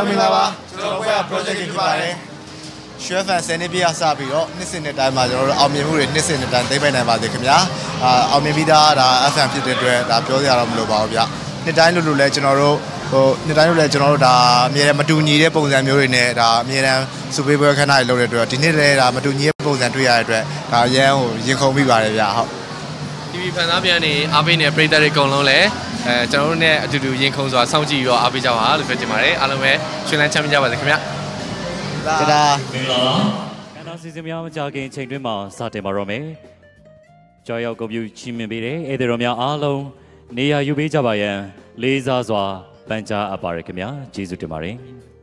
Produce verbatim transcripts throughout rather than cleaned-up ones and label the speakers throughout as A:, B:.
A: မင်္ဂလာပါကျွန်တော်တို့က project ဖြစ်ပါတယ်ရွှေဖန်ဆယ်နှစ်ပြည့်စပြီးတော့နှစ်စဉ်နှစ်တိုင်းမှာကျွန်တော်တို့အောင်မြင်မှုတွေနှစ်စဉ်နှစ်တိုင်းသိပ္ပံနိုင်ပါစေခင်ဗျာအောင်မြင်ပြီးသားဒါ F M ဖြစ်တဲ့အတွက်ဒါပြောစရာတော့မလိုပါဘူးဗျနှစ်တိုင်းလို့လို့လဲကျွန်တော်တို့ဟိုနှစ်တိုင်းလို့လဲကျွန်တော်တို့ဒါအမြဲတမ်းမတူညီတဲ့ပုံစံမျိုးတွေနဲ့ဒါအမြဲတမ်းစူပေးပွဲခဏတွေလုပ်တဲ့အတွက်ဒီနှစ်လည်းဒါမတူညီတဲ့ပုံစံတွေ့ရတဲ့အတွက်ဒါအရန်ဟိုရင်ခုန်ပြီးပါတယ်ဗျဟုတ်
B: T V ဖန်သားပြန်နေအားပေးနေပရိသတ်တွေအကုန်လုံးလည်းအဲကျွန်တော်တို့နဲ့အတူတူရင်ခုန်စွာစောင့်ကြည့်ပြီးတော့အားပေးကြပါလို့ပြောချင်ပါတယ်အားလုံးပဲရွှေလန်းချမ်းမြေ့ကြပါစေခင်ဗျာ
A: တဒါ
C: မင်္ဂလာပါကဏ္ဍစီစဉ်များမကြခင်ချိန်တွင်းမှာစတင်ပါတော့မယ်ကြော်ရောက်ကုန်ပြုချီးမြှင့်ပေးတဲ့ဧည့်သည်တော်များအားလုံးနေရာယူပေးကြပါရန်လေးစားစွာပန်ကြားအပ်ပါရခင်ဗျာကျေးဇူးတင်ပါတယ်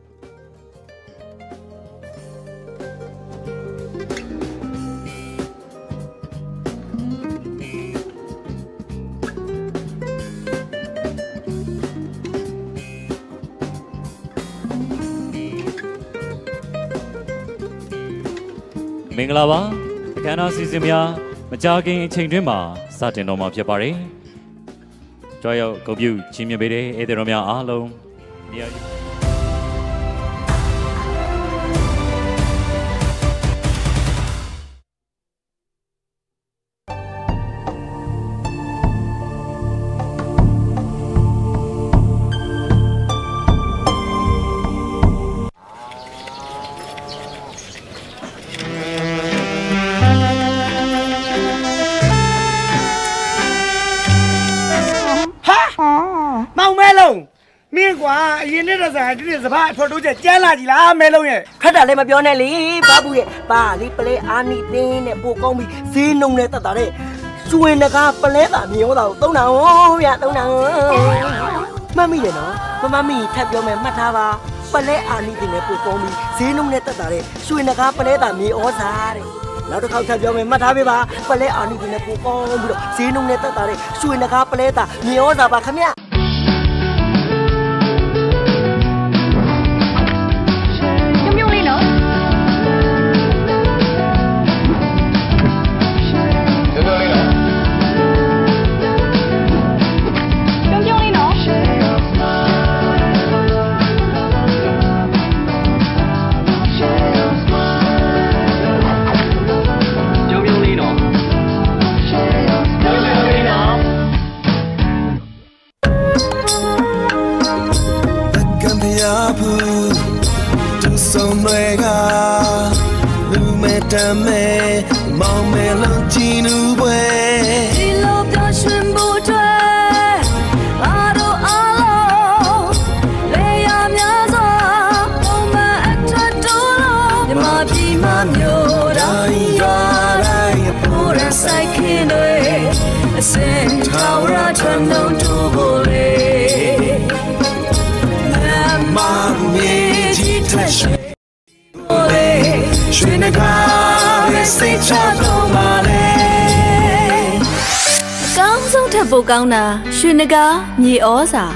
C: မင်္ဂလာပါအခမ်းအနားစီစဉ်များမကြာခင်အချိန်တွင်းမှာစတင်တော်မှာဖြစ်ပါတယ်ကြွားရောက်ဂုဏ်ပြုချီးမြှင့်ပေးတဲ့ဧည့်သည်တော်များအားလုံးနေရာ
D: မင်းကွာအရင်နေ့တော့ဆိုင်ဒီနေ့စပားအထွတ်တိုးချက်ကျန်းလာကြည်လားမဲလုံးရဲ့
E: ခက်တာလည်းမပြောနဲ့လေဘာဘူးရဲ့ပါလီပလဲအာမီတင်းနဲ့ပို့ကောင်းပြီးဈေးနှုံနဲ့တက်တာတဲ့ကျွင်တကားပလဲတာမြေရောတာကိုသုံးတာဟောဗျသုံးတာမမီတယ်နော်မမမီထပ်ပြောမယ်မှတ်ထားပါပလဲအာမီတင်းနဲ့ပို့ကောင်းပြီးဈေးနှုံနဲ့တက်တာတဲ့ကျွင်တကားပလဲတာမြေဩဇာတဲ့နောက်တစ်ခေါက်ထပ်ပြောမယ်မှတ်ထားပေးပါပလဲအာမီတင်းနဲ့ပို့ကောင်းပြီးတော့ဈေးနှုံနဲ့တက်တာတဲ့ကျွင်တကားပလဲတာမြေဩဇာပါခမရ
F: မောင်မဲလုံးကြည့်နူပွဲဒီလိုပြောရှင်ဖို့အတွက်ငါတို့အားလုံးလေယာများစွာပုံမှန်အထက်တိုးလို့မြမပြည်မမျိုးတိုင်းရွာတိုင်းပိုရဆိုင်ခင်းတွေအစင်ထာဝရထွန်းလုံးတို့ကိုလေမမေကြီးထက်ရွှေရွှေနဂါစိတ်ချတော့မလဲအကောင်းဆုံးထပ်ဖို့ကောင်းတာရွှေနဂါမြေဩဇာ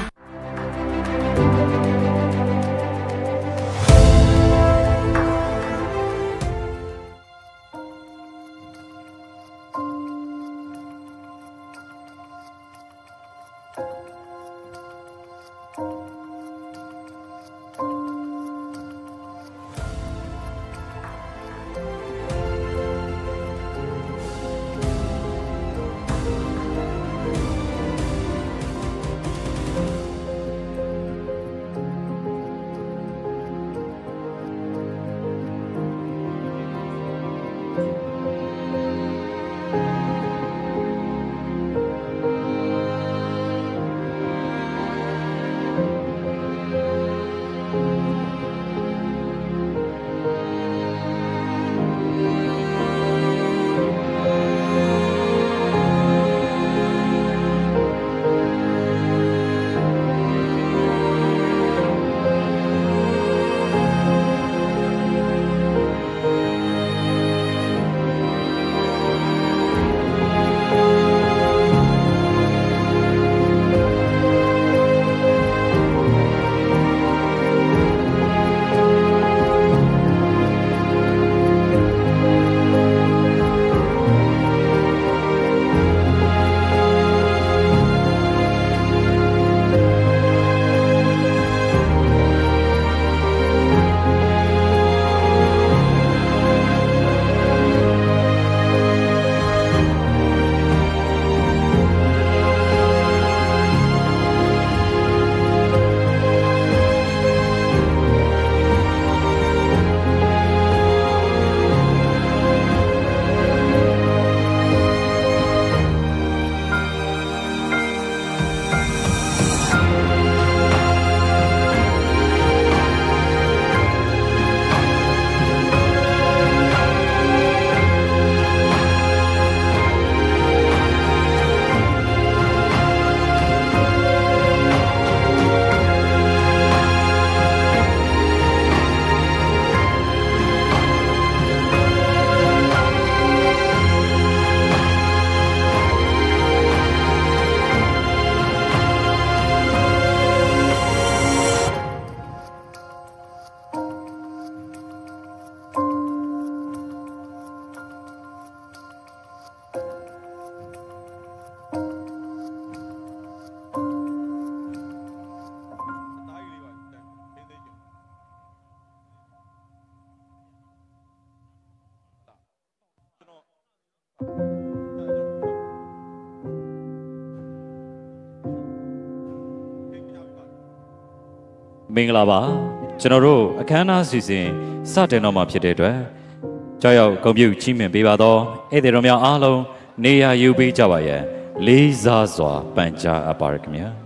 C: မင်္ဂလာပါကျွန်တော်တို့အခမ်းအနားစီစဉ်စတင်တော့မှာဖြစ်တဲ့အတွက်ကြောက်ရောက်ဂုဏ်ပြုချီးမြှင့်ပေးပါတော့ဧည့်သည်တော်များအားလုံးနေရာယူပေးကြပါရန်လေးစားစွာပန်ကြားအပ်ပါရခင်ဗျာ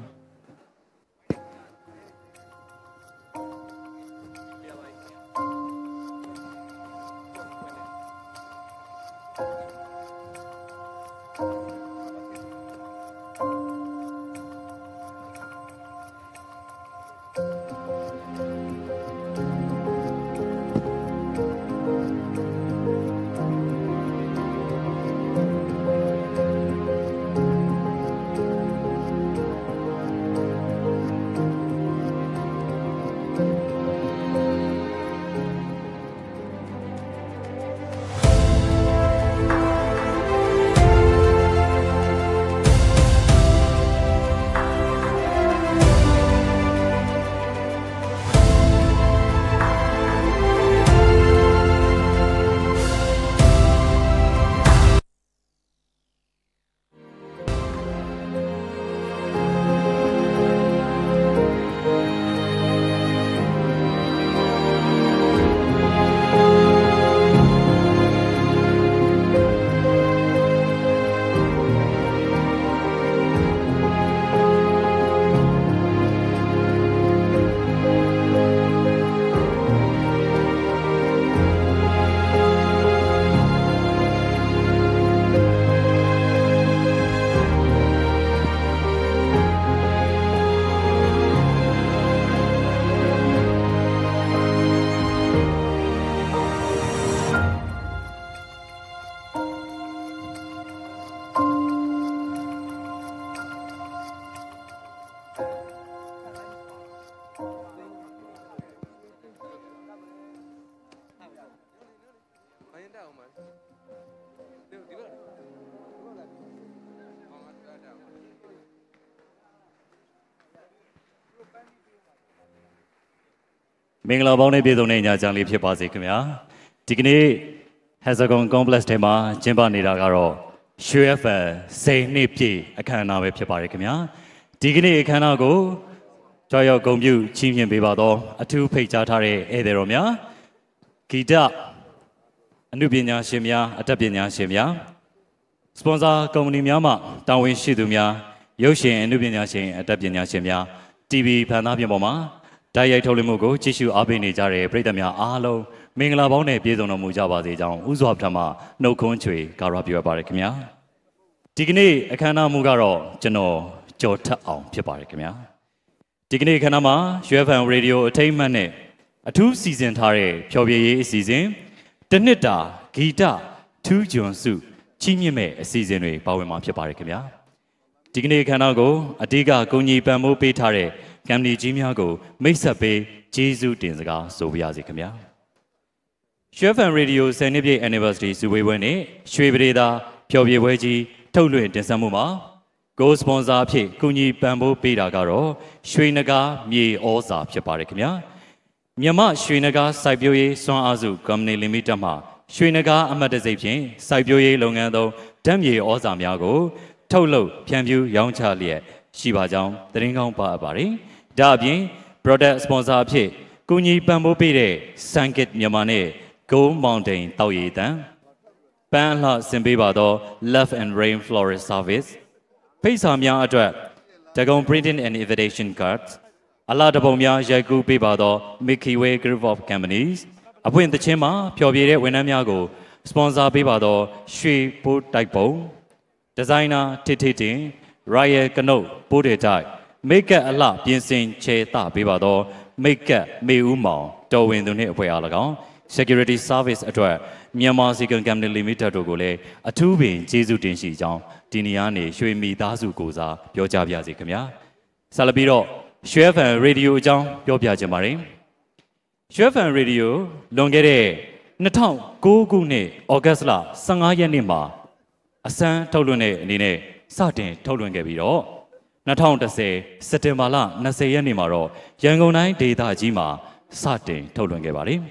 C: မင်္ဂလာပေါင်းနဲ့ပြည်စုံတဲ့ညချမ်းလေးဖြစ်ပါစေခင်ဗျာဒီကနေ့ Hexagon Complex ထဲမှာကျင်းပနေတာကတော့ရွှေ แอฟ เอ็ม စိန်နှစ်ပြည့်အခမ်းအနားပဲဖြစ်ပါတယ်ခင်ဗျာဒီကနေ့အခမ်းအနားကိုကြွားရောက်ဂုဏ်ပြုချီးမြှင့်ပေးပါတော့အထူးဖိတ်ကြားထားတဲ့ဧည့်သည်တော်များဂီတအနုပညာရှင်များအတတ်ပညာရှင်များစပွန်ဆာကုမ္ပဏီများမှတာဝန်ရှိသူများရုပ်ရှင်အနုပညာရှင်အတတ်ပညာရှင်များ တီဗီ ဖန်သားပြင်ပေါ်မှာတိုက်ရိုက်ထုတ်လွှင့်မှုကိုကြည့်ရှုအားပေးနေကြတဲ့ပရိသတ်များအားလုံးမင်္ဂလာပေါင်းနဲ့ပြည့်စုံတော်မူကြပါစေကြောင်းဥစွာပထမနှုတ်ခွန်းချွေကာရပြုအပ်ပါရခင်ဗျာဒီကနေ့အခမ်းအနားမှုကတော့ကျွန်တော်ကြော်ထက်အောင်ဖြစ်ပါတယ်ခင်ဗျာဒီကနေ့အခမ်းအနားမှာ ယူ အက်ဖ် エム Radio အထိမ်းအမှတ်နဲ့အထူးစီစဉ်ထားတဲ့ဖျော်ဖြေရေးအစီအစဉ်တစ်နှစ်တာဂီတထူးချွန်စုချီးမြှင့်မဲ့အစီအစဉ်တွေပါဝင်မှာဖြစ်ပါတယ်ခင်ဗျာဒီကနေ့အခမ်းအနားကိုအဓိကဂုဏ်ကြီးပံ့ပိုးပေးထားတဲ့ကံဒီကြီးများကိုမိတ်ဆက်ပေးကျေးဇူးတင်စကားဆိုပါရစေခင်ဗျာယူ အက်ဖ် エム Radio ဆယ်နှစ်ပြည့် Anniversary စုဝေးပွဲနဲ့ရွှေပရိသာဖျော်ဖြေပွဲကြီးထုတ်လွှင့်တင်ဆက်မှုမှာ Go Sponsor အဖြစ်ဂုဏ်ကြီးပံ့ပိုးပေးတာကတော့ရွှေနဂါမြေဩဇာဖြစ်ပါတယ်ခင်ဗျာမြမရွှေနဂါစိုက်ပျိုးရေးစွမ်းအားစု Company Limited မှရွှေနဂါအမတ်တစိမ့်ဖြင့်စိုက်ပျိုးရေးလုပ်ငန်းသုံးဓာတ်မြေဩဇာများကိုထုတ်လုပ်ဖြန့်ဖြူးရောင်းချလျက်ရှိပါကြောင်းသတင်းကောင်းပါအပ်ပါတယ်ဒါအပြင် Product Sponsor အဖြစ်ဂုဏ်ကြီးပံ့ပိုးပေးတဲ့ Sankit မြန်မာနဲ့ Go Mountain တောက်ရည်တန်ပန်းလှဆင်ပေးပါတော့ Love and Rain Florist Service ဖိတ်စာများအတွက် Dagon Printing and Invitation Cards အလားတပုံများရိုက်ကူးပေးပါတော့ Mickey Way Group of Companies အပွင့်သချင်းမှာဖျော်ဖြေတဲ့ဝန်ထမ်းများကို sponsor ပေးပါတော့ရွှေပိုးတိုက်ပုံဒီဇိုင်နာတစ်ထစ်တင် Royal ကနုတ်ပိုးတဲ့တိုက် Make up အလှပြင်ဆင်ချေတာပေးပါတော့ Make up မေဦးမောင်တော်ဝင်သူနှင့်အဖွဲ့အား၎င်း Security Service အတွက်မြန်မာ Second Company Limited တို့ကိုလည်းအထူးပင်ကျေးဇူးတင်ရှိကြောင်းဒီနေ့ကနေရွှေမိသားစုကိုစားပြောကြားပါရစေခင်ဗျာဆက်လက်ပြီးတော့ရွှေ แอฟ เอ็ม Radio အကြောင်းပြောပြချင်ပါတယ်ရွှေ แอฟ เอ็ม Radio လွန်ခဲ့တဲ့နှစ်ထောင်ကိုးခုနှစ်ဩဂတ်စ်လဆယ့်ငါးရက်နေ့မှာအစမ်းထုတ်လွှင့်တဲ့အနေနဲ့စတင်ထုတ်လွှင့်ခဲ့ပြီးတော့နှစ်ထောင်တစ်ဆယ်စက်တင်ဘာလနှစ်ဆယ်ရက်နေ့မှာတော့ရန်ကုန်တိုင်းဒေသကြီးမှာစတင်ထုတ်လွှင့်ခဲ့ပါတယ်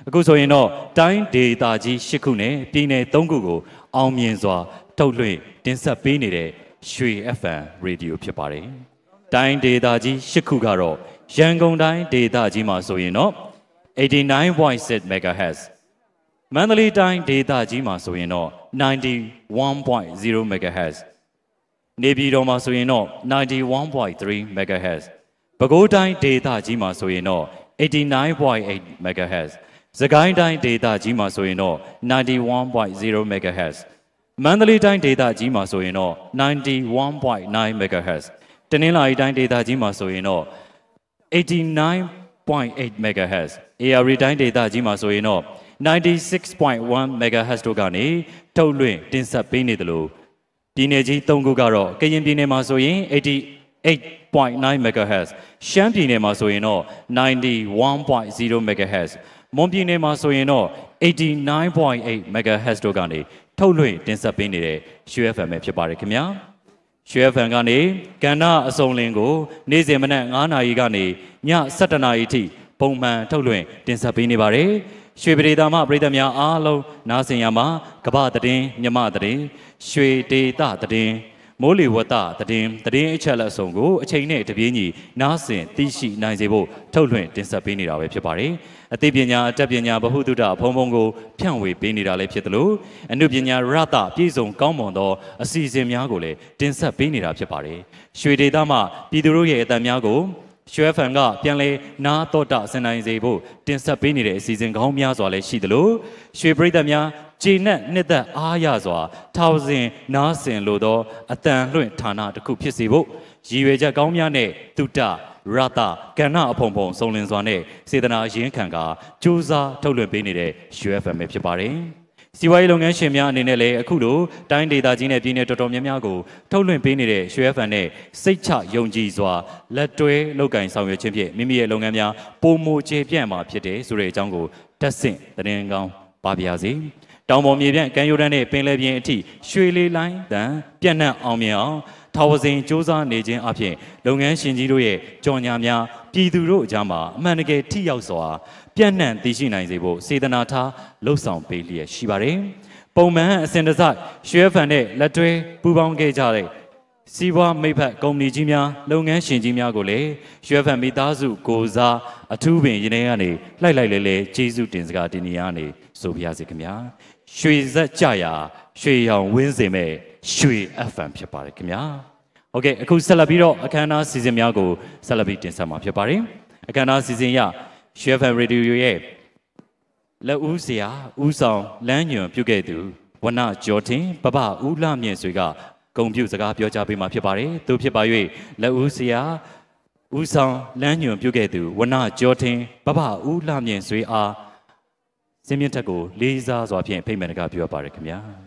C: အခုဆိုရင်တော့တိုင်းဒေသကြီး၈ခုနဲ့ပြည်နယ်၃ခုကိုအောင်မြင်စွာထုတ်လွှင့်တင်ဆက်ပေးနေတဲ့ရွှေ F M Radio ဖြစ်ပါတယ်တိုင်းဒေသကြီး၈ခုကတော့ရန်ကုန်တိုင်းဒေသကြီးမှာဆိုရင်တော့ eighty-nine point six megahertz မန္တလေးတိုင်းဒေသကြီးမှာဆိုရင်တော့ ninety-one point zero megahertz နေပြည်တော်မှာဆိုရင်တော့ ninety-one point three megahertz ပဲခူးတိုင်းဒေသကြီးမှာဆိုရင်တော့ eighty-nine point eight megahertz စကိုင်းတိုင်းဒေသကြီးမှာဆိုရင်တော့ ninety-one point zero megahertz မန္တလေးတိုင်းဒေသကြီးမှာဆိုရင်တော့ ninety-one point nine megahertz တနင်္လာရီတိုင်းဒေသကြီးမှာဆိုရင်တော့ eighty-nine point eight megahertz အေရီတိုင်းဒေသကြီးမှာဆိုရင်တော့ ninety-six point one megahertz တို့ကနေထုတ်လွှင့်တင်ဆက်ပေးနေတယ်လို့ပြည်နယ်ကြီး၃ခုကတော့ကရင်ပြည်နယ်မှာဆိုရင် eighty-eight point nine megahertz ရှမ်းပြည်နယ်မှာဆိုရင်တော့ ninety-one point zero megahertz မွန်ပြည်နယ်မှာဆိုရင်တော့ eighty-nine point eight megahertz တို့ကနေထုတ်လွှင့်တင်ဆက်ပေးနေတဲ့ရွှေ F M ဖြစ်ပါတယ်ခင်ဗျာရွှေ F M ကနေကဏ္ဍအစုံလင်ကိုနေ့စဉ်မနက်၅နာရီကနေည၁၇နာရီအထိပုံမှန်ထုတ်လွှင့်တင်ဆက်ပေးနေပါတယ်ရွှေပရိသတ်မှပရိသတ်များအားလုံးနားဆင်ရမှာကမ္ဘာသတင်းမြမသတင်းရွှေဒေသသတင်းမိုးလေဝသသတင်းသတင်းအချက်အလက်အစုံကိုအချိန်နဲ့တပြေးညီနားဆင်သိရှိနိုင်စေဖို့ထုတ်လွှင့်တင်ဆက်ပေးနေတာပဲဖြစ်ပါတယ်အသိပညာအတတ်ပညာဗဟုသုတအဖုံဖုံကိုဖြန့်ဝေပေးနေတာလည်းဖြစ်တယ်လို့အနုပညာရတပြည့်စုံကောင်းမွန်သောအစီအစဉ်များကိုလည်းတင်ဆက်ပေးနေတာဖြစ်ပါတယ်ရွှေဒေသမှပြည်သူတို့ရဲ့အသံများကိုရွှေ F M ကပြန်လဲနားတော်တာဆင်နိုင်စေဖို့တင်ဆက်ပေးနေတဲ့အစီအစဉ်ကောင်းများစွာလည်းရှိတယ်လို့ရွှေပရိသတ်များကျေနပ်နှစ်သက်အားရစွာထောင်စဉ်နားဆင်လိုသောအတန်လွှင့်ဌာနတစ်ခုဖြစ်စေဖို့ရည်ရွယ်ချက်ကောင်းများနဲ့တုတ္တရတကဏ္ဍအဖုံဖုံစုံလင်စွာနဲ့စေတနာရင်းခံကစူးစမ်းထုတ်လွှင့်ပေးနေတဲ့ရွှေ F M ဖြစ်ပါတယ်စီးပွားရေးလုပ်ငန်းရှင်များအနေနဲ့လည်းအခုလိုတိုင်းဒေသကြီးနဲ့ပြည်နယ်တော်တော်များများကိုထုတ်လွှင့်ပေးနေတဲ့ရွှေ F M နဲ့စိတ်ချယုံကြည်စွာလက်တွဲလုပ်ကင်ဆောင်ရွက်ခြင်းဖြင့်မိမိရဲ့လုပ်ငန်းများပုံမကျေပြန့်မှာဖြစ်တယ်ဆိုတဲ့အကြောင်းကိုတက်ဆင့်သတင်းကောင်းပါပါစေတောင်ပေါ်မြေပြန့်ကမ်းရိုးတန်းနဲ့ပင်လယ်ပြင်အထိရွှေလေးလိုင်းတန်ပြန့်နှံ့အောင်မြင်အောင်ထာဝစဉ်စ조사နေခြင်းအပြင်လုပ်ငန်းရှင်ကြီးတို့ရဲ့ကြော်ညာများပြည်သူတို့အကြားမှာအမှန်တကယ်ထိရောက်စွာပြန့်နှံ့သိရှိနိုင်စေဖို့စေတနာထားလှုပ်ဆောင်ပေးလျက်ရှိပါတယ်။ပုံမှန်အစဉ်တစိုက်ရွှေ F M နဲ့လက်တွဲပူးပေါင်းခဲ့ကြတဲ့စီးပွားမိဖက်ကုမ္ပဏီကြီးများလုပ်ငန်းရှင်ကြီးများကိုလည်းရွှေ F M မိသားစုကိုစားအထူးပင်ရင်းနှီးကနေလှိုက်လိုက်လဲလဲကျေးဇူးတင်စကားတင်နေရနေဆိုပြရစီခင်ဗျာ။ရွှေဇက်ကြရာရွှေရောင်ဝင်းစေမဲ့ရွှေ F M ဖြစ်ပါတယ်ခင်ဗျာ။ဟုတ်ကဲ့အခုဆက်လက်ပြီးတော့အခမ်းအနားစီစဉ်များကိုဆက်လက်ပြီးတင်ဆက်မှာဖြစ်ပါတယ်။အခမ်းအနားစီစဉ်ရရွှေ F M Radio ရဲ့လက်ဦးဆရာဦးဆောင်လမ်းညွန်ပြုခဲ့သူဝနကျော်ထင်ပပဦးလှမြင့်ဆွေကဂုဏ်ပြုစကားပြောကြားပေးမှာဖြစ်ပါတယ်။သူဖြစ်ပါ၍လက်ဦးဆရာဦးဆောင်လမ်းညွန်ပြုခဲ့သူဝနကျော်ထင်ပပဦးလှမြင့်ဆွေအားစင်မြင့်ထက်ကိုလေးစားစွာဖြင့်ဖိတ်မယ်တကားပြောပါရခင်ဗျာ။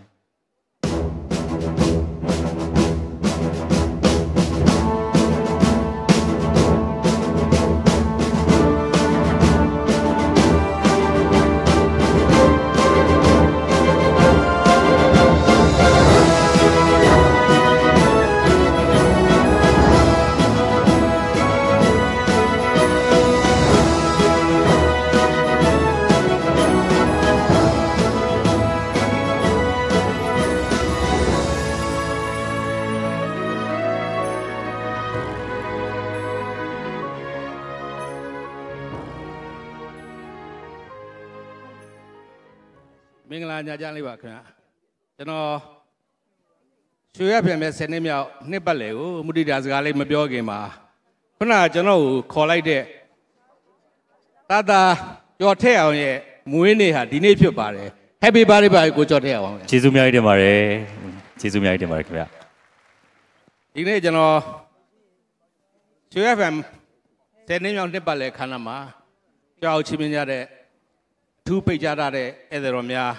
G: မင်္ဂလာညချမ်းလေးပါခင်ဗျာကျွန်တော်ရွှေရပြန်မဲ့ဆယ်နှစ်မြောက်နှစ်ပတ်လည်ကိုမုဒိတာစကားလေးမပြောခင်မှာခုနကကျွန်တော်ကိုခေါ်လိုက်တဲ့တာတာကျော်ထက်အောင်ရဲ့မွေးနေ့ဟာဒီနေ့ဖြစ်ပါတယ် Happy birthday ပါကိုကျော်ထက်အောင်ကျေးဇူးအများကြီးတင်ပါတယ်ကျေးဇူးအများကြီးတင်ပါတယ်ခင်ဗျာဒီနေ့ကျွန်တော်ရွှေရပြန်ဆယ်နှစ်မြောက်နှစ်ပတ်လည်ခန်းနာမှာကြောက်ချီးမြှင့်ကြတဲ့ထူးပိတ်ကြတဲ့ဧည့်သည်တော်များ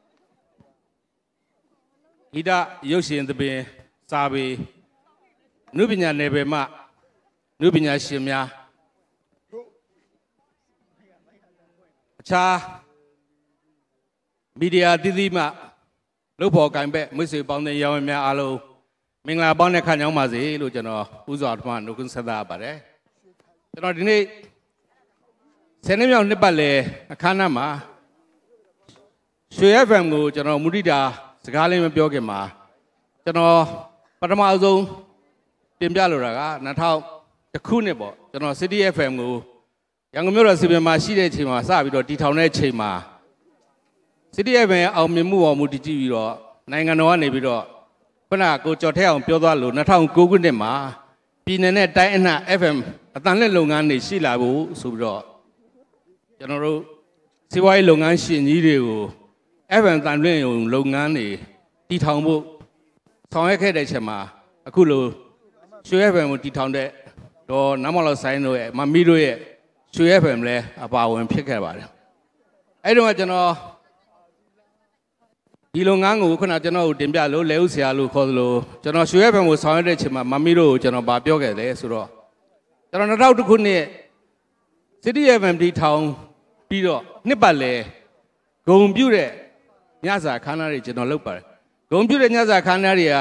G: ဂီတရုပ်ရှင်သဘင်စာပေနုပညာနယ်ပယ်မှနုပညာရှင်များအခြားမီဒီယာတည်တည်မှလုပ်ဖော်ကိုင်ဘက်မိတ်ဆွေပေါင်းတဲ့ရောင်းများအားလုံးမင်္ဂလာပေါင်းတဲ့ခါကြောင်းပါစေလို့ကျွန်တော်ဥစွာပထမနှုတ်ခွန်းဆက်သပါတယ်ကျွန်တော်ဒီနေ့ဆယ်နှစ်မြောက်နှစ်ပတ်လည်အခမ်းအနားမှာရွှေ F M ကိုကျွန်တော်မူရိတာစကားလေးမပြောခင်မှာကျွန်တော်ပထမဆုံးတင်ပြလိုတာက၂၀၀၁ခုနှစ်ပေါ့ကျွန်တော် City F M ကိုရန်ကုန်မြို့တော်စီပင်မှာရှိတဲ့အချိန်မှာစပြီးတော့တည်ထောင်တဲ့အချိန်မှာ City F M ရဲ့အောင်မြင်မှုပေါ်မူတည်ကြည့်ပြီးတော့နိုင်ငံတော်ကနေပြီးတော့ခုနကကိုကျော်ထက်အောင်ပြောသွားလို့၂၀၀၉ခုနှစ်မှာပြည်နယ်နဲ့တိုင်းအနှံ့ F M အတန်လက်လုပ်ငန်းတွေရှိလာဖို့ဆိုပြီးတော့ကျွန်တော်တို့စီးပွားရေးလုပ်ငန်းရှင်ကြီးတွေကို F M တန်လွင့်ရုံလုပ်ငန်းတွေတည်ထောင်ဖို့ဆောင်ရွက်ခဲ့တဲ့အချိန်မှာအခုလိုရွှေ F M ကိုတည်ထောင်တဲ့တော့နမောလောက်ဆိုင်တို့ရဲ့မမီတို့ရဲ့ရွှေ F M လည်းအပါဝင်ဖြစ်ခဲ့ပါတယ်အဲ့တော့ကျွန်တော်ဒီလုပ်ငန်းကိုခုနကျွန်တော်ကိုတင်ပြလို့လဲဥဆရာလို့ခေါ်သလိုကျွန်တော်ရွှေ F M ကိုဆောင်ရွက်တဲ့အချိန်မှာမမီတို့ကိုကျွန်တော်ဗာပြောခဲ့တယ်ဆိုတော့ကျွန်တော်၂၀၀၁ခုနှစ် City F M တည်ထောင်ပြီးတော့နှစ်ပတ်လဲဂုံပြုတဲ့ညစာခန်းသားတွေကျွန်တော်လုပ်ပါတယ်ဂုံပြုတဲ့ညစာခန်းသားတွေဟာ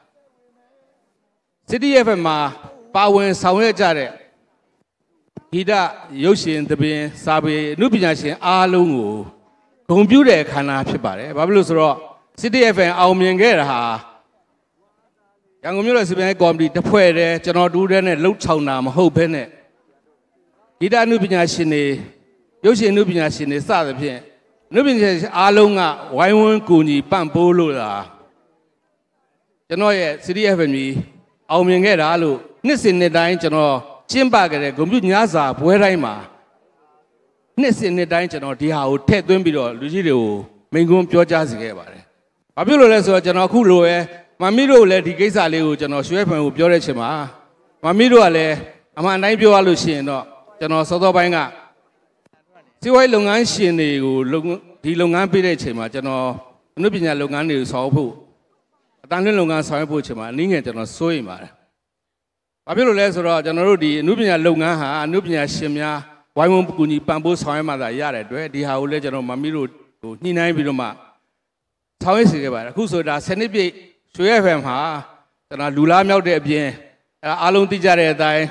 G: City F M မှာပါဝင်ဆောင်ရွက်ကြတဲ့ဂီတရုပ်ရှင်သဘင်စာပေအမှုပညာရှင်အားလုံးကိုဂုံပြုတဲ့ခန်းသားဖြစ်ပါတယ်ဘာဖြစ်လို့ဆိုတော့ City F M အောင်မြင်ခဲ့တာဟာရန်ကုန်မြို့တော်စီပင်ကော်မတီတစ်ဖွဲ့တည်းကျွန်တော်တူးတဲ့နဲ့လှုပ်ချောင်တာမဟုတ်ဘဲနဲ့ဂီတအမှုပညာရှင်တွေရုပ်ရှင်အမှုပညာရှင်တွေစသဖြင့်အမှုပညာရှင်အားလုံးကဝိုင်းဝန်းကူညီပံ့ပိုးလို့လားကျွန်တော်ရဲ့ City F M ကြီးအောင်မြင်ခဲ့တာလို့နှစ်စဉ်နှစ်တိုင်းကျွန်တော်ကျင်းပခဲ့တဲ့ဂုဏ်ပြုညစာပွဲတိုင်းမှာနှစ်စဉ်နှစ်တိုင်းကျွန်တော်ဒီဟာကိုထည့်သွင်းပြီးတော့လူကြီးတွေကိုမိန့်ခွန်းပြောကြားစေခဲ့ပါတယ်။ဘာဖြစ်လို့လဲဆိုတော့ကျွန်တော်အခုလိုပဲမမီတို့လည်းဒီကိစ္စလေးကိုကျွန်တော်ရွှေဖန်ကိုပြောတဲ့ချိန်မှာမမီတို့ကလည်းအမှန်တိုင်းပြောရလို့ရှိရင်တော့ကျွန်တော်စောစောပိုင်းကစီးပွားရေးလုပ်ငန်းရှင်တွေကိုဒီလုပ်ငန်းပေးတဲ့အချိန်မှာကျွန်တော်အမှုပညာလုပ်ငန်းတွေကိုဆောင်ဖို့အတန်လွင့်လုပ်ငန်းဆောင်ရွက်ဖို့ချိန်မှာအနည်းငယ်ကျွန်တော်စိုးရိမ်ပါတယ်။ဘာဖြစ်လို့လဲဆိုတော့ကျွန်တော်တို့ဒီအမှုပညာလုပ်ငန်းဟာအမှုပညာရှင်များဝိုင်းဝန်းကူညီပံ့ပိုးဆောင်ရွက်မှသာရတဲ့အတွက်ဒီဟာကိုလည်းကျွန်တော်မမီတို့ကိုညှိနှိုင်းပြီးတော့မှဆောင်ရွက်စေခဲ့ပါတယ်။အခုဆိုတာစနစ်ပြည့်ရွှေ F M ဟာကျွန်တော်လူလားမြောက်တဲ့အပြင်အဲအားလုံးသိကြတဲ့အတိုင်း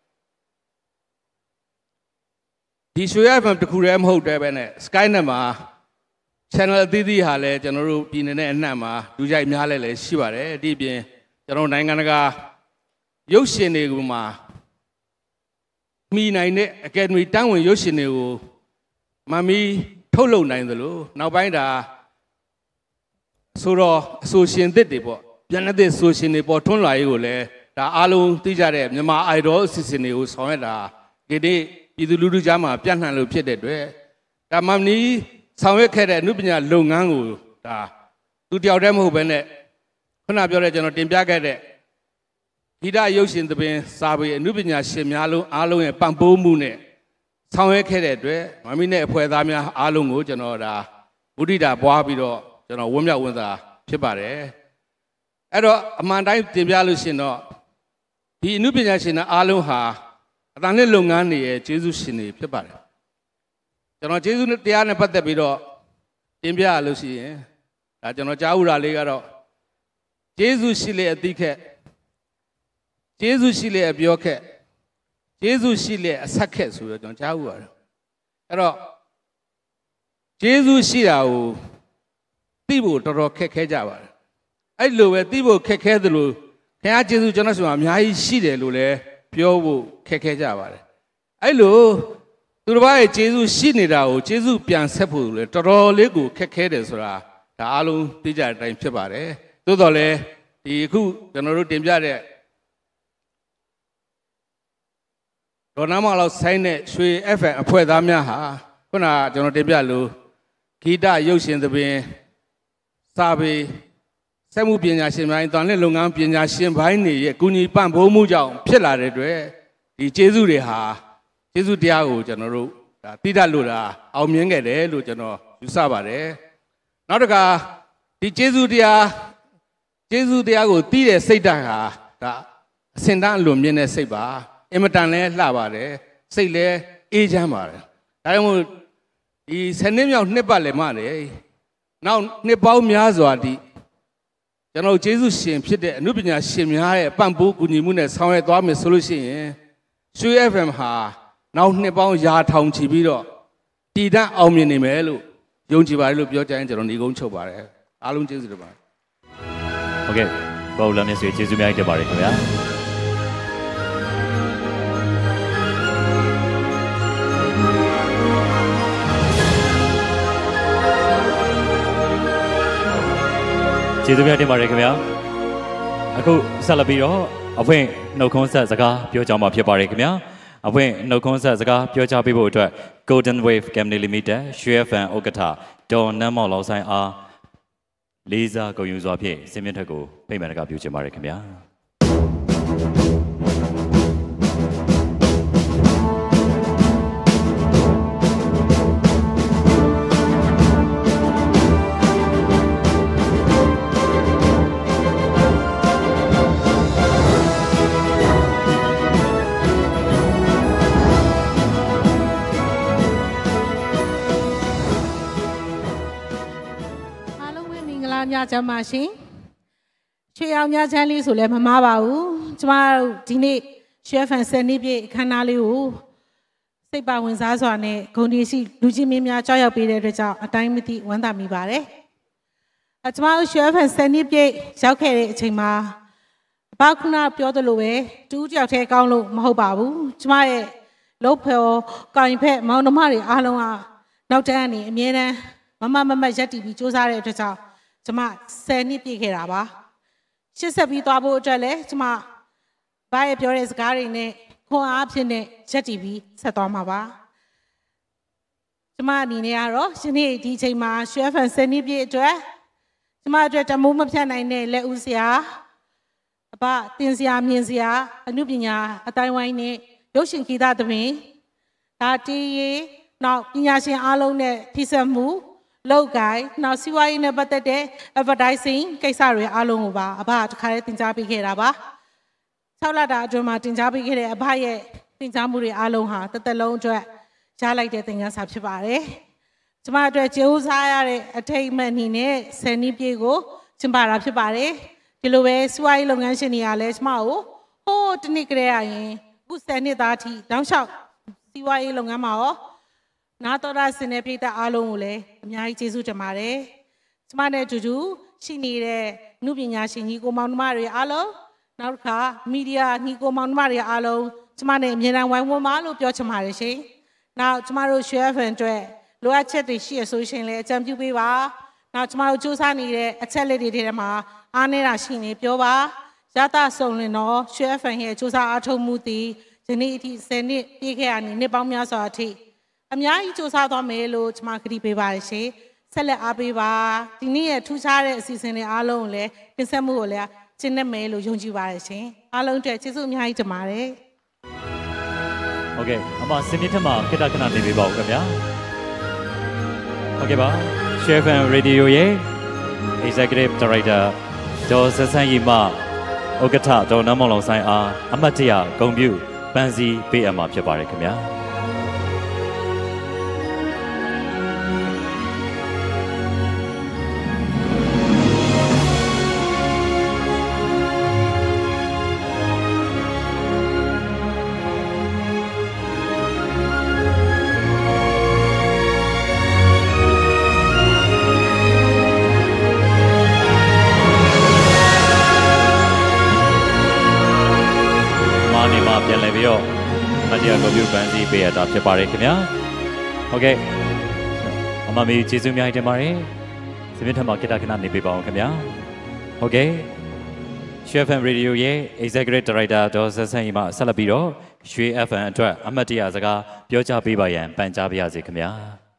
G: ဒီရွှေ F M တခုတည်းမဟုတ်တဲ့ပဲနဲ့ Skynet မှာ channel အသီးသီးဟာလည်းကျွန်တော်တို့ပြည်နယ်နဲ့အနှံ့မှာလူကြိုက်များလဲလည်းရှိပါတယ်ဒီအပြင်ကျွန်တော်နိုင်ငံတကာရုပ်ရှင်တွေကမှာမိနိုင်တဲ့ Academy တန်းဝင်ရုပ်ရှင်တွေကိုမမီထုတ်လုပ်နိုင်သလိုနောက်ပိုင်းဒါဆိုတော့အဆိုရှင်သစ်တွေပေါ့ပြန်တဲ့ဆိုရှင်တွေပေါ်ထွန်းလာရေးကိုလည်းဒါအားလုံးသိကြတဲ့မြန်မာ idol အစီအစဉ်တွေကိုဆောင်ရွက်တာဒီနေ့ပြည်သူလူထုကြားမှာပြန့်နှံ့လို့ဖြစ်တဲ့အတွက်ဒါမမီဆောင်ရွက်ခဲ့တဲ့အမှုပညာလုပ်ငန်းကိုဒါသူတယောက်တည်းမဟုတ်ဘဲနဲ့ခုနပြောတဲ့ကျွန်တော်တင်ပြခဲ့တဲ့ဂီတရုပ်ရှင်သဘင်စာပေအမှုပညာရှင်များလုံးအားလုံးရဲ့ပံ့ပိုးမှုနဲ့ဆောင်ရွက်ခဲ့တဲ့အတွက်မမီနဲ့အဖွဲ့သားများအားလုံးကိုကျွန်တော်ဒါမုဒိတာပွားပြီးတော့ကျွန်တော်ဝမ်းမြောက်ဝမ်းသာဖြစ်ပါတယ်အဲ့တော့အမှန်တိုင်းတင်ပြလို့ရှင်တော့ဒီအမှုပညာရှင်တွေအားလုံးဟာအတန်လက်လုပ်ငန်းတွေရဲ့ကျေးဇူးရှင်တွေဖြစ်ပါတယ်ကျွန်တော်ကျေးဇူးတရားနဲ့ပတ်သက်ပြီးတော့တင်ပြရလို့ရှိရင်ဒါကျွန်တော်ကြားဥတာလေးကတော့ကျေးဇူးရှိလေအသိခက်ကျေးဇူးရှိလေအပြောခက်ကျေးဇူးရှိလေအဆက်ခက်ဆိုတော့ကျွန်တော်ကြားဥပါတယ်အဲ့တော့ကျေးဇူးရှိတာကိုသိဖို့တော်တော်ခက်ခဲကြပါတယ်အဲ့လိုပဲသိဖို့ခက်ခဲသလိုခင်ဗျားကျေးဇူးကျွန်တော်ဆိုအများကြီးရှိတယ်လို့လည်းပြောဖို့ခက်ခဲကြပါတယ်အဲ့လိုသူတစ်ပါးရဲ့ကျေးဇူးရှိနေတာကိုကျေးဇူးပြန်ဆက်ဖို့လည်းတော်တော်လေးကိုခက်ခဲတယ်ဆိုတာဒါအားလုံးသိကြတဲ့အတိုင်းဖြစ်ပါတယ်သို့တော်လည်းဒီအခုကျွန်တော်တို့တင်ပြတဲ့ဒေါ်နာမလောက်ဆိုင်းတဲ့ရွှေ F M အဖွဲ့သားများဟာခုနကကျွန်တော်တင်ပြလို့ဂီတရုပ်ရှင်သဘင်စာပေစက်မှုပညာရှင်ပိုင်းတန်လက်လုပ်ငန်းပညာရှင်ပိုင်းတွေရဲ့ကူညီပံ့ပိုးမှုကြောင့်ဖြစ်လာတဲ့အတွက်ဒီကျေးဇူးတွေဟာကျေးဇူးတရားကိုကျွန်တော်တို့ဒါသိတတ်လို့ဒါအောင်မြင်ခဲ့တယ်လို့ကျွန်တော်ယူဆပါတယ်နောက်တစ်ခါဒီကျေးဇူးတရားကျေးဇူးတရားကိုသိတဲ့စိတ်ဓာတ်ဟာဒါအစင်တန်းအလွန်မြင့်တဲ့စိတ်ပါအင်မတန်လဲလှပါတယ်စိတ်လဲအေးချမ်းပါတယ်ဒါကြောင့်မို့ဒီဆယ်နှစ်မြောက်နှစ်ပတ်လည်မှတယ်နောက်နှစ်ပေါင်းများစွာဒီကျွန်တော်ကျေးဇူးရှင်ဖြစ်တဲ့အမှုပညာရှင်များရဲ့ပံ့ပိုးကူညီမှုနဲ့ဆောင်ရွက်သွားမယ်ဆိုလို့ရှိရင်ရွှေ F M ဟာနောက်နှစ်ပေါင်းရာထောင်ချီပြီးတော့တည်တံ့အောင်မြင်နေမယ်လို့ယုံကြည်ပါတယ်လို့ပြောကြရင်ကျွန်တော်ညီကုန်းချုပ်ပါတယ်အားလုံးကျေးဇူးတင်ပါတယ်
C: ဟုတ်ကဲ့ဘောလမ်းမြတ်ဆွေကျေးဇူးများတင်ပါတယ်ခင်ဗျာကျေးဇူးများတင်ပါတယ်ခင်ဗျာအခုဆက်လက်ပြီးတော့အဖွင့်နှုတ်ခွန်းဆက်စကားပြောကြမှာဖြစ်ပါတယ်ခင်ဗျာအဖွင့်နှုတ်ခွန်းဆက်စကားပြောကြားပေးဖို့အတွက် Golden Wave Company Limited ရွှေဖန်ဥက္ကဋ္ဌဒေါ်နန်းမောင်လောင်ဆိုင်အားလေးစားဂုဏ်ယူစွာဖြင့်စင်မြင့်ထက်ကိုဖိတ်မှန်တကားပြုချင်ပါတယ်ခင်ဗျာ
H: ညချမ်းပါရှင်ချွေအောင်ညချမ်းလေးဆိုလည်းမမားပါဘူးကျမတို့ဒီနေ့ရွှေဖန်ဆယ်နှစ်ပြည့်အခမ်းအနားလေးကိုစိတ်ပါဝင်စားစွာနဲ့ဂုဏ်တည်ရှိလူကြီးမင်းများကြောက်ရောက်ပေးတဲ့အတွက်ကြောင့်အတိုင်းမသိဝမ်းသာမိပါတယ်အကျမတို့ရွှေဖန်ဆယ်နှစ်ပြည့်ရောက်ခဲ့တဲ့အချိန်မှာအပေါခုနပြောသလိုပဲတူးတယောက်တည်းကောင်းလို့မဟုတ်ပါဘူးကျမရဲ့လုပ်ဖော်ကိုင်ဖက်မောင်နှမတွေအားလုံးကနောက်တန်းကနေအမြဲတမ်းမမမမရက်တီပြီးစူးစမ်းတဲ့အတွက်ကြောင့်ကျမဆယ်နှစ်ပြည့်ခဲ့တာပါရှစ်ဆက်ပြီးသွားဖို့အတွက်လည်းကျမဘာရဲ့ပြောတဲ့စကားတွေနဲ့ခွန်အားဖြစ်နဲ့ရက်တီပြီးဆက်သွားမှာပါကျမအနေနဲ့ကတော့ယနေ့ဒီအချိန်မှာရွှေဖန်ဆယ်နှစ်ပြည့်အတွက်ကျမအတွက်တမိုးမဖြတ်နိုင်တဲ့လက်ဦးဆရာအဘတင်ဆရာမြင်ဆရာအနုပညာအတိုင်းဝိုင်းနဲ့ရုပ်ရှင်ဂီတသဘင်ဒါတီးရေးနောက်ပညာရှင်အားလုံးနဲ့ထိစပ်မှုလောက်ကိုင်းနောက်စီးပွားရေးနဲ့ပတ်သက်တဲ့ advertising ကိစ္စတွေအားလုံးကိုပါအဘတခါလေးတင် जा ပေးခဲ့တာပါ၆လတာအတွင်းမှာတင် जा ပေးခဲ့တဲ့အဘရဲ့တင် जा မှုတွေအားလုံးဟာတစ်သက်လုံးအတွက်ရလိုက်တဲ့သင်ခန်းစာဖြစ်ပါတယ်ကျမအတွက်ကြိုးစားရတဲ့အထိတ်အမှတ်အနေနဲ့ဆယ်နှစ်ပြည့်ကိုကျင်းပတာဖြစ်ပါတယ်ဒီလိုပဲစီးပွားရေးလုပ်ငန်းရှင်တွေကလည်းကျမကိုဟိုးတနည်းကလေးရရင်အခုဆယ်နှစ်သားထိတောင်းလျှောက်စီးပွားရေးလုပ်ငန်းမှာရောနာတော်ရစင်တဲ့ပြည်သက်အားလုံးကိုလည်းအများကြီးကျေးဇူးတင်ပါတယ်။ကျမနဲ့အတူတူရှိနေတဲ့နုပညာရှင်ညီကိုမောင်နှမတွေအားလုံးနောက်တစ်ခါမီဒီယာညီကိုမောင်နှမတွေအားလုံးကျမနဲ့အမြဲတမ်းဝိုင်းဝန်းပါလို့ပြောချင်ပါတယ်ရှင်။နောက်ကျမတို့ရွှေဖန်အတွက်လိုအပ်ချက်တွေရှိရဆိုရှင်လည်းအကြံပြုပေးပါ။နောက်ကျမတို့စူးစမ်းနေတဲ့အချက်လက်တွေထဲမှာအားနေတာရှိနေပြောပါ။ရသဆုံလင်တော့ရွှေဖန်ရဲ့စူးစမ်းအားထုတ်မှုတည်ဒီနေ့အထိဆယ်နှစ်ပြည့်ခဲ့ရနေနှစ်ပေါင်းများစွာအထိအများကြီးစူးစမ်းသွားမယ်လို့ကျွန်မကတိပေးပါတယ်ရှင်ဆက်လက်အားပေးပါဒီနေ့ရထူးခြားတဲ့အစီအစဉ်တွေအားလုံးကိုလည်းတင်ဆက်မှုကိုလည်းကျင်းနေမယ်လို့ယုံကြည်ပါတယ်ရှင်အားလုံးအတွက်ကျေးဇူးအများကြီးတင်ပါတယ်
C: ဟုတ်ကဲ့အမစင်မြင့်ထက်မှာခိတ္တခဏနေပေးပါဦးခင်ဗျာဟုတ်ကဲ့ပါရွှေဖန်ရေဒီယိုရဲ့ Executive Director ဒေါ်ဆက်ဆန်းရီမဥက္ကဋ္ဌဒေါ်နန်းမောင်လောင်ဆိုင်အားအမတ်တရဂုဏ်ပြုပန်းစည်းပေးအပ်မှာဖြစ်ပါတယ်ခင်ဗျာပြန်လည်ပြီးတော့မတရားကိုပြုပန်းစည်းပေးရတာဖြစ်ပါတယ်ခင်ဗျာဟုတ်ကဲ့အမမီကျေးဇူးအများကြီးတင်ပါတယ်စမြင့်ထက်မှာကိတ္တခဏနေပေးပါအောင်ခင်ဗျာဟုတ်ကဲ့ရွှေ エフ エム Radio ရဲ့ Executive Director ဒေါ်ဆက်ဆန်းရီမှဆက်လက်ပြီးတော့ရွှေ エフ エム အတွက်အမတ်တရစကားပြောကြားပေးပါရန်ပန်ကြားပါရစေခင်ဗျာ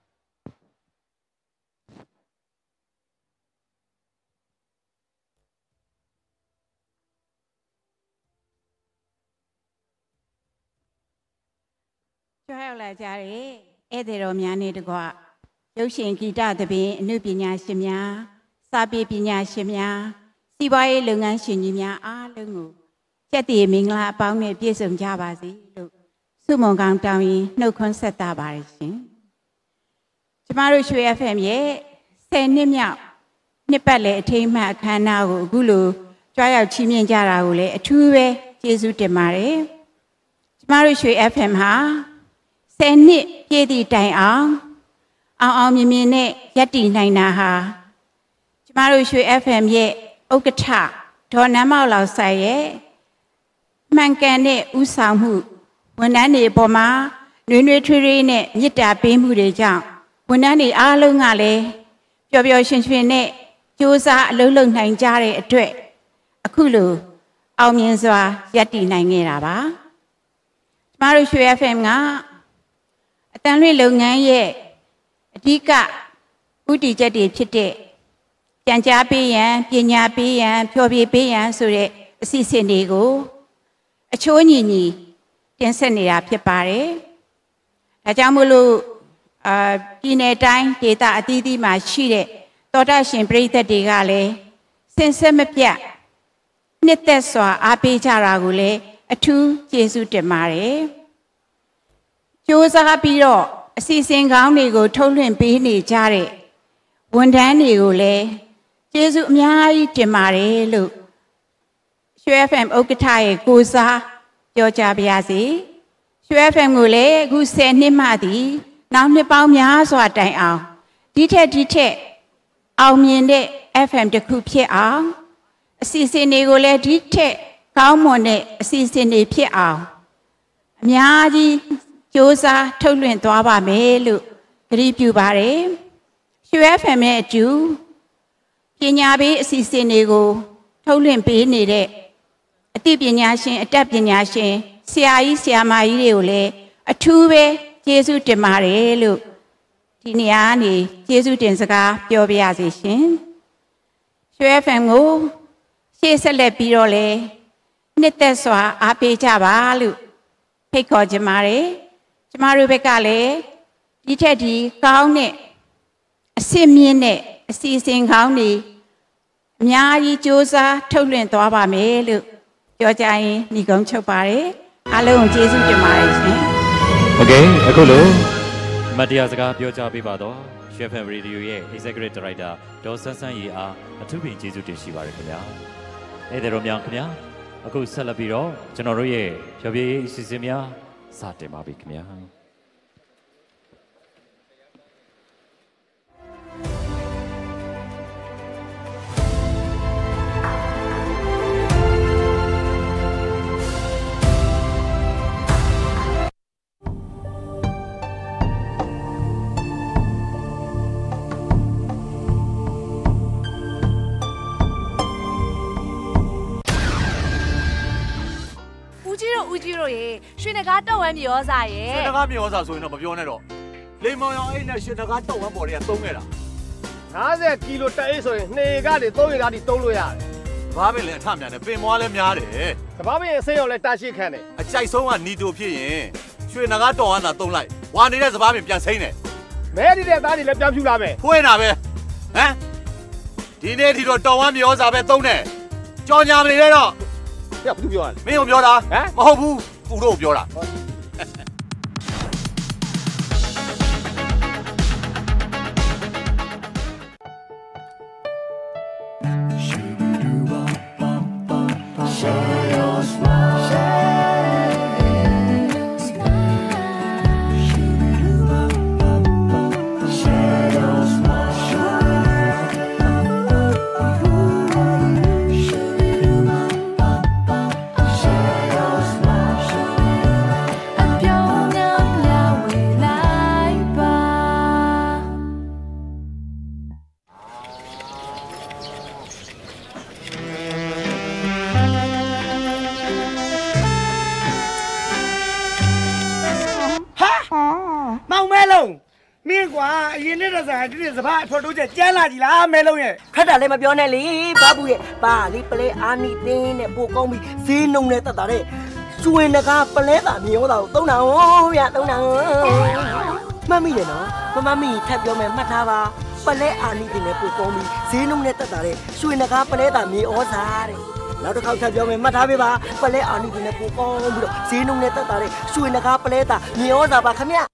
I: ကြွားရောက်လာကြတဲ့ဧည့်သည်တော်များနဲ့တကွရုပ်ရှင်ဂီတသဘင်အနုပညာရှင်များစာပေပညာရှင်များစီးပွားရေးလုပ်ငန်းရှင်ကြီးများအားလုံးကိုကျက်တည်မင်္ဂလာအပေါင်းနဲ့ပြည့်စုံကြပါစေလို့ဆုမွန်ကောင်းတောင်းရင်နှုတ်ခွန်းဆက်တာပါတယ်ရှင်ကျမတို့ရွှေ エフ エム ရဲ့ဆယ်နှစ်မြောက်နှစ်ပတ်လည်အထိမ်းအမှတ်အခမ်းအနားကိုအခုလိုကြွားရောက်ချီးမြှင့်ကြတာကိုလည်းအထူးပဲကျေးဇူးတင်ပါတယ်ကျမတို့ရွှေ エフ エム ဟာဆယ်နှစ်ပြည့်သည့်တိုင်အောင်အောင်အောင်မြင်မြင်နဲ့ရပ်တည်နိုင်တာဟာကျမတို့ရွှေ F M ရဲ့ဥက္ကဋ္ဌဒေါ်နန်းမောက်လောက်ဆိုင်ရဲ့မှန်ကန်တဲ့ဥဆောင်မှုဝန်ထမ်းတွေပေါ်မှာနှွေးနှွေးထွေးထွေးနဲ့မေတ္တာပေးမှုတွေကြောင့်ဝန်ထမ်းတွေအားလုံးကလည်းပျော်ပျော်ရွှင်ရွှင်နဲ့ကြိုးစားအလုပ်လုပ်နိုင်ကြတဲ့အတွက်အခုလိုအောင်မြင်စွာရပ်တည်နိုင်ခဲ့တာပါကျမတို့ရွှေ F M ကအတန်းလွှင့်လုပ်ငန်းရဲ့အဓိကဥတီချက်တွေဖြစ်တဲ့ကြံကြားပေးရန်ပညာပေးရန်ဖျော်ဖြေပေးရန်ဆိုတဲ့အစီအစဉ်တွေကိုအချိုးညီညီတင်ဆက်နေတာဖြစ်ပါတယ်ဒါကြောင့်မို့လို့အာပြည်နယ်တိုင်းဒေသအသီးသီးမှာရှိတဲ့သောတာရှင်ပရိသတ်တွေကလည်းစင်ဆက်မပြတ်နှစ်သက်စွာအားပေးကြတာကိုလည်းအထူးကျေးဇူးတင်ပါတယ်ကြိုးစားပြီးတော့အစီအစဉ်ကောင်းတွေကိုထုတ်လွှင့်ပေးနေကြတဲ့ဝန်ထမ်းတွေကိုလည်းကျေးဇူးအများကြီးတင်ပါတယ်လို့ရွှေ F M ဥက္ကဋ္ဌရဲ့ကိုစားပြောကြားပါရစေရွှေ F M ကိုလည်းအခုဆယ်နှစ်မှသည်နောက်နှစ်ပေါင်းများစွာတိုင်အောင်ဒီထက်ဒီထက်အောင်မြင်တဲ့ F M တစ်ခုဖြစ်အောင်အစီအစဉ်တွေကိုလည်းဒီထက်ကောင်းမွန်တဲ့အစီအစဉ်တွေဖြစ်အောင်အများကြီးစူးစမ်းထုတ်လွှင့်သွားပါမယ်လို့ကတိပြုပါတယ်ရွှေ F M ရဲ့အကျူပညာပေးအစီအစဉ်တွေကိုထုတ်လွှင့်ပေးနေတဲ့အသိပညာရှင်အတတ်ပညာရှင်ဆရာကြီးဆရာမကြီးတွေကိုလည်းအထူးပဲကျေးဇူးတင်ပါတယ်လို့ဒီနေရာကနေကျေးဇူးတင်စကားပြောပြရစီရှင်ရွှေ F M ကိုရှေ့ဆက်လက်ပြီးတော့လဲနှစ်သက်စွာအားပေးကြပါလို့ဖိတ်ခေါ်ကြပါတယ်ကျမတို့ဘက်ကလည်းဒီထက်ဒီကောင်းတဲ့အဆင့်မြင့်တဲ့အစီအစဉ်ကောင်းတွေအများကြီးစူးစမ်းထုတ်လွှင့်သွားပါမယ်လို့ပြောကြရင်ညီကုန်းချုပ်ပါတယ်အားလုံးကိုကျေးဇူးတင်ပါတယ်ရှင်
C: โอเคအခုလို့မတရားစကားပြောကြားပေးပါတော့ ရွှေ F M Radio ရဲ့ Executive Director ဒေါ်ဆန်းဆန်းရီအားအထူးပင်ကျေးဇူးတင်ရှိပါတယ်ခင်ဗျာဧည့်သည်တော်များခင်ဗျာအခုဆက်လက်ပြီးတော့ကျွန်တော်တို့ရဲ့ဖြောပြရေးအစီအစဉ်များစတင်ပါပြီခင်ဗျာ
J: ဦးကြီးတို့ရေရွှေနဂါးတော့ဝမ်းမြေဩဇာရေ
K: ရွှေနဂါးမြေဩဇာဆိုရင်တော့မပြောနဲ့တော့လိမ္မောင်ရောင်အိတ်နဲ့ရွှေနဂါးတော့ဝမ်းပေါ်တွေကသုံးခဲ့တာ
L: ငါးဆယ်ကီလိုတက်အိတ်ဆိုရင်နှစ်ကနေသုံးရက်ကနေသုံးလို့ရတယ်
K: စဘာပင်လည်းအထများတယ်ပင်မွားလည်းများတယ်
L: စဘာပင်အစိမ်းရောလည်းတာရှိခံတယ်
K: အကြိုက်ဆုံးကနီတိုဖြစ်ရင်ရွှေနဂါးတော့ဝမ်းသာသုံးလိုက်ဝါနေတဲ့စဘာပင်ပြန်စိမ့်တယ်
L: မဲဒီတဲ့သားတွေလည်းပြန်ဖြူလာမယ်
K: ဖွင့်တာပဲဟမ်ဒီနေ့ဒီတော့တော်ဝမ်းမြေဩဇာပဲသုံးတယ်ကြော်ညာမနေနဲ့တော့
L: ဘယ်သူပြောရလဲ
K: မင်းကိုပြောတာဟမ်မဟုတ်ဘူးသူတို့ပြောတာ
D: မင်းကွာအရင်နေ့တော့ဆိုင်ဒီနေ့စပားအထွတ်တိုးချက်ကျန်းလာကြည်လားမဲလုံးရဲ့
E: ခက်တာလည်းမပြောနဲ့လေဘာဘူးရဲ့ပါလီပလဲအာမီတင်းနဲ့ပို့ကောင်းပြီးဈေးနှုံနဲ့တက်တာတဲ့ကျွင်နဂါပလဲတာမြေဩတာကိုသုံးတာဟောဗျသုံးတာမမီတယ်နော်မမမီထပ်ပြောမယ်မှတ်ထားပါပလဲအာမီတင်းနဲ့ပို့ကောင်းပြီးဈေးနှုံနဲ့တက်တာတဲ့ကျွင်နဂါပလဲတာမြေဩစာတဲ့နောက်တစ်ခေါက်ထပ်ပြောမယ်မှတ်ထားပေးပါပလဲအာမီတင်းနဲ့ပို့ကောင်းပြီးတော့ဈေးနှုံနဲ့တက်တာတဲ့ကျွင်နဂါပလဲတာမြေဩစာပါခမရ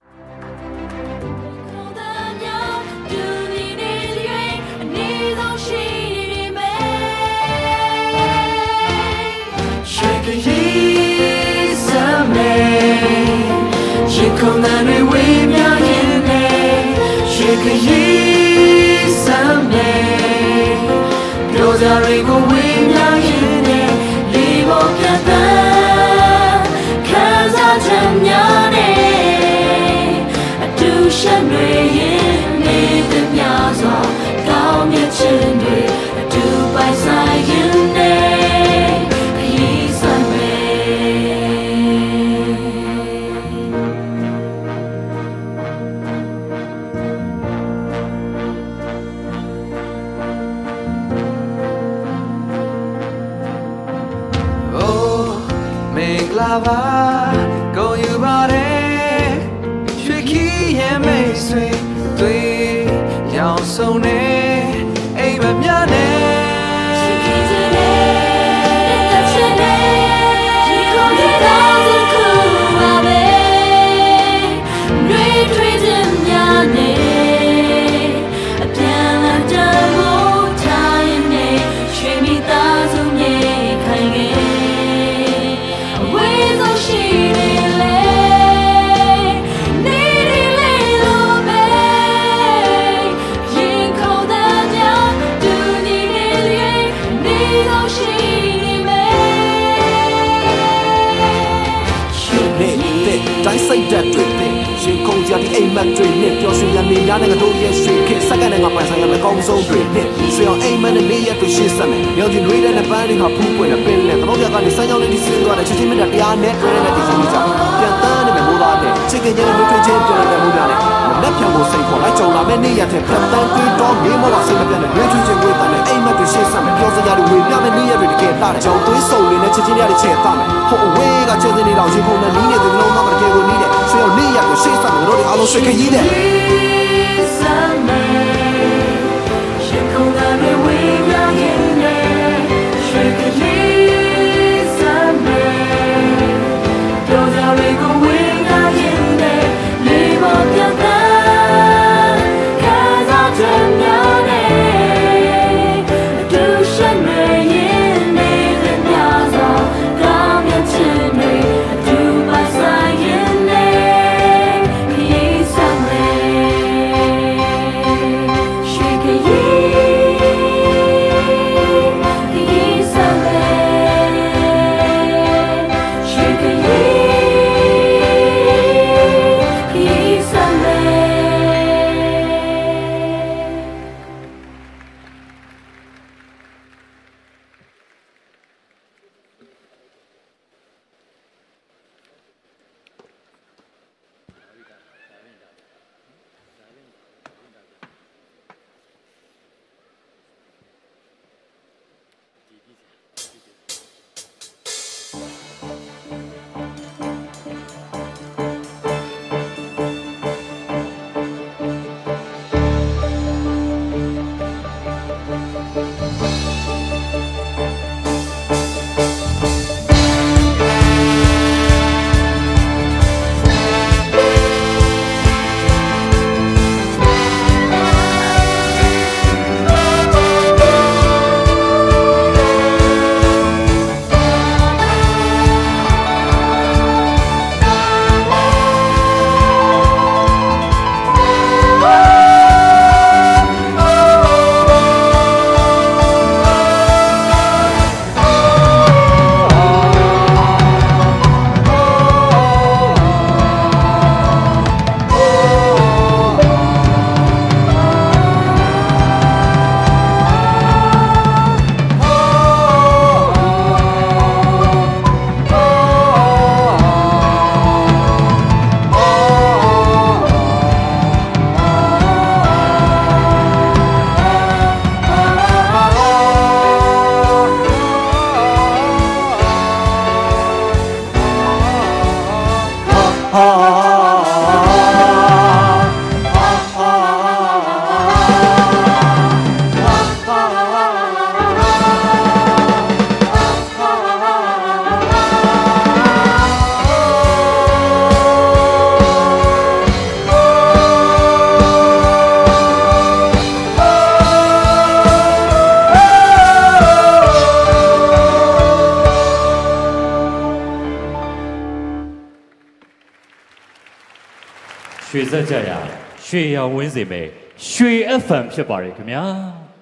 F: ရေခုန်တဲ့ဝေးများရင်နဲ့ရွှေ可以三昧，表家瑞过微妙眼内，离我偏淡，看在真面内，独身瑞眼内的妙作，高面之内，独白在眼内，可以三昧。လာပါကိုယူပါတယ်ရွှေခီးရဲ့မိတ်ဆွေတွေရောင်စုံနေအိမ်မမြနဲ့ရွှေခီးခြင်းနဲ့တက်ချင်နဲ့ဒီကိုကြည့်တော့စကူပါပဲနှွေးထွေးခြင်းများနဲ့အပြန်လာတမို့ထားရင်နဲ့ရွှေမိသားစုမြေခိုင်ခဲ့တိုင်းစိတ်ဓာတ်တွေနဲ့ရှင်ခုံကြတဲ့အိမ်မက်တွေနဲ့ပျော်ရွှင်ရနေများတဲ့တို့ရဲ့ရွှေခေတ်စက္ကန့်နဲ့ငါပိုင်ဆိုင်ရမယ့်ကောင်းဆုံးတွေနဲ့ဆွေအောင်အိမ်မက်နဲ့လေးရက်တွေရှေ့ဆက်မယ်မြောင်ကြီးတွေတဲ့ပန်းတွေကဖူးပွင့်တဲ့ပင်နဲ့တော့ကြကနေစမ်းကြောင်းလေးဒီစင်းသွားတဲ့ချစ်ချင်းမြတ်တရားနဲ့တွဲတဲ့တည်ရှိကြပြန်တန်းနေမယ်မိုးသားနဲ့ချစ်ခင်ရဲ့လူတွေချင်းပြန်တဲ့မိုးများနဲ့လက်ဖြံကိုစိတ်ခေါ်လိုက်ကြုံလာမယ့်နေ့ရက်တဲ့ပြန်တန်းတွေးတော့နေမောပါစိတ်မပြတ်နဲ့ရွေးချွေးချင်းဝေးတဲ့အိမ်မက်တွေရှေ့ဆက်မယ်ပျော်စရာတွေဝေပြမယ့်နေ့ရက်တွေတကယ်လှတဲ့ကြောင်သွေးစုံလေးနဲ့ချစ်ချင်းရတဲ့ချဲ့သားမယ်ဟိုအဝေးကချစ်တဲ့နေတော့ရေခုံနဲ့နီးနေတဲ့လုံးသားမှာတကယ်ကိုနီးတဲ့ဆွေအောင်နေ့ရက်ကိုရှေ့ဆက်မယ်တို့တွေအားလုံးဆွေခရီးတဲ့ရှင်ခုံကတွေဝေးပြရင်နဲ့ရွှေခရီးစမ်းမယ်ပြောကြရေကိုဝေးပြရင်နဲ့လေးပေါ်ပြတ်တဲ့ခံစားချက်များနဲ့ဒူးရှင်တွေရင်နေတဲ့များစွာကောင်းမြတ်ခြင်းတွေဒူးပါဆိုင်ရင်နဲ့ခရီးစမ်းမယ်ရွှေခရီးခရီးစမ်းမယ်ရွှေခရီးခရီးစမ်းမယ်
C: ရွှေစက်ကြရရွှေရောင်ဝင်းစေမယ်ရွှေ เอฟ เอ็ม ဖြစ်ပါတယ်ခင်ဗျာ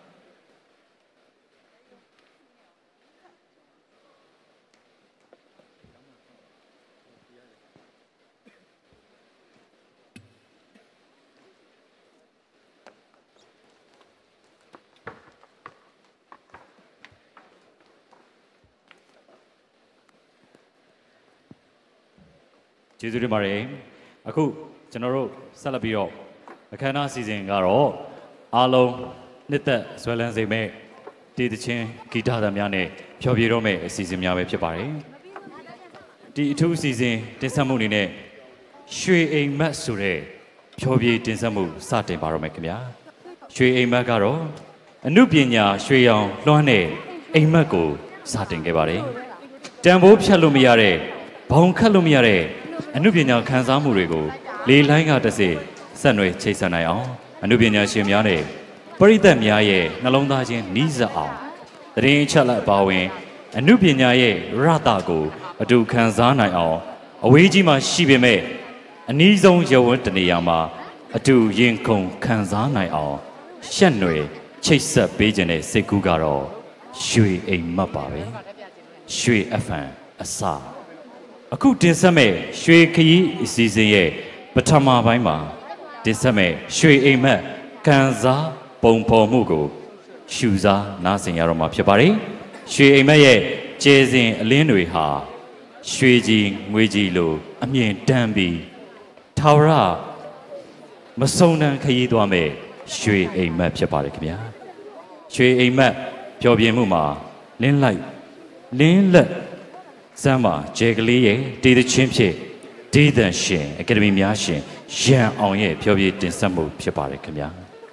C: ကျေးဇူးတင်ပါတယ်အခုကျွန်တော်တို့ဆက်လက်ပြီးတော့အခမ်းအနားအစီအစဉ်ကတော့အားလုံးနှစ်သက်ဇွဲလန်းစိမ်မဲ့တေးသချင်းဂီတသံများနဲ့ဖျော်ဖြေတော့မယ့်အစီအစဉ်များပဲဖြစ်ပါတယ်ဒီအထူးအစီအစဉ်တင်ဆက်မှုအနေနဲ့ရွှေအိမ်မက်ဆိုတဲ့ဖျော်ဖြေတင်ဆက်မှုစတင်ပါတော့မယ်ခင်ဗျာရွှေအိမ်မက်ကတော့အနုပညာရွှေရောင်လွှမ်းတဲ့အိမ်မက်ကိုစတင်ခဲ့ပါတယ်တန်ဖိုးဖြတ်လို့မရတဲ့ဘောင်ခတ်လို့မရတဲ့အနုပညာခန်းစားမှုတွေကိုလေလိုင်းကတစေဆက်နွယ်ချိတ်ဆက်နိုင်အောင်အနုပညာရှင်များနဲ့ပရိသတ်များရဲ့နှလုံးသားချင်းနီးစပ်အောင်တရင်ချက်လက်အပါဝင်အနုပညာရဲ့ရတကိုအတူခံစားနိုင်အောင်အဝေးကြီးမှာရှိပေမဲ့အနည်းဆုံးရဝန်းတနေရာမှာအတူရင်ခုန်ခံစားနိုင်အောင်ရှက်နွယ်ချိတ်ဆက်ပေးခြင်းတဲ့စိတ်ကူးကတော့ရွှေအိမ်မက်ပါပဲရွှေ เอฟ เอ็ม အစအခုတင်ဆက်မဲ့ရွှေခရီးအစီအစဉ်ရဲ့ပထမပိုင်းမှာတင်ဆက်မဲ့ရွှေအိမ်မက်ကန်စားပုံဖော်မှုကိုရှူစားနားဆင်ရတော့မှာဖြစ်ပါတယ်ရွှေအိမ်မက်ရဲ့ကျဲစဉ်အလင်းတွေဟာရွှေကြီးငွေကြီးလိုအမြင့်တန်းပြီးထာဝရမဆုံတန်ခရီးသွားမဲ့ရွှေအိမ်မက်ဖြစ်ပါတယ်ခင်ဗျာရွှေအိမ်မက်ပျော်ပြင်းမှုမှာလင်းလိုက်လင်းလက်စမ်းပါဂျဲကလေးရဲ့ဒေသချင်းဖြစ်ဒေသရှင်အကယ်ဒမီများရှင်ရန်အောင်ရဲ့ဖျော်ဖြေတင်ဆက်မှုဖြစ်ပါတယ်ခင်ဗျာ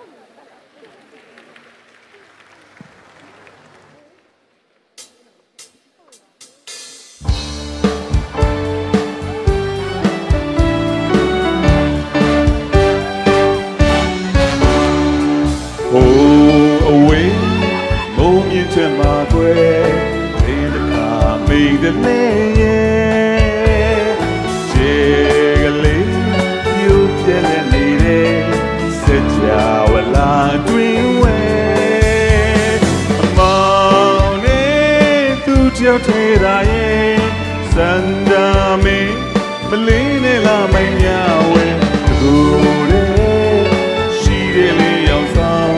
M: ဟိုးအဝေးမုံမြင့်ချက်မှာကွယ်ဒီတခါမိတ်တဲ့နေရဲ့ခြေကလေးပြူပြဲနေတဲ့စကြဝဠာတွင်ဝဲအမောင်နဲ့သူတယောက်ထဲသာရဲ့စန္ဒာမင်းမလေးနဲ့လာမိုင်းများဝဲသူတဲ့ရှိတယ်လေရောက်ဆောင်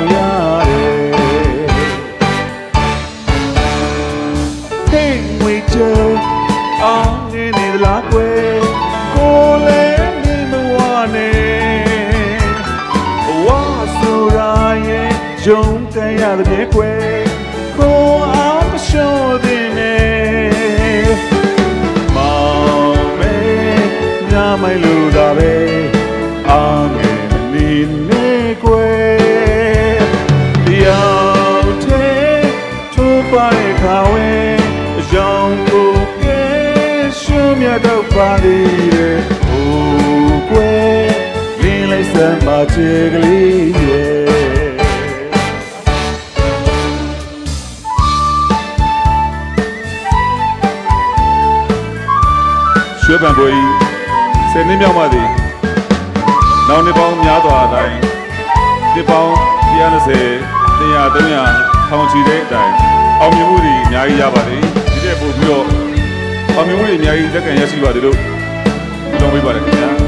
M: အောင်နေနေလားကွယ်ကိုလည်းနေမဝနဲ့ဘဝဆိုရာရဲ့ဂျုံတဲ့ရတဲ့ကွယ်ကိုအောင်မလျှော့တဲ့နဲ့မောင်မဲညမိုင်လို့တာပဲအောင်ငယ်မနေနဲ့ကွယ်တရားတဲ့ထိုးပါတဲ့ခါဝဲအကြောင်းကိုမြတ်တော့ပါသေးတယ်ဟိုကွယ်လင်းလိုက်စမ်းပါချေကလေးရဲ့ရွှေပံကိုကြီးဆယ်နှစ်မြောက်မှသည်နောက်နှစ်ပေါင်းများစွာအတိုင်းနှစ်ပေါင်းတစ်ရာနှစ်ဆယ်တစ်ရာသုံးရာထောင်ချီတဲ့အတိုင်းအောင်မြင်မှုတွေအများကြီးရပါတယ်ဒီတဲ့ပို့ပြီးတော့အောင်မြင်မှုတွေအများကြီးလက်ခံရရှိပါတယ်လို့ပြောပေးပါတယ်ခင်ဗျာ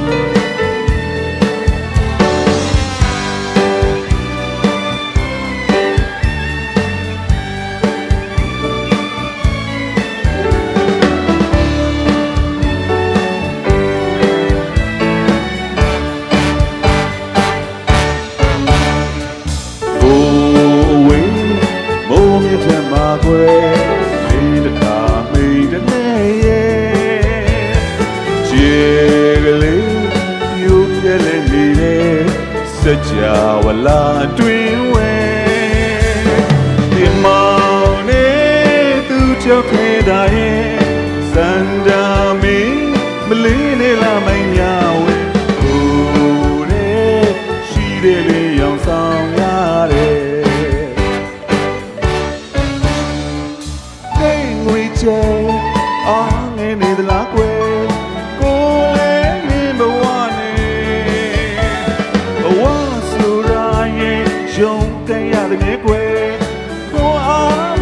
M: ဟိုးဝေးမုံမြတ်ထမှာကွယ်လေးတခါမိတ်တဲ့ရဲ့ခြေက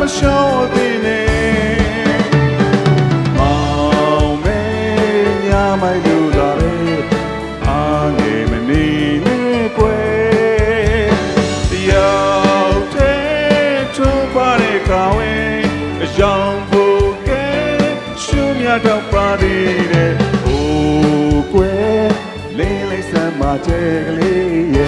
M: show bine Mau me nya mai lu la re a nge me ni ne kwe Yau te chu pa re ka we Yang bu ke shu mya dau pa di de O kwe le le san ma che kle ye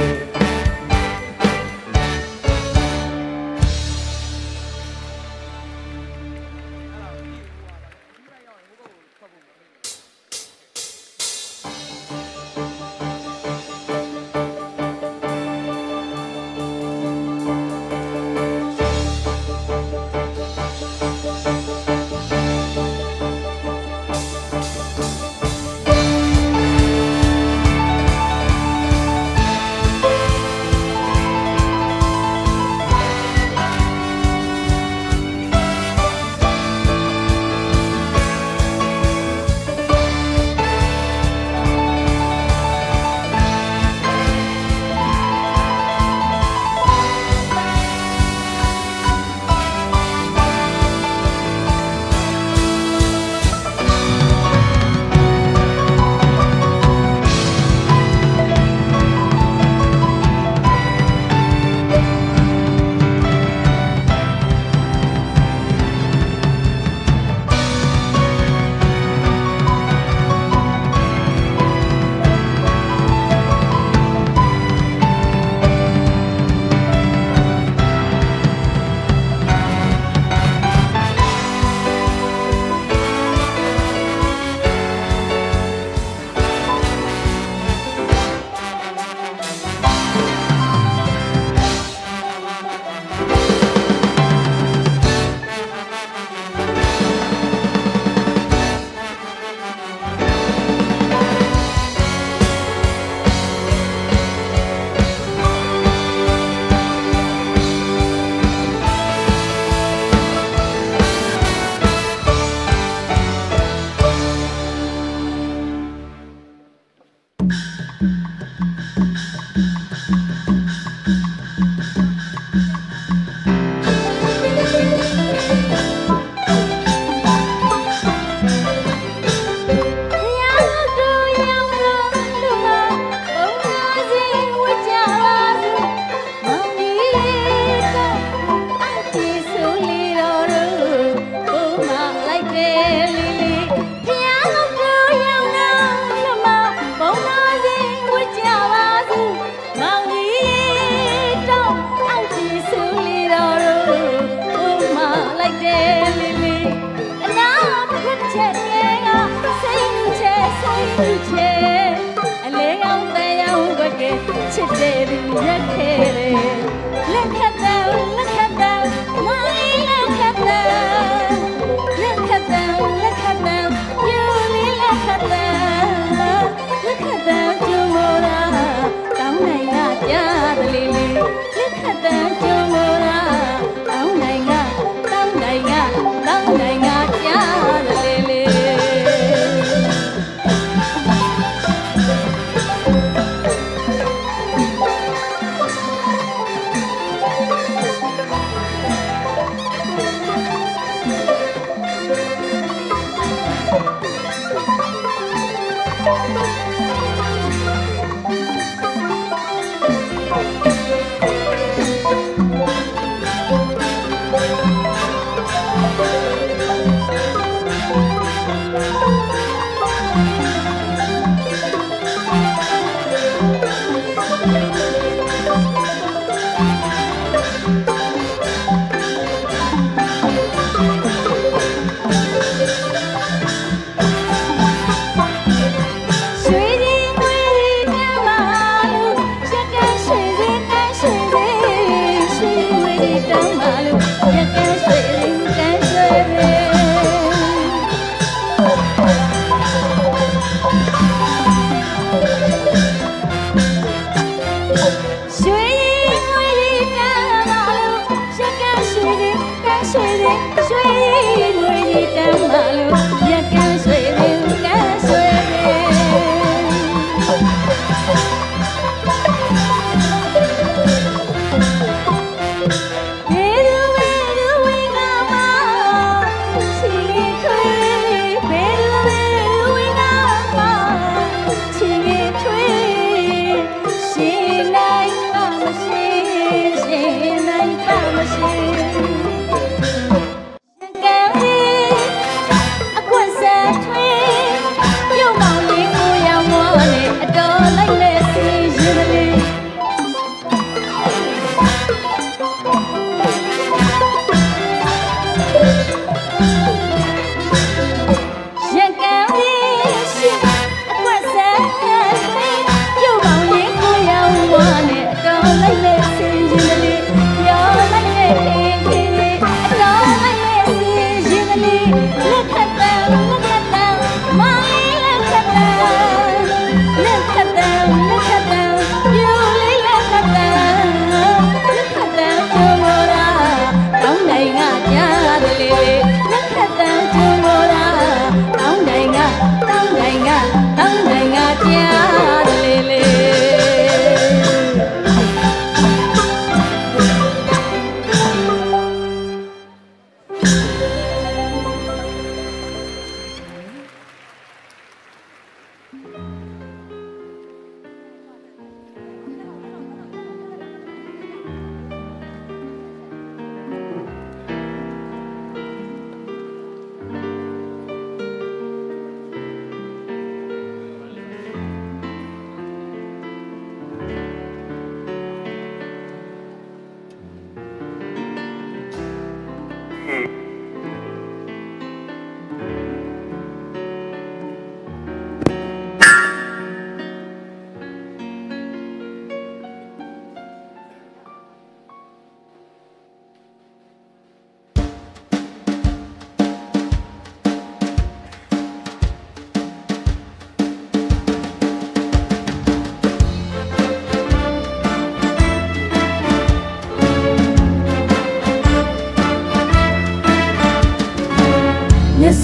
F: Thank you.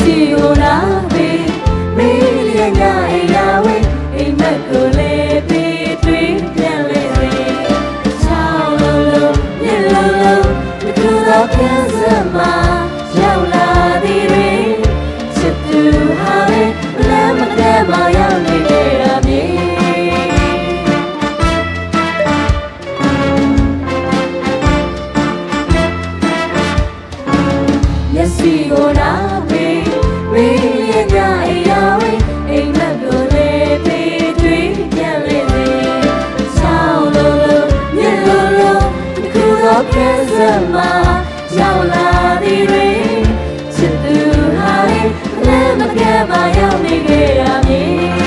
F: စီကိုနာပေးမင်းရဲ့ညအိမ်ယာဝေးအိမ်မက်ကိုလေးပေးတွေ့ပြန်လေစေချောင်းလုံးလုံးမြစ်လုံးလုံးတကူသောကင်းစမှာရောက်လာသည်တွေချစ်သူဟာပဲလည်းမကဲမရောက်နေကြရမည်မျက်စိကိုနာပေးမင်းရဲ့ညအိမ်ယာဝေးအိမ်မက်ကိုလေးပေးတွေ့ပြန်လေစေချောင်းလုံးလုံးမြစ်လုံးလုံးတကူသောကင်းစမှာရောက်လာသည်တွေချစ်သူဟာလည်းမကဲမရောက်နေကြရမည်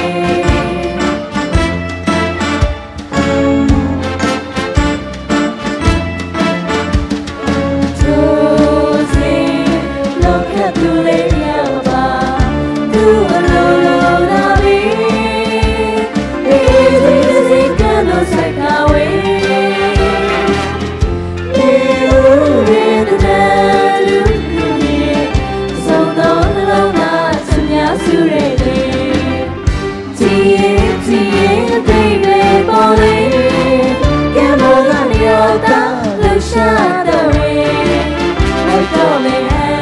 F: သူလေးရောက်ပါသူအလိုလိုလာပြီဒီဒီစီကံလို့ဆက်ခါဝေးဒီဦးရဲ့တဲ့လူကြီးဆုံးတော့လုံးလာစညာစုရဲလေဒီဒီဒီပဲပေါ်လေကံမောကနေရောက်တာလှရှာတဲ့ဝေးလိုက်တော့လေ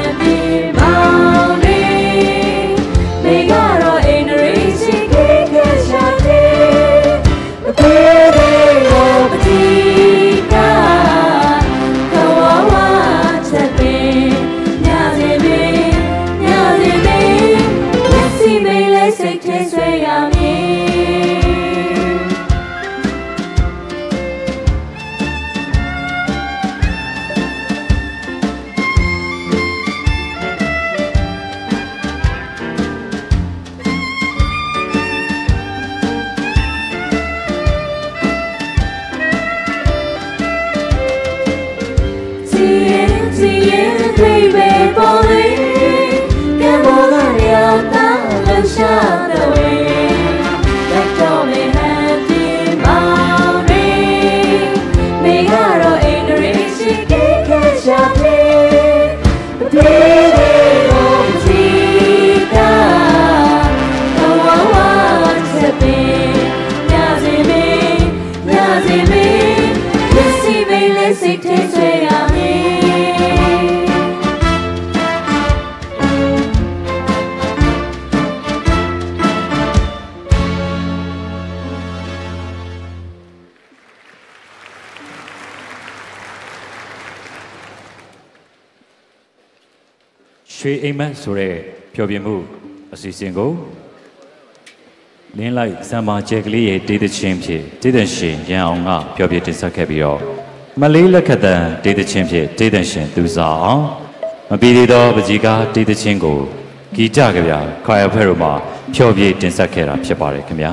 C: ရွှေအိမ်မက်ဆိုတဲ့ဖျော်ဖြေမှုအစီအစဉ်ကိုလင်းလိုက်စံပါကျဲကလေးရဲ့ဒေသချင်းဖြင့်ဒေသရှင်ရန်အောင်ကဖျော်ဖြေတင်ဆက်ခဲ့ပြီးတော့မလေးလက်ခတ်တန်ဒေသချင်းဖြင့်ဒေသရှင်သူစားအောင်မပြီးသေးသောပကြီးကားဒေသချင်းကိုဂီတကြဗျာခွာရဖဲတို့မှာဖျော်ဖြေတင်ဆက်ခဲ့တာဖြစ်ပါတယ်ခင်ဗျာ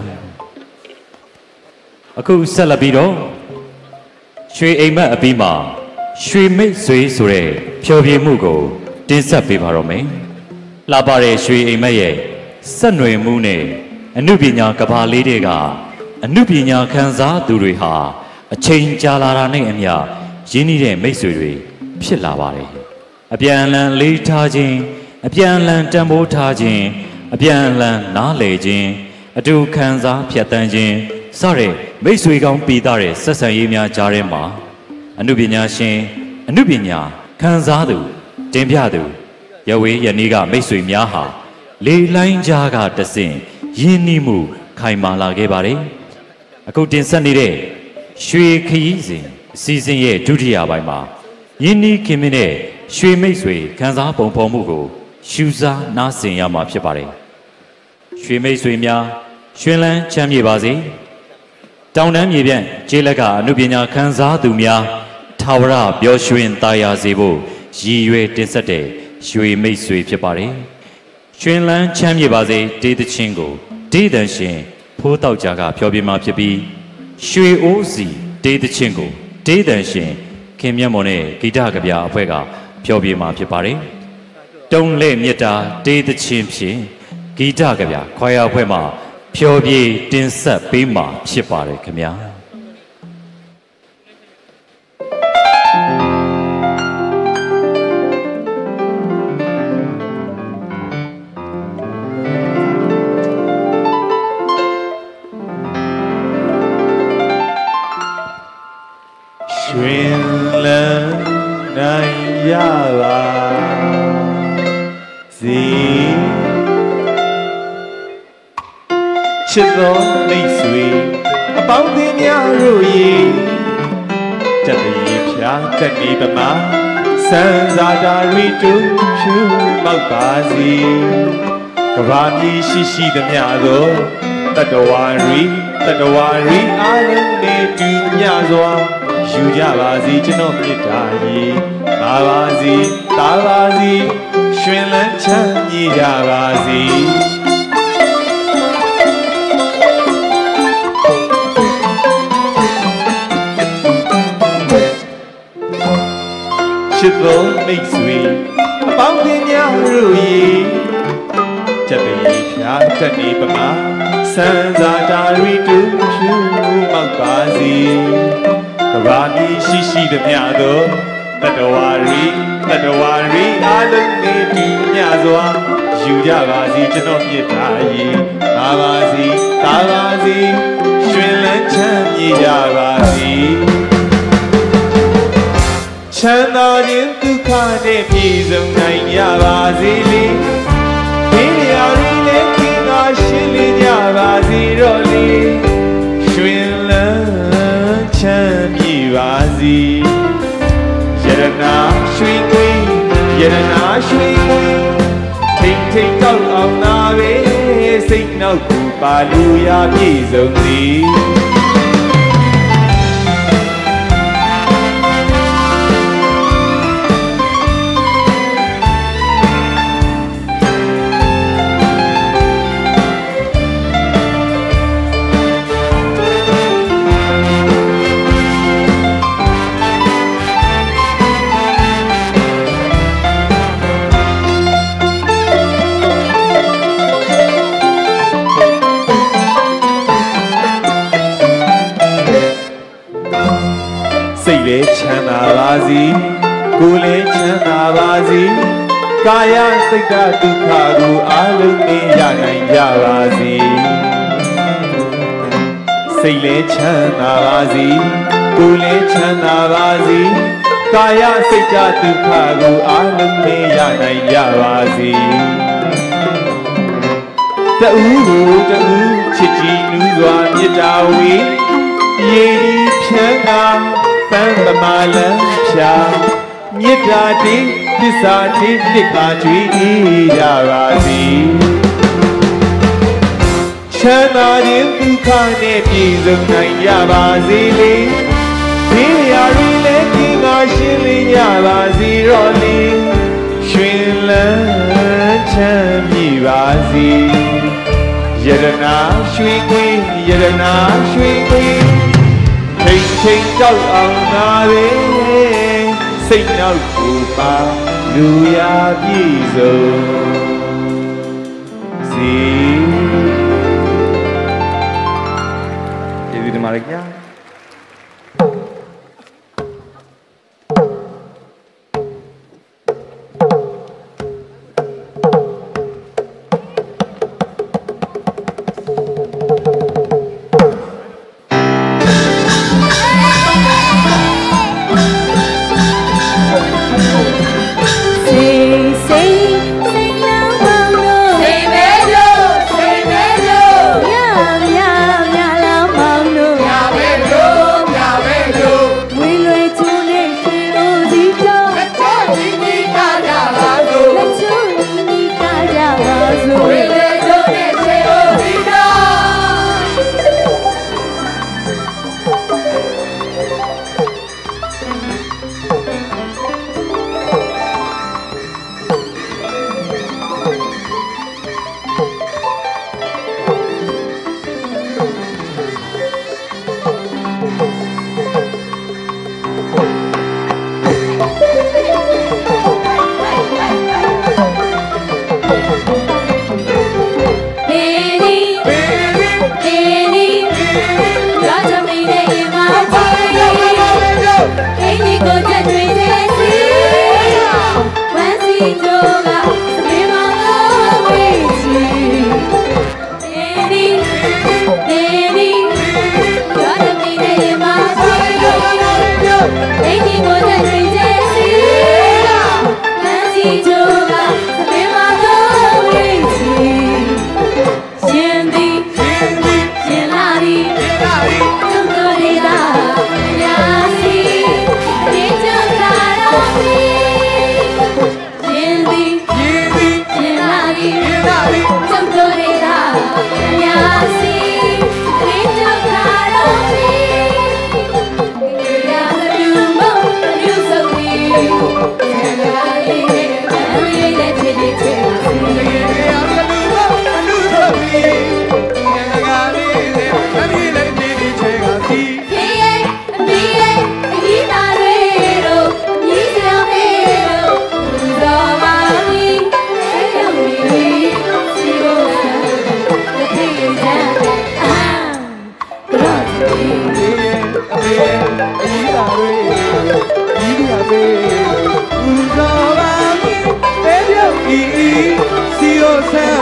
C: အခုဆက်လက်ပြီးတော့ရွှေအိမ်မက်အပြီးမှာရွှေမိတ်ဆွေဆိုတဲ့ဖျော်ဖြေမှုကိုတင်ဆက်ပေးပါတော့မယ်။လှပတဲ့ရွှေအိမ်မက်ရဲ့ဆက်နွယ်မှုနဲ့အနုပညာကဘာလေးတွေကအနုပညာခံစားသူတွေဟာအချိန်ကြာလာတာနဲ့အမျှရင်းနှီးတဲ့မိတ်ဆွေတွေဖြစ်လာပါတယ်။အပြန်အလှန်လေးထားခြင်းအပြန်အလှန်တန်ဖိုးထားခြင်းအပြန်အလှန်နားလည်ခြင်းအတူခံစားဖြတ်သန်းခြင်းစတဲ့မိတ်ဆွေကောင်းပြီးသားတဲ့ဆက်ဆံရေးများကြားထဲမှာအနုပညာရှင်အနုပညာခံစားသူတင်ပြသူရဝေးရနီးကမိတ်ဆွေများဟာလေလိုင်းကြားကတဆင့်ရင်းနှီးမှုခိုင်မာလာခဲ့ပါတယ်အခုတင်ဆက်နေတဲ့ရွှေခရီးစဉ်အစီအစဉ်ရဲ့ဒုတိယပိုင်းမှာရင်းနှီးခင်မင်းတဲ့ရွှေမိတ်ဆွေခံစားပုံဖော်မှုကိုရှုစားနားဆင်ရမှာဖြစ်ပါတယ်ရွှေမိတ်ဆွေများရွှင်လန်းချမ်းမြေပါစေတောင်တန်းမြေပြန့်ကျေးလက်ကအနုပညာခံစားသူများထာဝရပျော်ရွှင်သာယာစေဖို့ရည်ရွယ်တင်ဆက်တဲ့ရွှေမိတ်ဆွေဖြစ်ပါတယ်။ရွှင်လန်းချမ်းမြေပါစေဒေသချင်းကိုဒေသရှင်ဖိုးတောက်ကြကဖျော်ပြမှာဖြစ်ပြီးရွှေအိုးစီဒေသချင်းကိုဒေသရှင်ခင်မြတ်မော်နဲ့ဂီတကဗျာအဖွဲ့ကဖျော်ပြမှာဖြစ်ပါတယ်။တုံးလက်မြတ်တာဒေသချင်းဖြင့်ဂီတကဗျာခွာရအဖွဲ့မှာဖျော်ပြတင်ဆက်ပေးမှာဖြစ်ပါတယ်ခင်ဗျာ
M: ပါစေချစ်သောမိတ်ဆွေအပေါင်းအသင်းများတို့ရေကြက်တရေဖြာတက်နေပမာစံစာတာရီတူဖြူမောက်ပါစီကဘာမြေရှိရှိသမျှသောတတဝါရီတတဝါရီအားလုံးနဲ့တူညစွာယူကြပါစီကျွန်တော်မြတ်တာရေပါပါစီတာပါစီရွှင်လန်းချမ်းမြေကြပါစီချစ်သောမိတ်ဆွေအပေါင်းအသင်းများတို့ရေကြက်တရေဖြာတက်နေပမာစံစာတာရီတူဖြူမောက်ပါစီကဘာမြေရှိရှိသမျှသောတတဝါရီတတဝါရီအားလုံးနဲ့တူညစွာယူကြပါစီကျွန်တော်မြတ်တာရေပါပါစီတာပါစီရွှင်လန်းချမ်းမြေကြပါစီချမ်းသာခြင်းဒုက္ခနဲ့ပြည့်စုံနိုင်ကြပါစေလေဒီနေရာလေးနဲ့ကင်းသာရှင်းလင်းကြပါစေတော့လေရွှင်လန်းချမ်းမြေပါစေယရနာရွှင်ကွင်းယရနာရွှင်ကွင်းထိန်ထိန်တောက်အောင်သာပဲစိတ်နှောက်ကိုပါလူရပြည့်စုံသည် လေချမ်းသာပါစေကိုယ်လည်းချမ်းသာပါစေကာယစိတ်ဓာတ်ဒုက္ခကိုအားလုံးသိရနိုင်ကြပါစေစိတ်လည်းချမ်းသာပါစေကိုယ်လည်းချမ်းသာပါစေကာယစိတ်ဓာတ်ဒုက္ခကိုအားလုံးသိရနိုင်ကြပါစေတဦးကိုတဦးချစ်ကြည်နူးစွာမေတ္တာဝေရေဒီဖြန်းကားပန်းသမာလံဖြာမေတ္တာတိသစ္စာတိတိကာကြွေးကြပါစေချမ်းသာခြင်းဒုက္ခနဲ့ပြည့်စုံနိုင်ကြပါစေလေဒီရာရီလည်းကင်းကားရှင်းလင်းကြပါစေတော့လေရွှင်လန်းချမ်းမြေပါစေယရနာရွှင်ကွင်းယရနာရွှင်ကွင်းထိန်ထိန်တောက်အောင်သာပဲစိတ်နှောက်ကိုပါလူရာပြည့်စုံစီကျေးဇူးတင်ပါတယ်ခင်ဗျာ
F: မ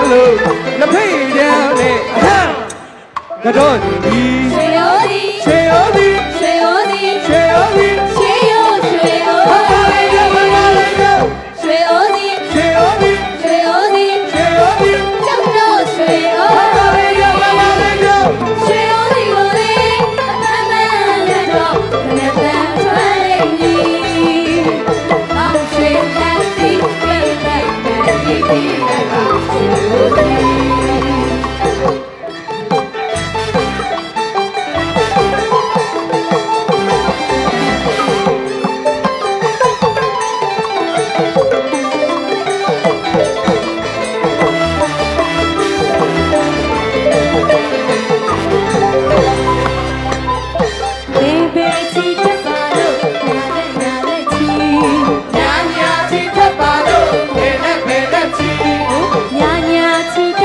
N: လို့လက်ဖိတ်တန်းနဲ့အဟံကတော့ဒီရွှေရိုးဒီရွှေရိုးဒီရွှေရိုးဒီရွှေရိုးဒီရွှေရိုးရွှေရိုးဟာလေးရောဟာလေးရောရွှေရိုးဒီရွှေရိုးဒီရွှေရိုးဒီရွှေရိုးဒီကျောင်းတော်ရွှေရိုးဟာလေးရောဟာလေးရောရွှေရိုးဒီကိုလေးအတမ်းမှန်ရတော့ခနဲ့တန်းထွန်းလေးကြီးအောင်ရွှေတန်းစီပြေးလိုက်တယ်ဒီဒီလိုက်ပါရွှေရိုးဒီညာညာချီ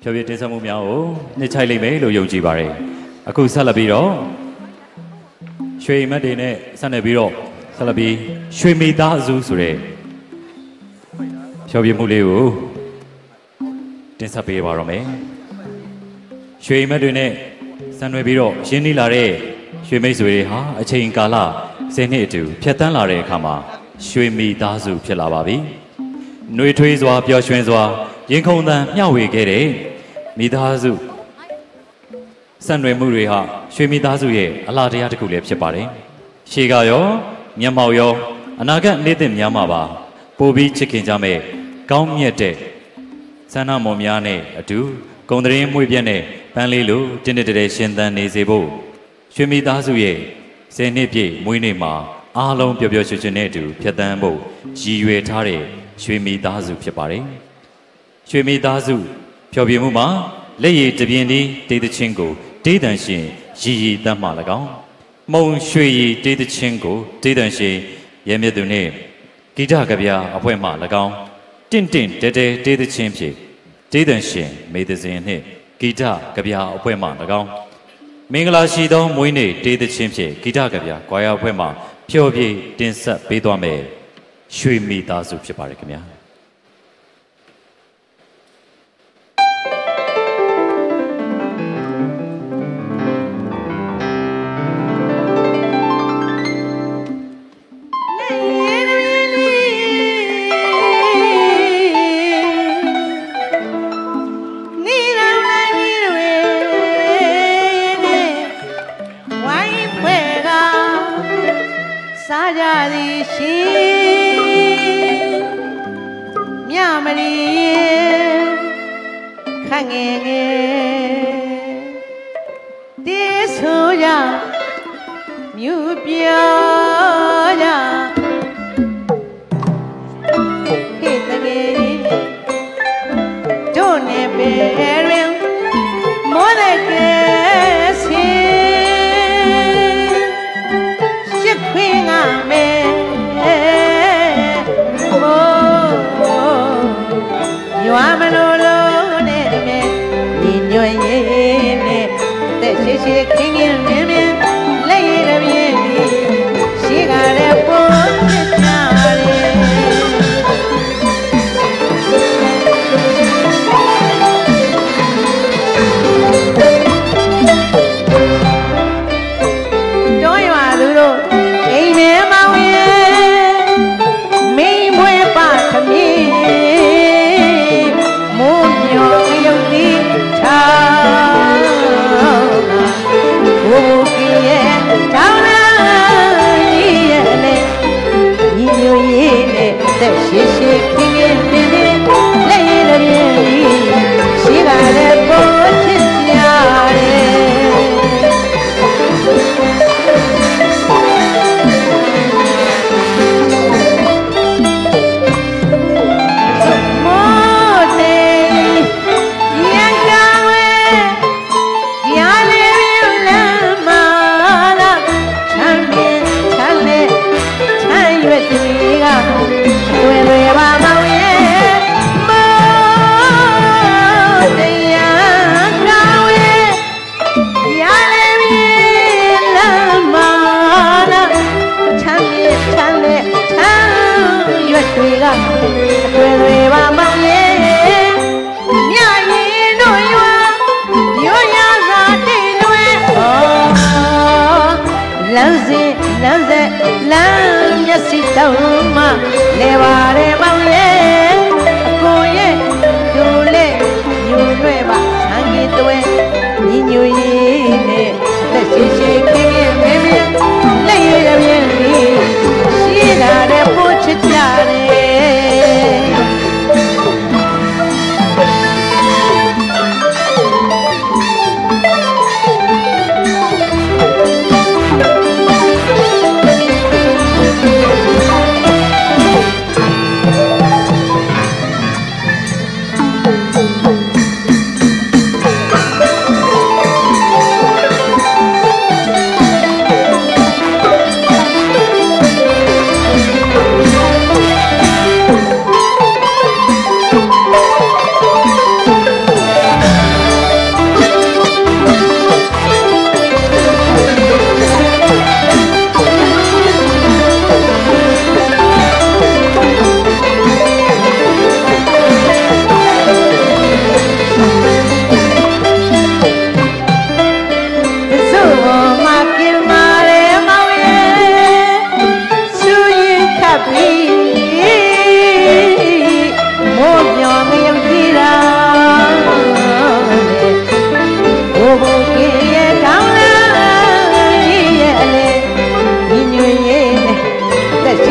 C: ဖြောပြတင်ဆက်မှုများကိုနှစ်ချိုက်လိမ့်မယ်လို့ယုံကြည်ပါတယ်အခုဆက်လက်ပြီးတော့ရွှေမတ်တွေနဲ့ဆက်နေပြီးတော့ဆက်လက်ပြီးရွှေမိသားစုဆိုတဲ့ဖြောပြမှုလေးကိုတင်ဆက်ပေးပါတော့မယ်ရွှေမတ်တွေနဲ့ဆက်နွယ်ပြီးတော့ရင်းနှီးလာတဲ့ရွှေမိတ်ဆွေတွေဟာအချိန်ကာလဆယ်နှစ်အတူဖြတ်တန်းလာတဲ့အခါမှာရွှေမိသားစုဖြစ်လာပါပြီ။နှွေထွေးစွာပျော်ရွှင်စွာရင်ခုန်သံမျှဝေခဲ့တဲ့မိသားစုဆက်နွယ်မှုတွေဟာရွှေမိသားစုရဲ့အလားတရားတစ်ခုလည်းဖြစ်ပါတယ်။ရှေးကရောမျက်မှောက်ရောအနာဂတ်နေ့တင်များမှာပါပို့ပြီးချစ်ခင်ကြမဲ့ကောင်းမြတ်တဲ့ဆန္ဒမော်များနဲ့အတူဂုံတရင်မွေပြက်နဲ့ပန်းလေးလိုတင်းတင်းတဲတဲရှင်သန်နေစေဖို့ရွှေမိသားစုရဲ့ဆယ်နှစ်ပြည့်မွေးနေ့မှာအားလုံးပျော်ပျော်ရွှင်ရွှင်နဲ့အတူဖြတ်သန်းဖို့ရည်ရွယ်ထားတဲ့ရွှေမိသားစုဖြစ်ပါတယ်။ရွှေမိသားစုဖျော်ဖြေမှုမှာလက်ရည်တပြင်းသည်တေးသချင်းကိုတေးတန်ရှင်ရည်ရည်တတ်မှ၎င်းမုံရွှေရည်တေးသချင်းကိုတေးတန်ရှင်ရဲမြတ်သူနှင့်ဂီတကဗျာအဖွဲ့မှ၎င်းတင့်တင့်တဲတဲတေးသချင်းဖြင့်တေးတန်ရှင်မေသဇင်နှင့်ဂီတကဗျာအဖွဲ့မှ၎င်းမင်္ဂလာရှိသောမွေးနေ့တေးသချင်းဖြင့်ဂီတကဗျာကွာရအဖွဲ့မှဖြောပြတင်ဆက်ပေးသွားမယ်ရွှေမိသားစုဖြစ်ပါတယ်ခင်ဗျာ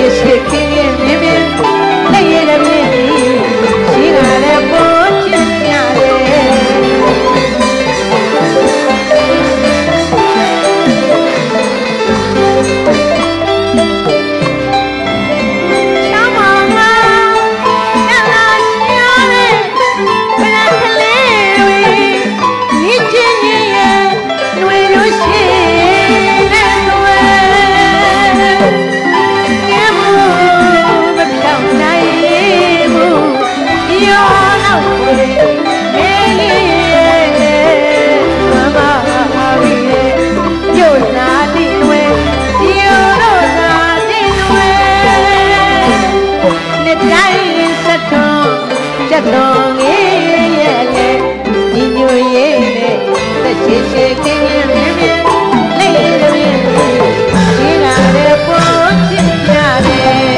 F: ရှိခင်ရင်မြင်မြင်လက်ရတဲ့မြင်ရှိကလည်းပေါ်ချင်ရတယ်တော့ငယ်ရဲ့လေညီညွတ်ရေးနဲ့သက်ရှိရှိခင်ရင်မြင်မြင်လေးရင်းရှိလာတဲ့ပေါ်ချင်ရတယ်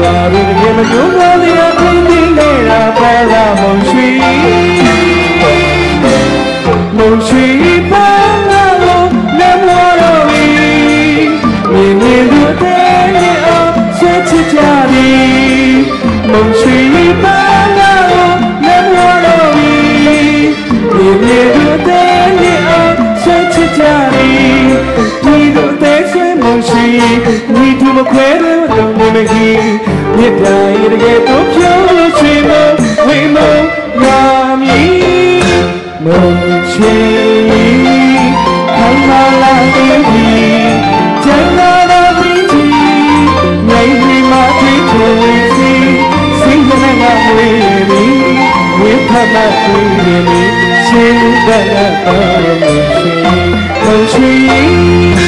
M: are in the game, you know they are playing there, para Monsui. Monsui, Pangalo, Namorovi. Mimi, you take it up, set it jari. Monsui, Pangalo, Namorovi. Mimi, you take it up, set it jari. We do this, Monsui. We do the credit, don't make it. We die to get to pure dreamer. We know Yami Mochi. Come on, baby. Janana Viti. Maybe my dream will see. Sing the name of me. With her not breathing me. Sing the name of Mochi. Mochi.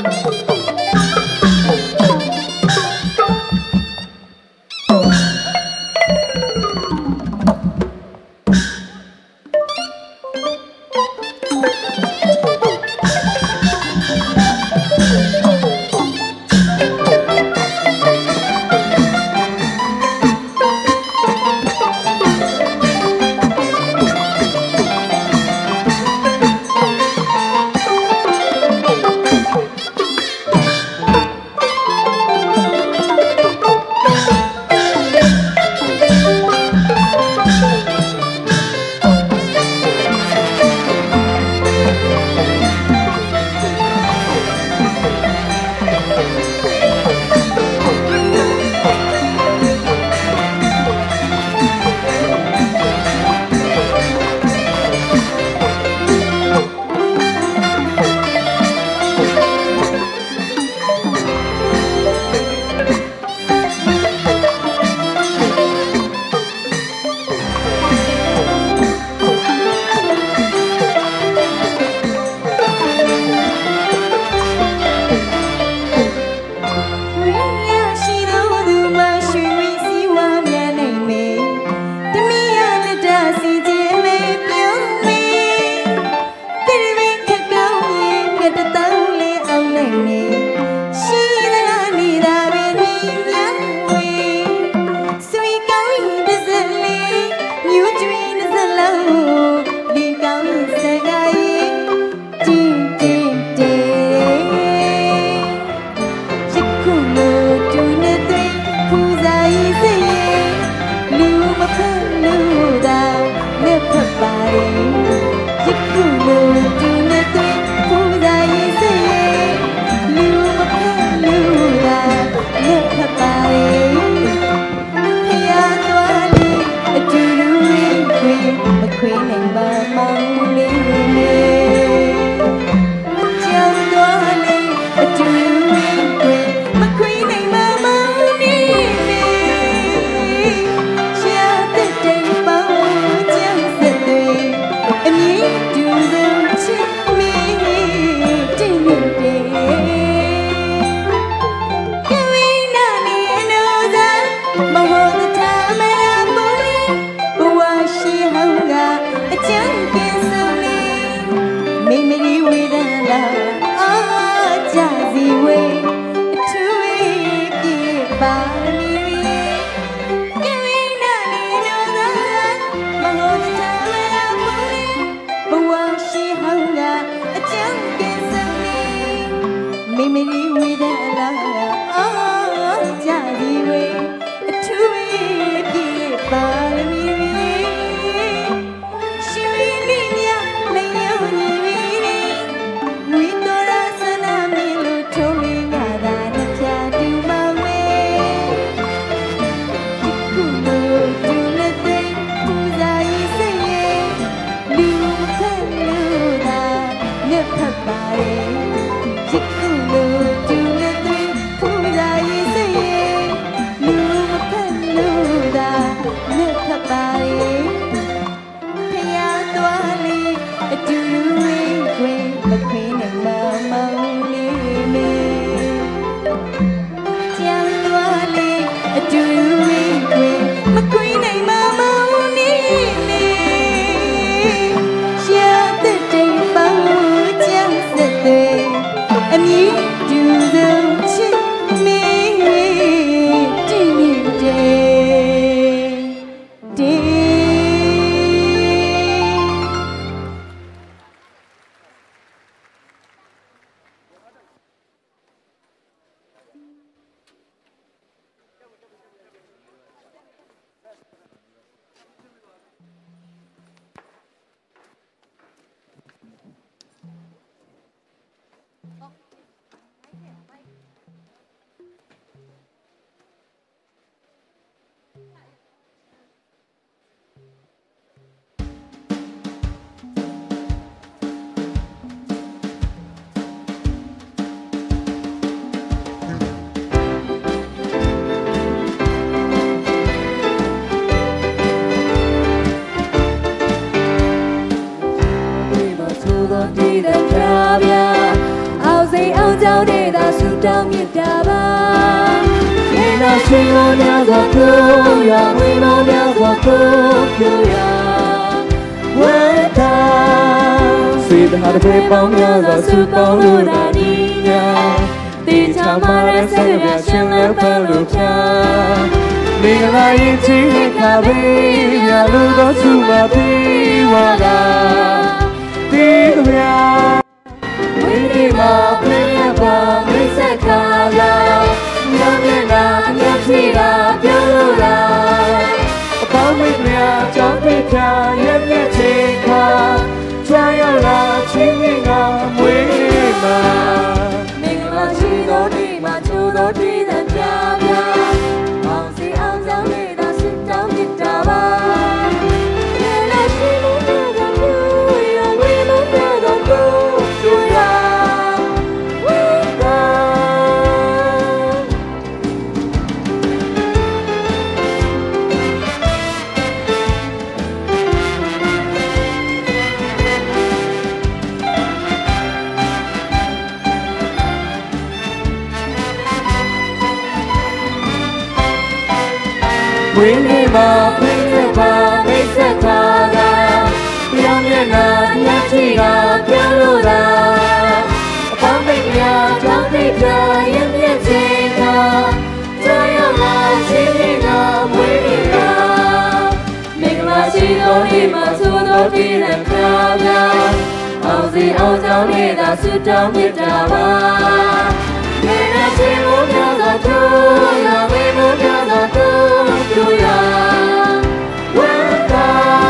F: ဒီတဲ့ကြပြအောင်စိတ်အောင်ကြောင်းတဲ့
N: ချင်းကိုများစွာပြုရဝိမောများစွာပြုရဝတ်တာစေတဟာတဲ့ပေါင်းများစွာစုပေါင်းလို့တာဒီညာတေချာမာတဲ့ဆက်ပြရှင်လည်းပဲလို့ဖြာမင်္ဂလာရင်ချင်းတဲ့ခါပဲရလို့တော့သူမပြီးဝါတာဒီကဗျာဝိဒီမာပြည့်ပါမိတ်ဆက်ခါလာညမျက်နှာမျက်စိကပြောလို့လားအပေါင်းမိတ်များကြောင်းပြချာရဲ့မျက်ခြေခါကြွားရောက်လာချင်းငင်ကမွေးမှာမင်္ဂလာရှိတော်ဒီမှာချိုးတော်ဒီတဲ့ပြပြအောင်စီအောင်ကြောင်းလေးသာစစ်တောင်းပြတာပါရဲ့လက်ရှိလို့တော့ပြရဝေးလို့တော့ကျူရဝေးတာဝိနေမာဖိနေပါမိတ်ဆက်ခါကပြောင်းမျက်နှာမျက်ခြေကပြောလို့လားအပေါင်းမိတ်များကြောင်းသိပြရဲ့မျက်ခြေကကြောင်းရောက်လာချင်းချင်းကမွေးနေတာမင်္ဂလာရှိတော်ဒီမှာသို့တော်ဒီနဲ့ပြပြအောင်စီအောင်ကြောင်းလေးသာဆွတောင်းမြတ်တာပါဒီနေ့ချင်းကိုများစွာတို့ရဝေးလို့များစွာတို့ကျူရဝတ်တာ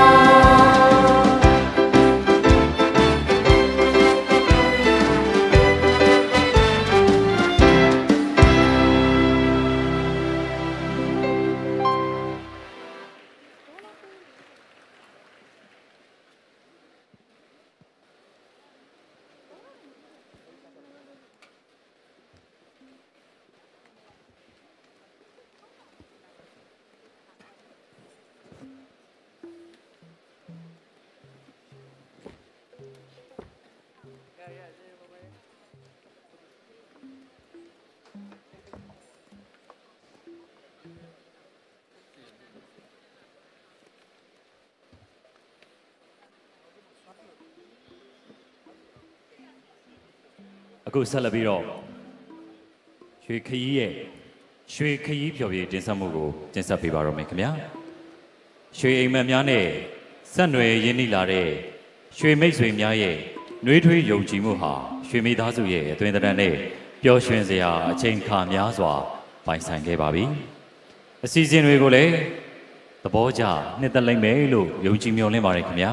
C: အခုဆက်လက်ပြီးတော့ရွှေခရီးရဲ့ရွှေခရီးဖျော်ဖြေတင်ဆက်မှုကိုတင်ဆက်ပေးပါတော့မယ်ခင်ဗျာရွှေအိမ်မက်များနဲ့ဆက်နွယ်ရင်းနှီးလာတဲ့ရွှေမိတ်ဆွေများရဲ့နှွေးထွေးယုံကြည်မှုဟာရွှေမိသားစုရဲ့အတွင်သဏ္ဍာန်နဲ့ပျော်ရွှင်စရာအချိန်ခါများစွာပိုင်ဆိုင်ခဲ့ပါပြီအစီအစဉ်တွေကိုလည်းသဘောကျနှစ်သက်လိမ့်မယ်လို့ယုံကြည်မျှော်လင့်ပါတယ်ခင်ဗျာ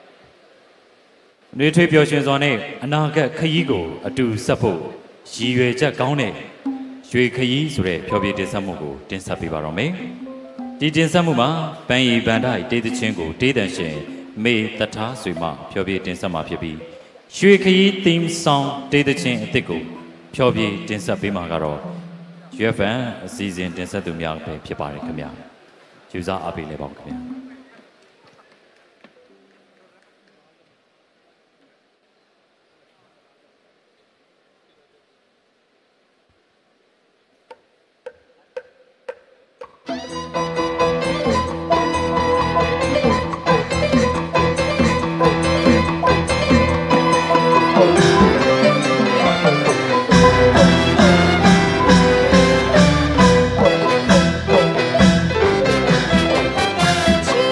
C: နှွေးထွေးပျော်ရွှင်စွာနဲ့အနာဂတ်ခရီးကိုအတူဆက်ဖို့ရည်ရွယ်ချက်ကောင်းတဲ့ရွှေခရီးဆိုတဲ့ဖျော်ဖြေတင်ဆက်မှုကိုတင်ဆက်ပေးပါတော့မယ်ဒီတင်ဆက်မှုမှာပန်းရီဗန္ဒိုက်တေးသချင်းကိုတေးတန်ရှင်မေတထားဆွေမှဖျော်ဖြေတင်ဆက်မှာဖြစ်ပြီးရွှေခရီး theme song တေးသချင်းအသစ်ကိုဖျော်ဖြေတင်ဆက်ပေးမှာကတော့ ယူ အက်ဖ် အမ် အစီအစဉ်တင်ဆက်သူများပဲဖြစ်ပါတယ်ခင်ဗျာယူစားအားပေးလဲပါဦးခင်ဗျာ
F: ချီ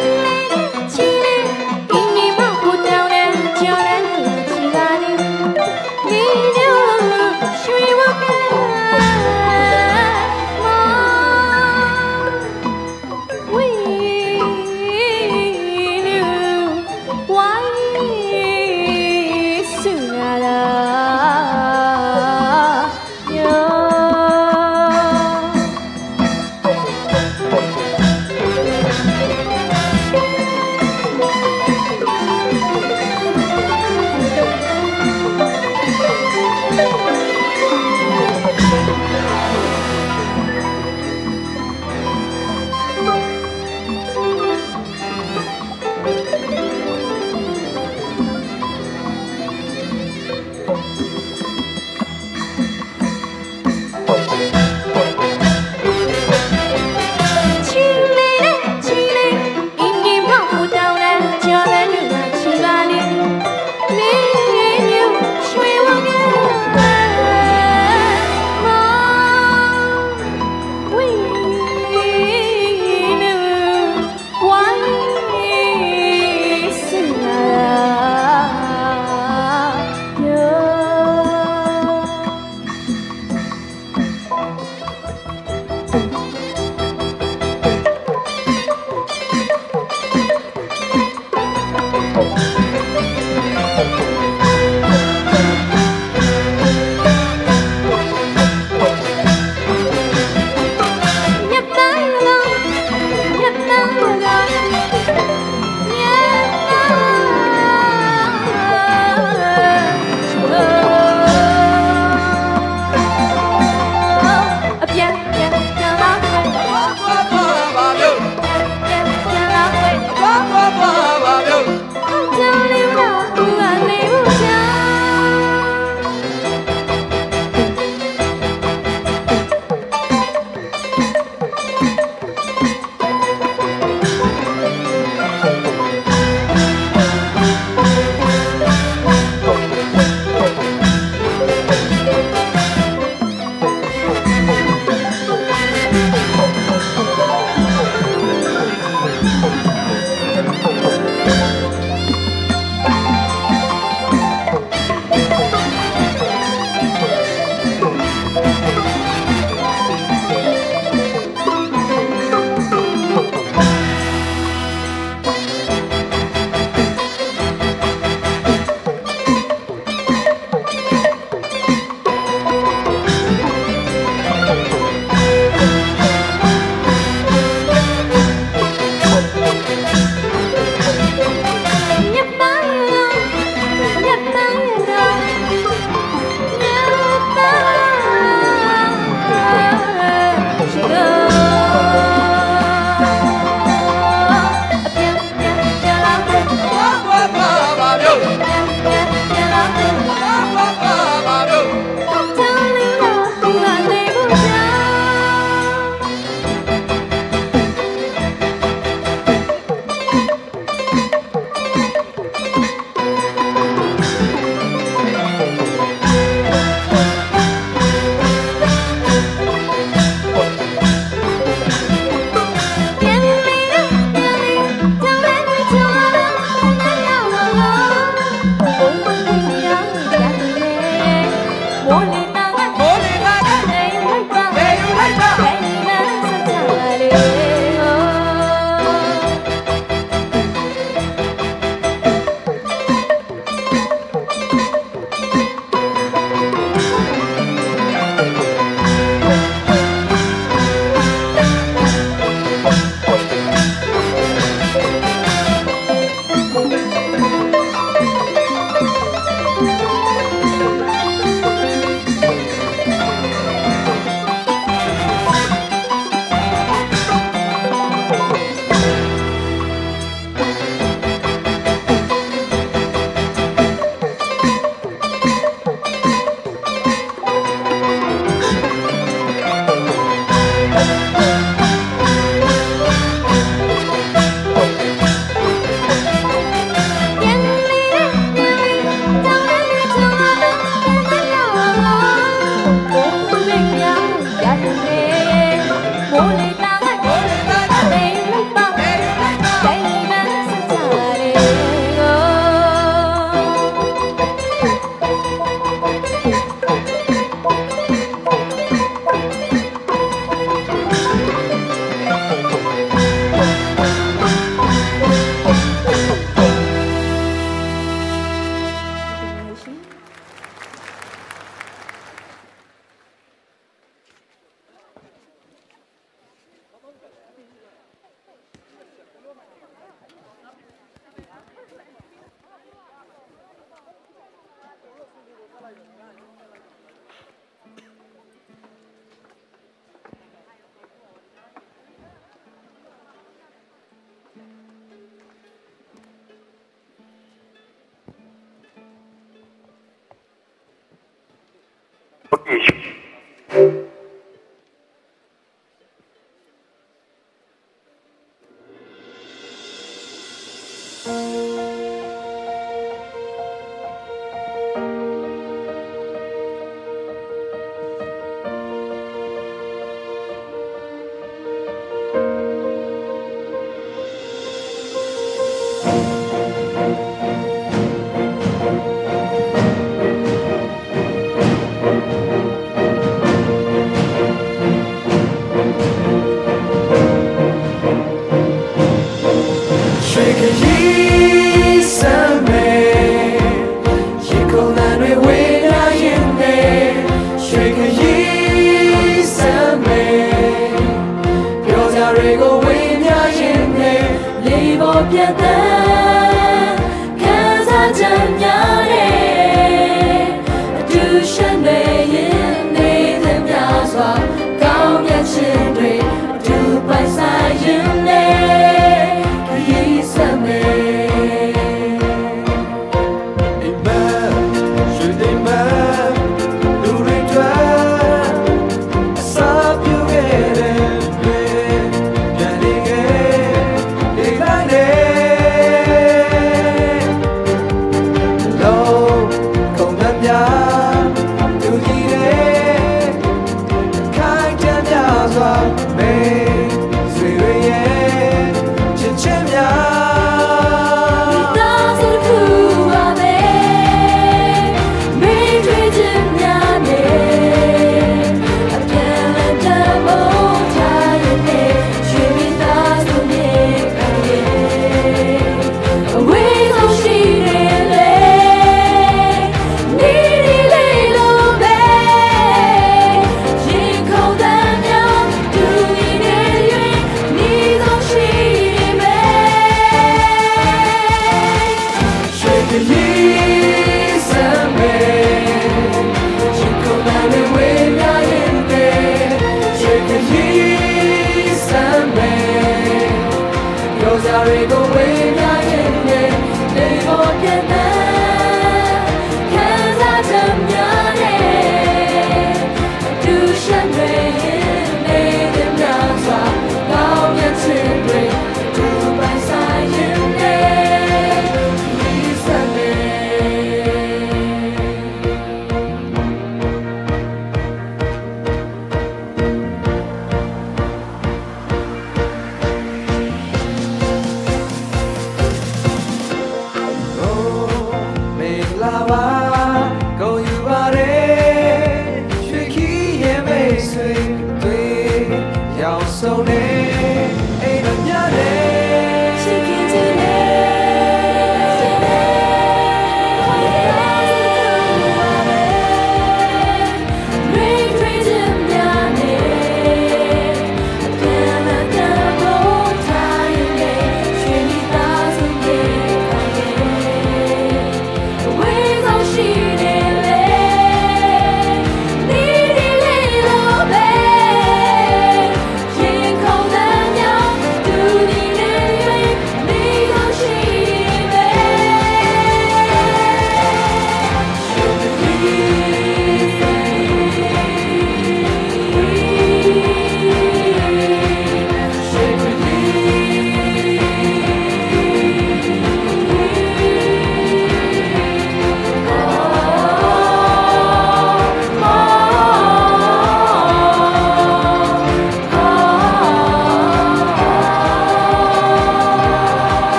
F: 天空的鸟。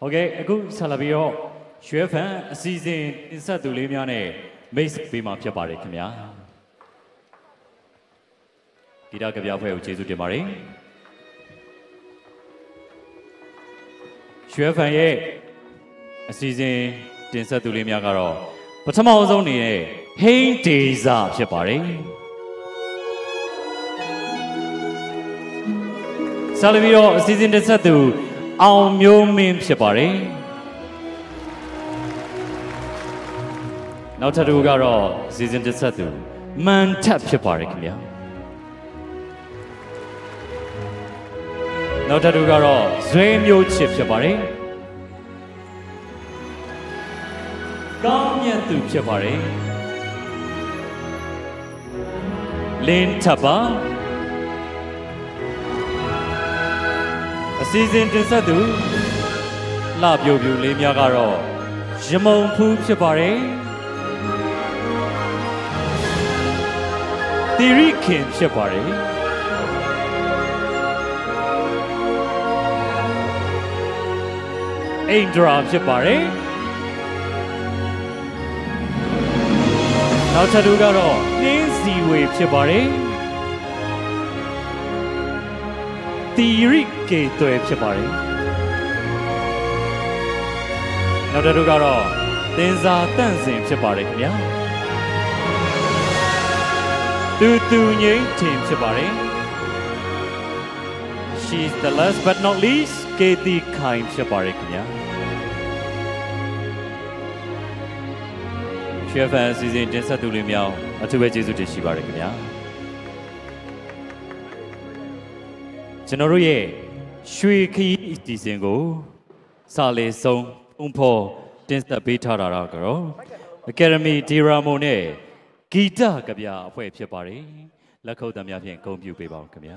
C: ဟုတ်ကဲ့အခုဆက်လာပြီးတော့ရွှေဖန်အစီအစဉ်တင်ဆက်သူလေးများနဲ့မိတ်ပေးမှာဖြစ်ပါတယ်ခင်ဗျာဂီတကဗျာဖွဲ့ကိုကျေးဇူးတင်ပါတယ်ရွှေဖန်ရဲ့အစီအစဉ်တင်ဆက်သူလေးများကတော့ပထမအဆုံးနေတဲ့ဟိန်းဒေဇာဖြစ်ပါတယ်ဆက်လက်ပြီးတော့အစီအစဉ်တင်ဆက်သူအောင်မျိုးမင်းဖြစ်ပါတယ်နောက်ထပ်တစ်ခုကတော့အစီအစဉ်တင်ဆက်သူမန်ထက်ဖြစ်ပါတယ်ခင်ဗျာနောက်ထပ်တစ်ခုကတော့ဇွဲမျိုးချစ်ဖြစ်ပါတယ်ကောင်းမြတ်သူဖြစ်ပါတယ်လင်းထပ်ပါအစီအစဉ်တင်ဆက်သူလှပြိုပြူလေးများကတော့ရမုံဖူးဖြစ်ပါတယ်တီရိခင်ဖြစ်ပါတယ်အိန္ဒြာဖြစ်ပါတယ်နောက်ထပ်သူကတော့နှင်းစီဝေဖြစ်ပါတယ်တီရိကေသွဲဖြစ်ပါတယ်နောက်တစ်ခုကတော့သင်္ဇာတန့်စင်ဖြစ်ပါတယ်ခင်ဗျာတူတူငိမ့်ထင်ဖြစ်ပါတယ် She's the last but not least ကေတီခိုင်ဖြစ်ပါတယ်ခင်ဗျာရွှေဖန်စီစဉ်တင်ဆက်သူလေးများအထူးပဲကျေးဇူးတင်ရှိပါတယ်ခင်ဗျာကျွန်တော်တို့ရဲ့ရွှေခီးအစီအစဉ်ကိုစာလေဆုံးဥဖို့တင်ဆက်ပေးထားတာကတော့ Academy Diramo နဲ့ဂီတကဗျာအဖွဲ့ဖြစ်ပါတယ်လက်ခုပ်သံများဖြင့်ဂုဏ်ပြုပေးပါဦးခင်ဗျာ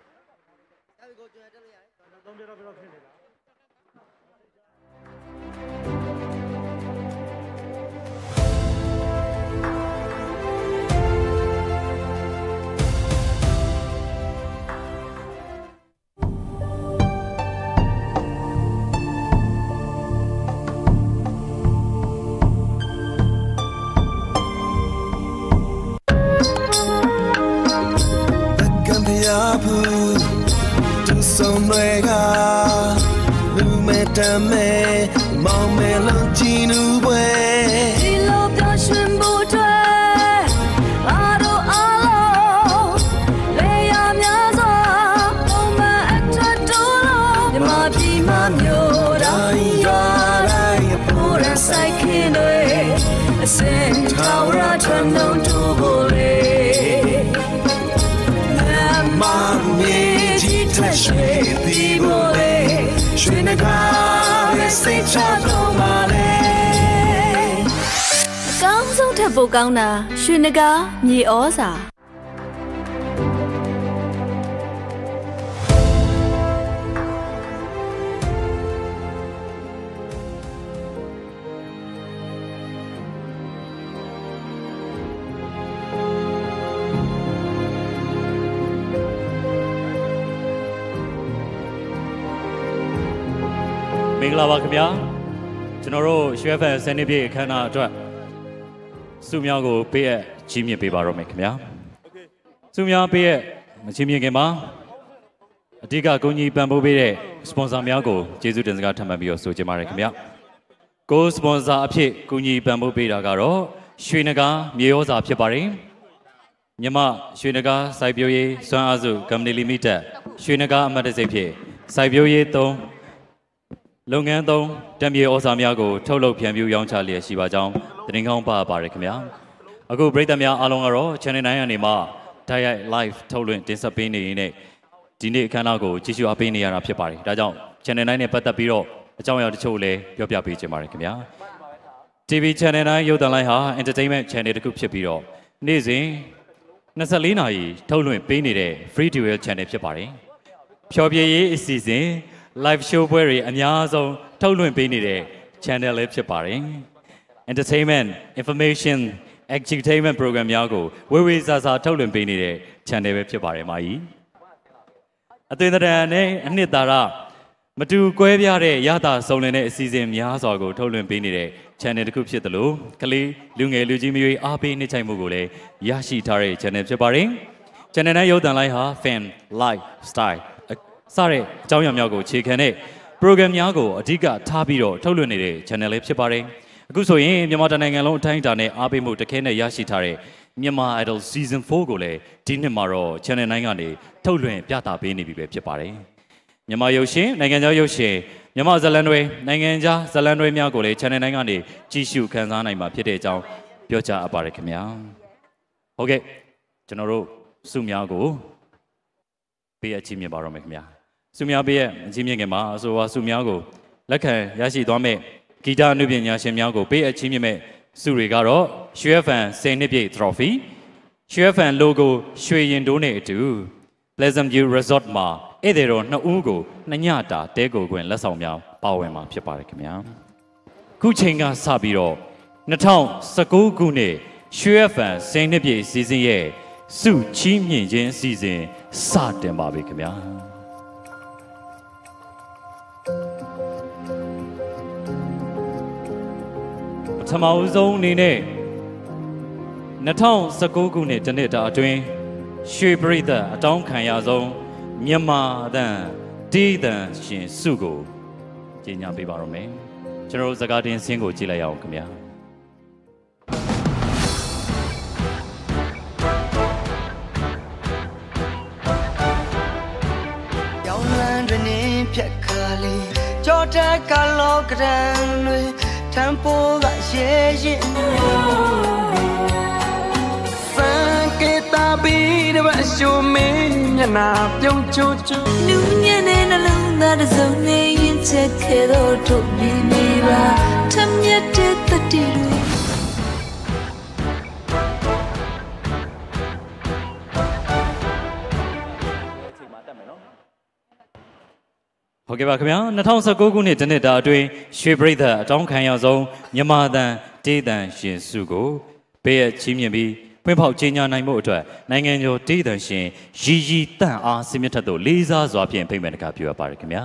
F: Sombrega, lumetame, maumelo chinubwe. Ilo kashmbutwe, aro alo, leya myazo, oma ektatolo. Yama pima myora, yara yapura saikindwe, asen taura tandon tubole. Mami. Shwe bibole, shwe nagare say chagomale. Gang song thabo gang na, shwe naga mi oza. မင်္ဂလာပါခင်ဗျာကျွန်တော်တို့ရွှေဖန်ဆယ်နှစ်ပြည့်အခမ်းအနားအတွက်စုမြောက်ကိုပေးအပ်ကြီးမြင့်ပေးပါတော့မယ်ခင်ဗျာစုမြောက်ပေးအပ်မကြီးမြင့်ခင်မှာအဓိကဂုဏ်ကြီးပံ့ပိုးပေးတဲ့စပွန်ဆာများကိုကျေးဇူးတင်စကားထပ်မံပြီးတော့ဆိုချင်ပါတယ်ခင်ဗျာကိုစပွန်ဆာအဖြစ်ဂုဏ်ကြီးပံ့ပိုးပေးတာကတော့ရွှေနဂါမြေဩဇာဖြစ်ပါတယ်မြမရွှေနဂါစိုက်ပျိုးရေးစွမ်းအားစုကုမ္ပဏီလီမိတက်ရွှေနဂါအမတ်တစိဖြစ်စိုက်ပျိုးရေးသုံးလုပ်ငန်းသုံးဓာတ်မြေဩဇာများကိုထုတ်လုပ်ဖြန့်ဖြူးရောင်းချလျက်ရှိပါကြောင်းသတင်းကောင်းပါပါတယ်ခင်ဗျာအခုပရိသတ်များအားလုံးကတော့ channel နိုင်ကနေမှတိုက်ရိုက် live ထုတ်လွှင့်တင်ဆက်ပေးနေရင်ဒီနေ့အခမ်းအနားကိုကြည့်ရှုအားပေးနေရတာဖြစ်ပါတယ်ဒါကြောင့် channel နိုင်နဲ့ပတ်သက်ပြီးတော့အကြောင်းအရာတချို့လည်းပြောပြပေးချင်ပါတယ်ခင်ဗျာ တီဗီ channel နိုင်ရုပ်သံလိုင်းဟာ entertainment channel တစ်ခုဖြစ်ပြီးတော့နေ့စဉ်နှစ်ဆယ့်လေးနာရီထုတ်လွှင့်ပေးနေတဲ့ free dual channel ဖြစ်ပါတယ်ဖျော်ဖြေရေးအစီအစဉ် live show ပွဲတွေအများဆုံးထုတ်လွှင့်ပေးနေတဲ့ channel လေးဖြစ်ပါတယ် entertainment information entertainment program များကိုဝေဝေစာစာထုတ်လွှင့်ပေးနေတဲ့ channel ပဲဖြစ်ပါတယ်မာကြီးအသွင်သဏ္ဍာန်နဲ့အနှစ်သာရ
C: မတူကွဲပြားတဲ့ရတာစုံလင်တဲ့အစီအစဉ်များစွာကိုထုတ်လွှင့်ပေးနေတဲ့ channel တစ်ခုဖြစ်တယ်လို့ကလေးလူငယ်လူကြီးမျိုးအားပေးနှိမ့်ချိုင်မှုကိုလည်းရရှိထားတဲ့ channel ဖြစ်ပါတယ် channel နဲ့ရုပ်သံလိုင်းဟာ fan life style စတဲ့အကြောင်းအရာများကိုအခြေခံတဲ့ program များကိုအဓိကထားပြီးတော့ထုတ်လွှင့်နေတဲ့ channel လေးဖြစ်ပါတယ်အခုဆိုရင်မြန်မာတိုင်းနိုင်ငံလုံးအတိုင်းအတာနဲ့အားပေးမှုတစ်ခဲနဲ့ရရှိထားတဲ့မြန်မာ Idol Season four ကိုလည်းဒီနှစ်မှာတော့ channel nine ကနေထုတ်လွှင့်ပြသပေးနေပြီပဲဖြစ်ပါတယ်မြန်မာရုပ်ရှင်နိုင်ငံခြားရုပ်ရှင်မြန်မာဇာတ်လမ်းတွေနိုင်ငံခြားဇာတ်လမ်းတွေများကိုလည်း channel nine ကနေကြည့်ရှုခန်းစားနိုင်မှာဖြစ်တဲ့အကြောင်းပြောကြားအပ်ပါတယ်ခင်ဗျာဟုတ်ကဲ့ကျွန်တော်တို့စုများကိုပေးအပ်ချီးမြှင့်ပါတော့မယ်ခင်ဗျာစုများပေးအပ်ချီးမြှင့်ခင်မှာအဆိုပါစုများကိုလက်ခံရရှိသွားမယ်ဂီတအနုပညာရှင်များကိုပေးအပ်ချီးမြှင့်မဲ့စုတွေကတော့ ရွှေ fan ဆယ်နှစ်ပြည့် trophy ရွှေ fan logo ရွှေရင်တိုးနဲ့အတူ Pleasant View Resort မှာဧည့်သည်တော်နှစ်ဦးကိုနှစ်ညတာတဲကိုခွင့်လက်ဆောင်များပါဝင်မှာဖြစ်ပါတယ်ခင်ဗျာခုချိန်ကစပြီးတော့၂၀၁၉ခုနှစ်ရွှေ fan ဆယ်နှစ်ပြည့်စီစဉ်ရဲ့စုချီးမြှင့်ခြင်းစီစဉ်စတင်ပါပြီခင်ဗျာပထမဦးဆုံးအနေနဲ့၂၀၁၉ခုနှစ်တနှစ်တာအတွင်းရွှေပရိသတ်အတောင်းခံရဆုံးမြန်မာတန်ဒေသန်ရှင်စုကိုကြီးညာပေးပါရမယ်ကျွန်တော်တို့စကားတင်ဆင်းကိုကြည့်လိုက်ရအောင်ခင်ဗျာ
F: ရောင်လန်းတွင်နေဖြတ်ခါလေးကြောတက်ကလောကရန်တွေထမ်းပိုးကရဲရင်စံကေတာဘီတပတ်ရှုံမင်းမျက်နာပြုံးချိုးချိုးလူညနေနှလုံးသားတစ်စုံနဲ့ရင်ချက်ခဲတော့ထုတ်ပြီးနေပါထမြက်တဲ့တတိတွေ
C: ဟုတ်ကဲ့ပါခင်ဗျာ၂၀၁၉ခုနှစ်တနှစ်တာအတွင်းရွှေပရိသတ်အတောင်းခံရဆုံးမြန်မာတန်ဒေသန်ရှင်စုကိုပေးအပ်ချီးမြှင့်ပြီးဖွင့်ဖောက်ကြေညာနိုင်မှုအတွက်နိုင်ငံကျော်ဒေသန်ရှင်ရီရီတန့်အားစင်မြတ်ထက်တို့လေးစားစွာဖြင့်ဖိတ်မယ်တကားပြုအပ်ပါတယ်ခင်ဗျာ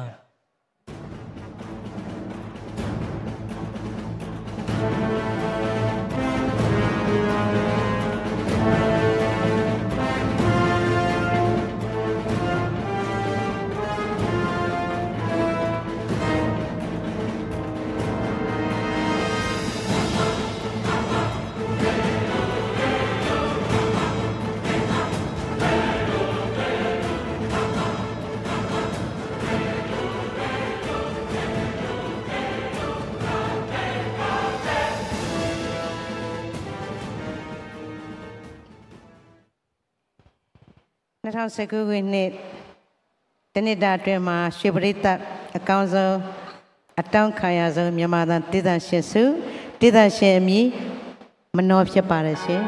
O: ၂၀၁၉ခုနှစ်တနှစ်တာအတွင်းမှာရွှေပရိသတ်အကောင်းဆုံးအတောင်းခံရဆုံးမြန်မာတန်ဒေသရှင်စုဒေသရှင်အမည်မနောဖြစ်ပါတယ်ရှင်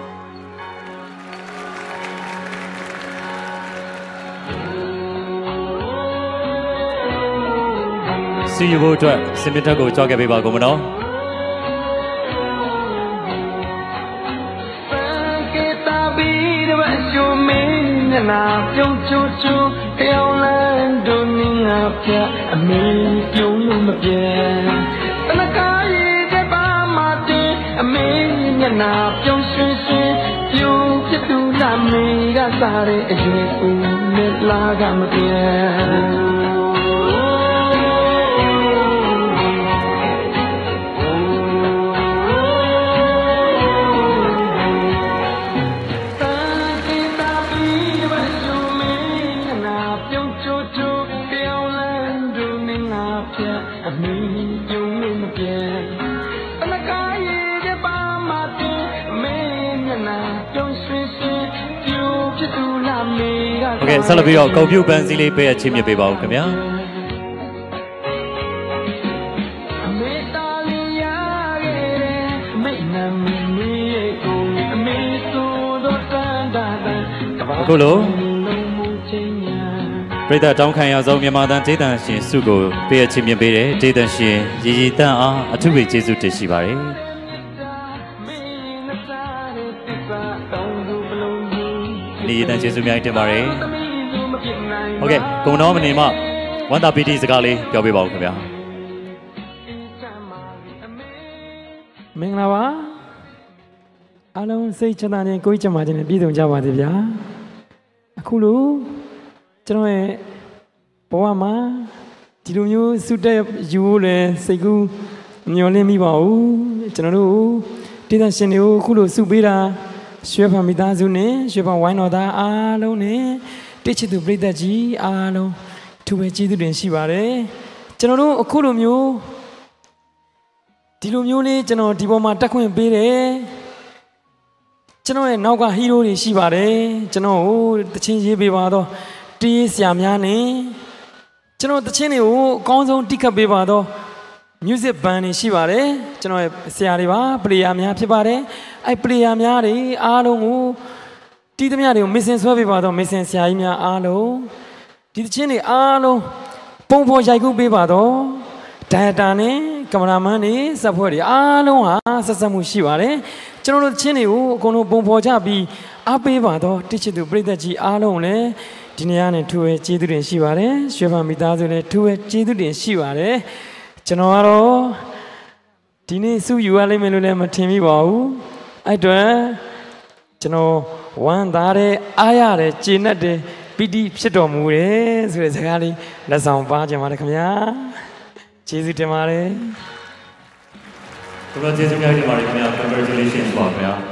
C: စီယူဖို့အတွက်စင်မြတ်ထက်ကိုကြောက်ခဲ့ပေးပါကုန်မနော်
F: မျက်နာပြုံးချိုးချိုးကြောင်လန်းတို့နင်းငါပြအမေပြုံးလို့မပြေတနကားရည်တဲ့ပါမတဲ့အမေမျက်နာပြုံးရွှင်ရွှင်ပြုံးဖြစ်သူလာမေကစားတဲ့အရွယ်ဦးနဲ့လာကမပြေ
C: โอเคဆက်လက်ပြီးတော့ကွန်ပျူတာပန်းစည်းလေးပေးအချင်းမြပေးပါဦးခင်ဗျာအခုလိုပြည်သက်တောင်းခံရဆုံးမြန်မာတန်ဒေသရှင်စုကိုပေးအချင်းမြပေးတဲ့ဒေသရှင်ရည်ရည်တန့်အားအထူးပဲကျေးဇူးတင်ရှိပါတယ်ဒီတန်ကျေးဇူးများတင်ပါတယ်ဟုတ်ကဲ့ကုံတော်မနေမှဝဝမ်းသာပီတိစကားလေးပြောပြပါဦးခင်ဗျာ
P: မင်္ဂလာပါအားလုံးစိတ်ချမ်းသာခြင်းကိုယ်ချမ်းသာခြင်းနဲ့ပြည့်စုံကြပါစေဗျာအခုလိုကျွန်တော်ရဲ့ဘဝမှာဒီလိုမျိုးစုတက်ယူဖို့လည်းစိတ်ကူးမျှော်လင့်မိပါဘူးကျွန်တော်တို့ဒေသရှင်တွေကိုအခုလိုစုပေးတာရွှေဖန်မိသားစုနဲ့ရွှေဖန်ဝိုင်းတော်သားအားလုံးနဲ့တိချစ်သူပရိသတ်ကြီးအားလုံးသူပဲကျေးဇူးတင်ရှိပါတယ်ကျွန်တော်တို့အခုလိုမျိုးဒီလိုမျိုးလေးကျွန်တော်ဒီပေါ်မှာတက်ခွင့်ပေးတယ်ကျွန်တော်ရဲ့နောက်ကဟီးရိုးတွေရှိပါတယ်ကျွန်တော်ကိုတချင်းရေးပေးပါတော့တီးဆရာများနဲ့ကျွန်တော်တချင်းတွေကိုအကောင်းဆုံးတိခတ်ပေးပါတော့ music band တွေရှိပါတယ်ကျွန်တော်ရဲ့ဆရာတွေပါ player များဖြစ်ပါတယ်အဲ့ player များတွေအားလုံးကိုတီးသမျှတွေကို missing ဆွဲပေးပါတော့ missing ဆရာကြီးများအားလုံးဒီတချင်းတွေအားလုံးပုံဖော်ရိုက်ကူးပေးပါတော့ director နဲ့ကင်မရာမန်တွေစက်ဖွဲ့တွေအားလုံးဟာဆက်ဆက်မှုရှိပါတယ်ကျွန်တော်တို့ချင်းတွေကိုအကုန်လုံးပုံဖော်ကြပြီးအားပေးပါတော့တိချစ်သူပရိသတ်ကြီးအားလုံးလည်းဒီနေ့ကနေထူပဲကျေးဇူးတင်ရှိပါတယ်ရွှေဖန်မိသားစုလည်းထူပဲကျေးဇူးတင်ရှိပါတယ်ကျွန်တော်ကတော့ဒီနေ့စုယူရလိမ့်မယ်လို့လည်းမထင်မိပါဘူးအဲ့တော့ကျွန်တော်ဝမ်းသာတဲ့အားရတဲ့ကျေနပ်တဲ့ပီတိဖြစ်တော်မူတယ်ဆိုတဲ့စကားလေးလက်ဆောင်ပါကြပါရခင်ဗျာကျေးဇူးတင်ပါတယ်
C: တော်တော်ကျေးဇူးများတင်ပါတယ်ခင်ဗျာ congratulations ပါခင်ဗျာ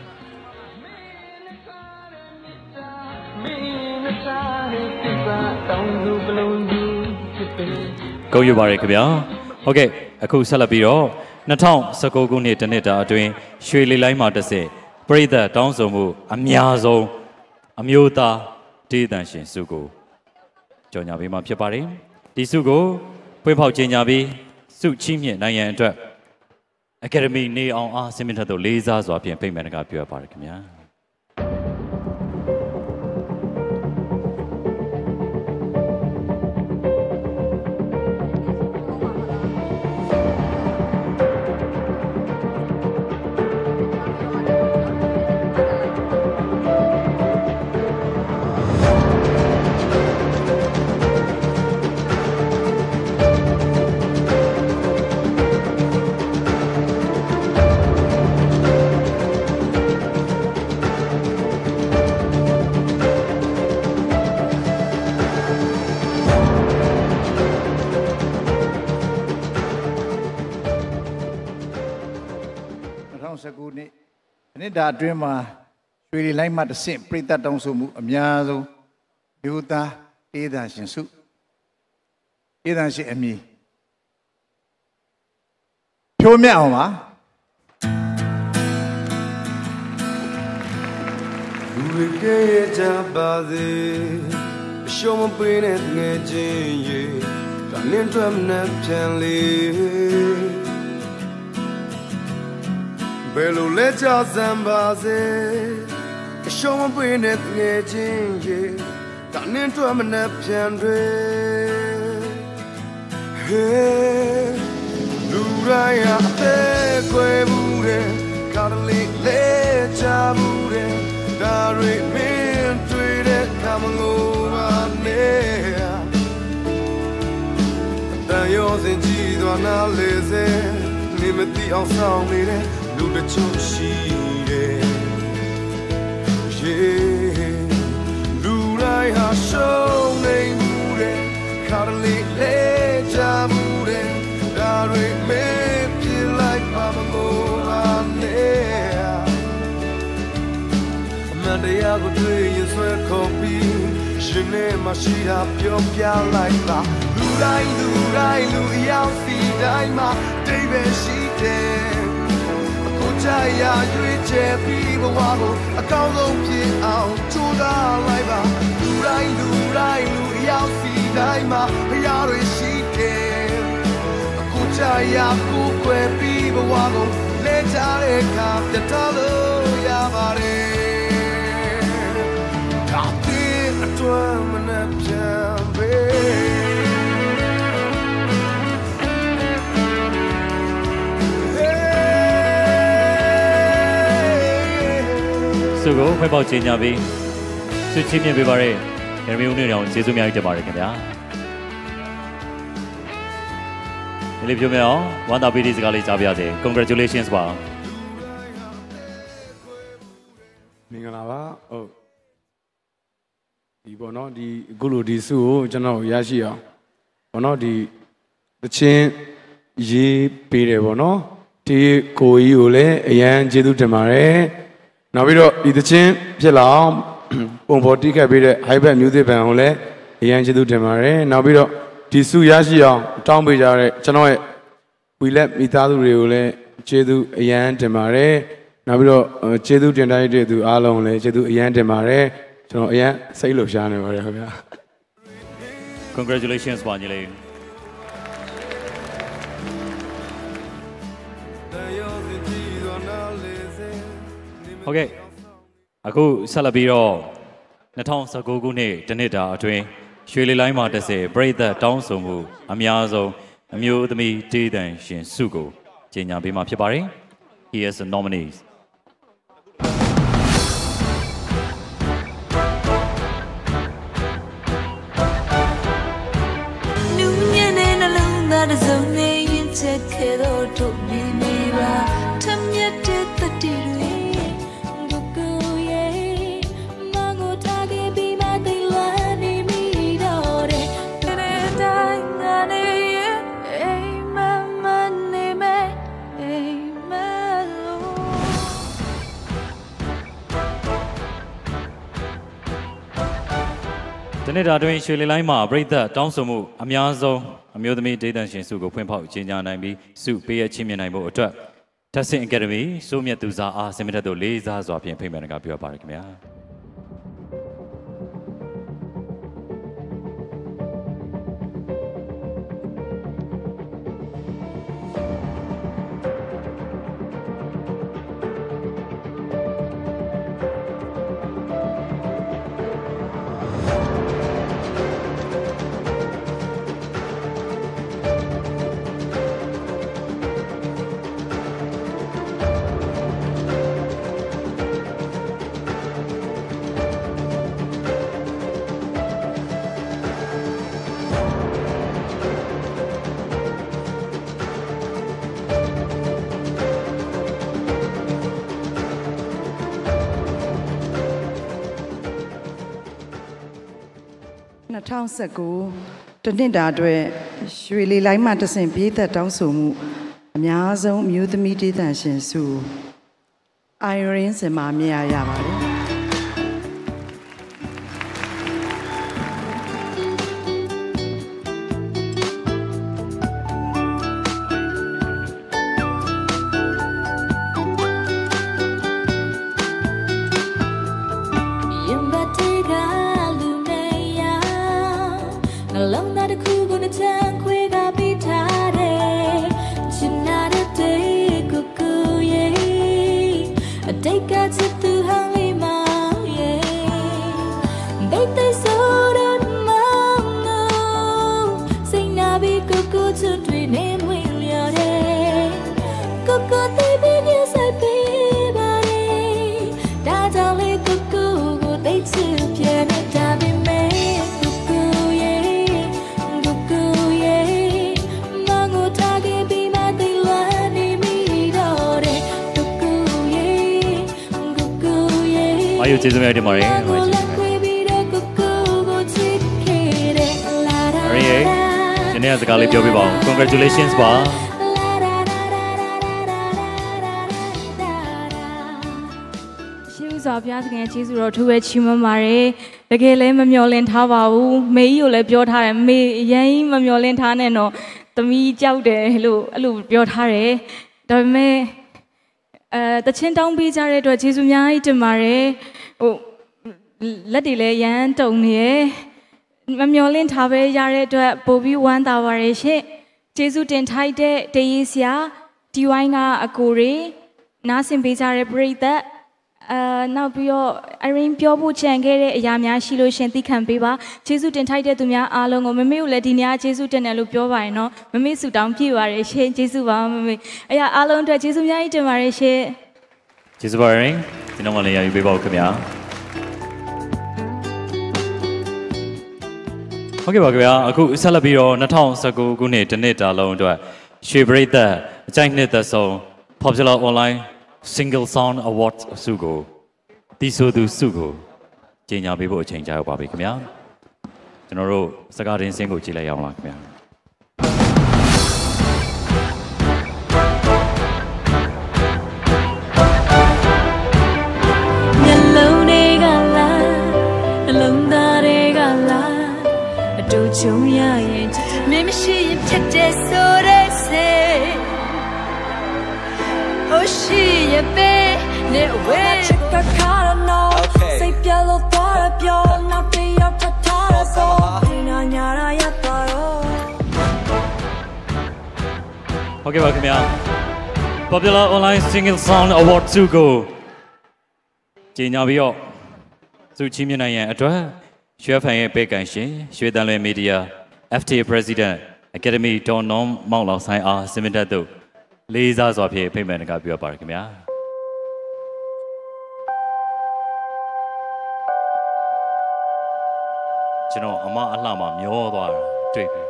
C: ကိုယူပါရခင်ဗျာဟုတ်ကဲ့အခုဆက်လက်ပြီးတော့၂၀၁၉ခုနှစ်တနှစ်တာအတွင်းရွှေလီလိုင်းမှာတက်ဆက်ပရိသတ်တောင်းဆိုမှုအများဆုံးအမျိုးသားဒေသရှင်စုကိုကြော်ညာပေးမှာဖြစ်ပါတယ်ဒီစုကိုဖွင့်ဖောက်ကြေညာပြီးစုချီးမြှင့်နိုင်ရန်အတွက်အကယ်ဒမီနေအောင်အားဆင်မြင့်ထက်သို့လေးစားစွာဖြင့်ပြိမှန်တကာပြောပါရခင်ဗျာ
Q: ဒါအတွင်းမှာရွှေလီလိုင်းမှတဆင့်ပရိသတ်တောင်းဆိုမှုအများဆုံးမြို့သားဒေသရှင်စုဒေသရှင်အမည်ဖြိုးမြတ်အောင်ပါလူတွေကကြပါစေအရှုံးမပေးတဲ့ငယ်ချင်းရေဒါနင်းတွမ်းနဲ့ပြန်လေဘယ်လိုလဲကြစမ်းပါစေအရှုံးမပေးတဲ့ငယ်ချင်းရေဒါနင်းတွမ်းမနဲ့ပြန်တွေဟေးလူတိုင်းအသေးခွဲမှုတဲ့ကားလေးလဲချမှုတဲ့ဒါတွေမင်းတွေ့တဲ့ကမငိုပါနဲ့တန်ရောစင်ကြည့်သွားနာလေစေနေမသိအောင်ဆောင်နေတဲ့လူတချို့ရှိတယ်ရေလူတိုင်းဟာရှုံးနေမှုတဲ့ခါလေးလဲချမှုတဲ့ဒါတွေမေးပြလိုက်ပါမလို့လားနဲ့အမှန်တရားကိုတွေ့ရင်ဆွဲခေါ်ပြီးရှင်နဲ့မရှိတာပြောပြလိုက်ပါလူတိုင်းလူတိုင်းလူအယောက်စီတိုင်းမှာတိတ်ပဲရှိတယ်ကြရရွေးချယ်ပြီးဘဝကိုအကောင်းဆုံးဖြစ်အောင်ကြိုးစားလိုက်ပါလူတိုင်းလူတိုင်းလူအယောက်စီတိုင်းမှာဘုရားတွေရှိတယ်အခုကြရကိုယ်ွယ်ပြီးဘဝကိုလဲချတဲ့အခါပြတ်တော်လို့ရပါတယ်ဒါတင်အတွမ်းမနဲ့ပြန်ပေး
C: စုကိုဖွင့်ပေါက်ကြေညာပြီးစုချင်းမြင်ပေးပါရယ်ရမီဦးနေတော်ကျေးဇူးများတင်ပါတယ်ခင်ဗျာဒီလေးပြောမယ်အောင်ဝမ်းသာပေးတဲ့စကားလေးကြားပြစေ Congratulations ပါ
R: မင်္ဂလာပါဟုတ်ဒီပေါ့နော်ဒီအခုလိုဒီစုကိုကျွန်တော်ရရှိအောင်ပေါ့နော်ဒီသချင်းရေးပေးတယ်ပေါ့နော်ဒီကိုကြီးကိုလည်းအရန်ကျေးဇူးတင်ပါတယ်နောက်ပြီးတော့ဒီသချင်းဖြစ်လာအောင်ပုံဖော်တိခတ်ပေးတဲ့ Hi-Bad Music Band ကိုလည်းအရန်ကျေးဇူးတင်ပါတယ်နောက်ပြီးတော့ဒီစုရရှိအောင်တောင်းပေးကြတဲ့ကျွန်တော်ရဲ့ဝီလက်မိသားစုတွေကိုလည်းကျေးဇူးအရန်တင်ပါတယ်နောက်ပြီးတော့ကျေးဇူးတင်တိုက်တဲ့သူအားလုံးလည်းကျေးဇူးအရန်တင်ပါတယ်ကျွန်တော်အရန်စိတ်လှုပ်ရှားနေပါတယ်ခင်ဗျာ
C: Congratulations ပါညီလေးဟုတ်ကဲ့အခုဆက်လက်ပြီးတော့၂၀၁၉ခုနှစ်တနှစ်တာအတွင်းရွှေလီလိုင်းမှာတစ်ဆယ်ပရိသတ်တောင်းဆိုမှုအများဆုံးအမျိုးသမီးဒေသန်ရှင်စုကိုကြေညာပေးမှာဖြစ်ပါတယ် Here is the nominees
F: That is only in Tekero to be never to me the delay. Go ye, Mango Tage be my delay, me door. Amen, amen, amen.
C: တနေ့တာတွင်ရွှေလီလိုင်းမှာပြည်သက်တောင်းဆိုမှုအများဆုံးအမျိုးသမီးဒေသရှင်စုကိုဖွင့်ဖောက်ခြင်းညာနိုင်ပြီးစုပေးရချင်းမြင်နိုင်မှုအတွက်တက်ဆင်အကယ်ဒမီစိုးမြတ်သူစားအားစင်မတက်တို့လေးစားစွာဖြင့်ဖိတ်မယ်ကပြောပါရခင်ဗျာ
S: ၂၀၁၉တနှစ်တာအတွက်ရွှေလီလိုင်းမှာတဆင့်ပြည်သက်တောင်းဆိုမှုအများဆုံးအမျိုးသမီးဒေသရှင်စုအိုင်ရင်းစင်မာမြရရပါတယ်အားရကျေးဇူးများတင်ပါတယ်အားရဒီနေ့စကားလေးပြောပြပါဦး Congratulations ပါ
T: ရှေးဥစွာဘုရားသခင်ကျေးဇူးတော်ထူးပဲချီးမွမ်းပါတယ်တကယ်လည်းမမျှော်လင့်ထားပါဘူးမေကြီးကိုလည်းပြောထားတယ်မေအရင်မမျှော်လင့်ထားနဲ့တော့သမီးကြောက်တယ်လို့အဲ့လိုပြောထားတယ်ဒါပေမဲ့အဲတချင်းတောင်းပေးကြတဲ့အတွက်ကျေးဇူးများကြီးတင်ပါတယ်ဟိုလက်တွေလည်းရမ်းတုံနေရမမျောလင့်ထားပဲရတဲ့အတွက်ပို့ပြီးဝမ်းသာပါရရှင်ကျေးဇူးတင်ထိုက်တဲ့တရေဆရာဒီဝိုင်းကအကိုတွေနားဆင်ပေးကြတဲ့ပရိသတ်အာနောက်ပြီးတော့အရင်ပြောဖို့ချန်ခဲ့တဲ့အရာများရှိလို့ရှင်သိခံပေးပါကျေးဇူးတင်ထိုက်တဲ့သူများအားလုံးကိုမမေကိုလည်းဒီနေ့ကျေးဇူးတင်တယ်လို့ပြောပါရင်တော့မမေဆုတောင်းပြပါရရှင်ကျေးဇူးပါမမေအရာအားလုံးအတွက်ကျေးဇူးများကြီးတင်ပါရရှင်
C: ကျေးဇူးပါရရှင်ဒီနောက်မှလည်းရယူပေးပါဦးခင်ဗျာဟုတ်ကဲ့ပါခင်ဗျာအခုဆက်လက်ပြီးတော့၂၀၁၉ခုနှစ်တနှစ်တာလုံးအတွက်ရွှေပရိသတ်အကြိုက်နှစ်သက်ဆုံး Popular Online Single Song Awards ဆုကိုတီဆိုသူဆုကိုကြေညာပေးဖို့အချိန်ကြာရောက်ပါပြီခင်ဗျာကျွန်တော်တို့စကားတင်စင်းကိုကြည့်လိုက်ရအောင်လားခင်ဗျာ
F: မျက်လုံးတွေကလာနှလုံးသားတွေကလာအတူချုံရရင်မင်းမရှိရင်ဖြစ်တဲ့ဆိုတဲ့စေဟိုရှိရပဲနေဝဲချက်ကခါရနော်စိတ်ပြလို့သွားရပြောနောက်တယောက်ထထားရဆိုဒီနာညာရရပါတော့
C: ဟုတ်ကဲ့ပါခင်ဗျာ Popular Online Single Song Award ဆုကိုကြေညာပြီးတော့ဆုချီးမြှင့်နိုင်ရန်အတွက်ရွှေဖန်ရဲ့ပေးကန်ရှင်ရွှေတန်လွင်မီဒီယာ F T A President Academy ဒေါ်နောင်မောင်လောင်ဆိုင်အားစင်မတက်တို့လေးစားစွာဖြင့်ဖိတ်မှန်တကားပြောပါရခင်ဗျာကျွန်တော်အမအလှမှာမျောသွားတာတွေ့ပြီ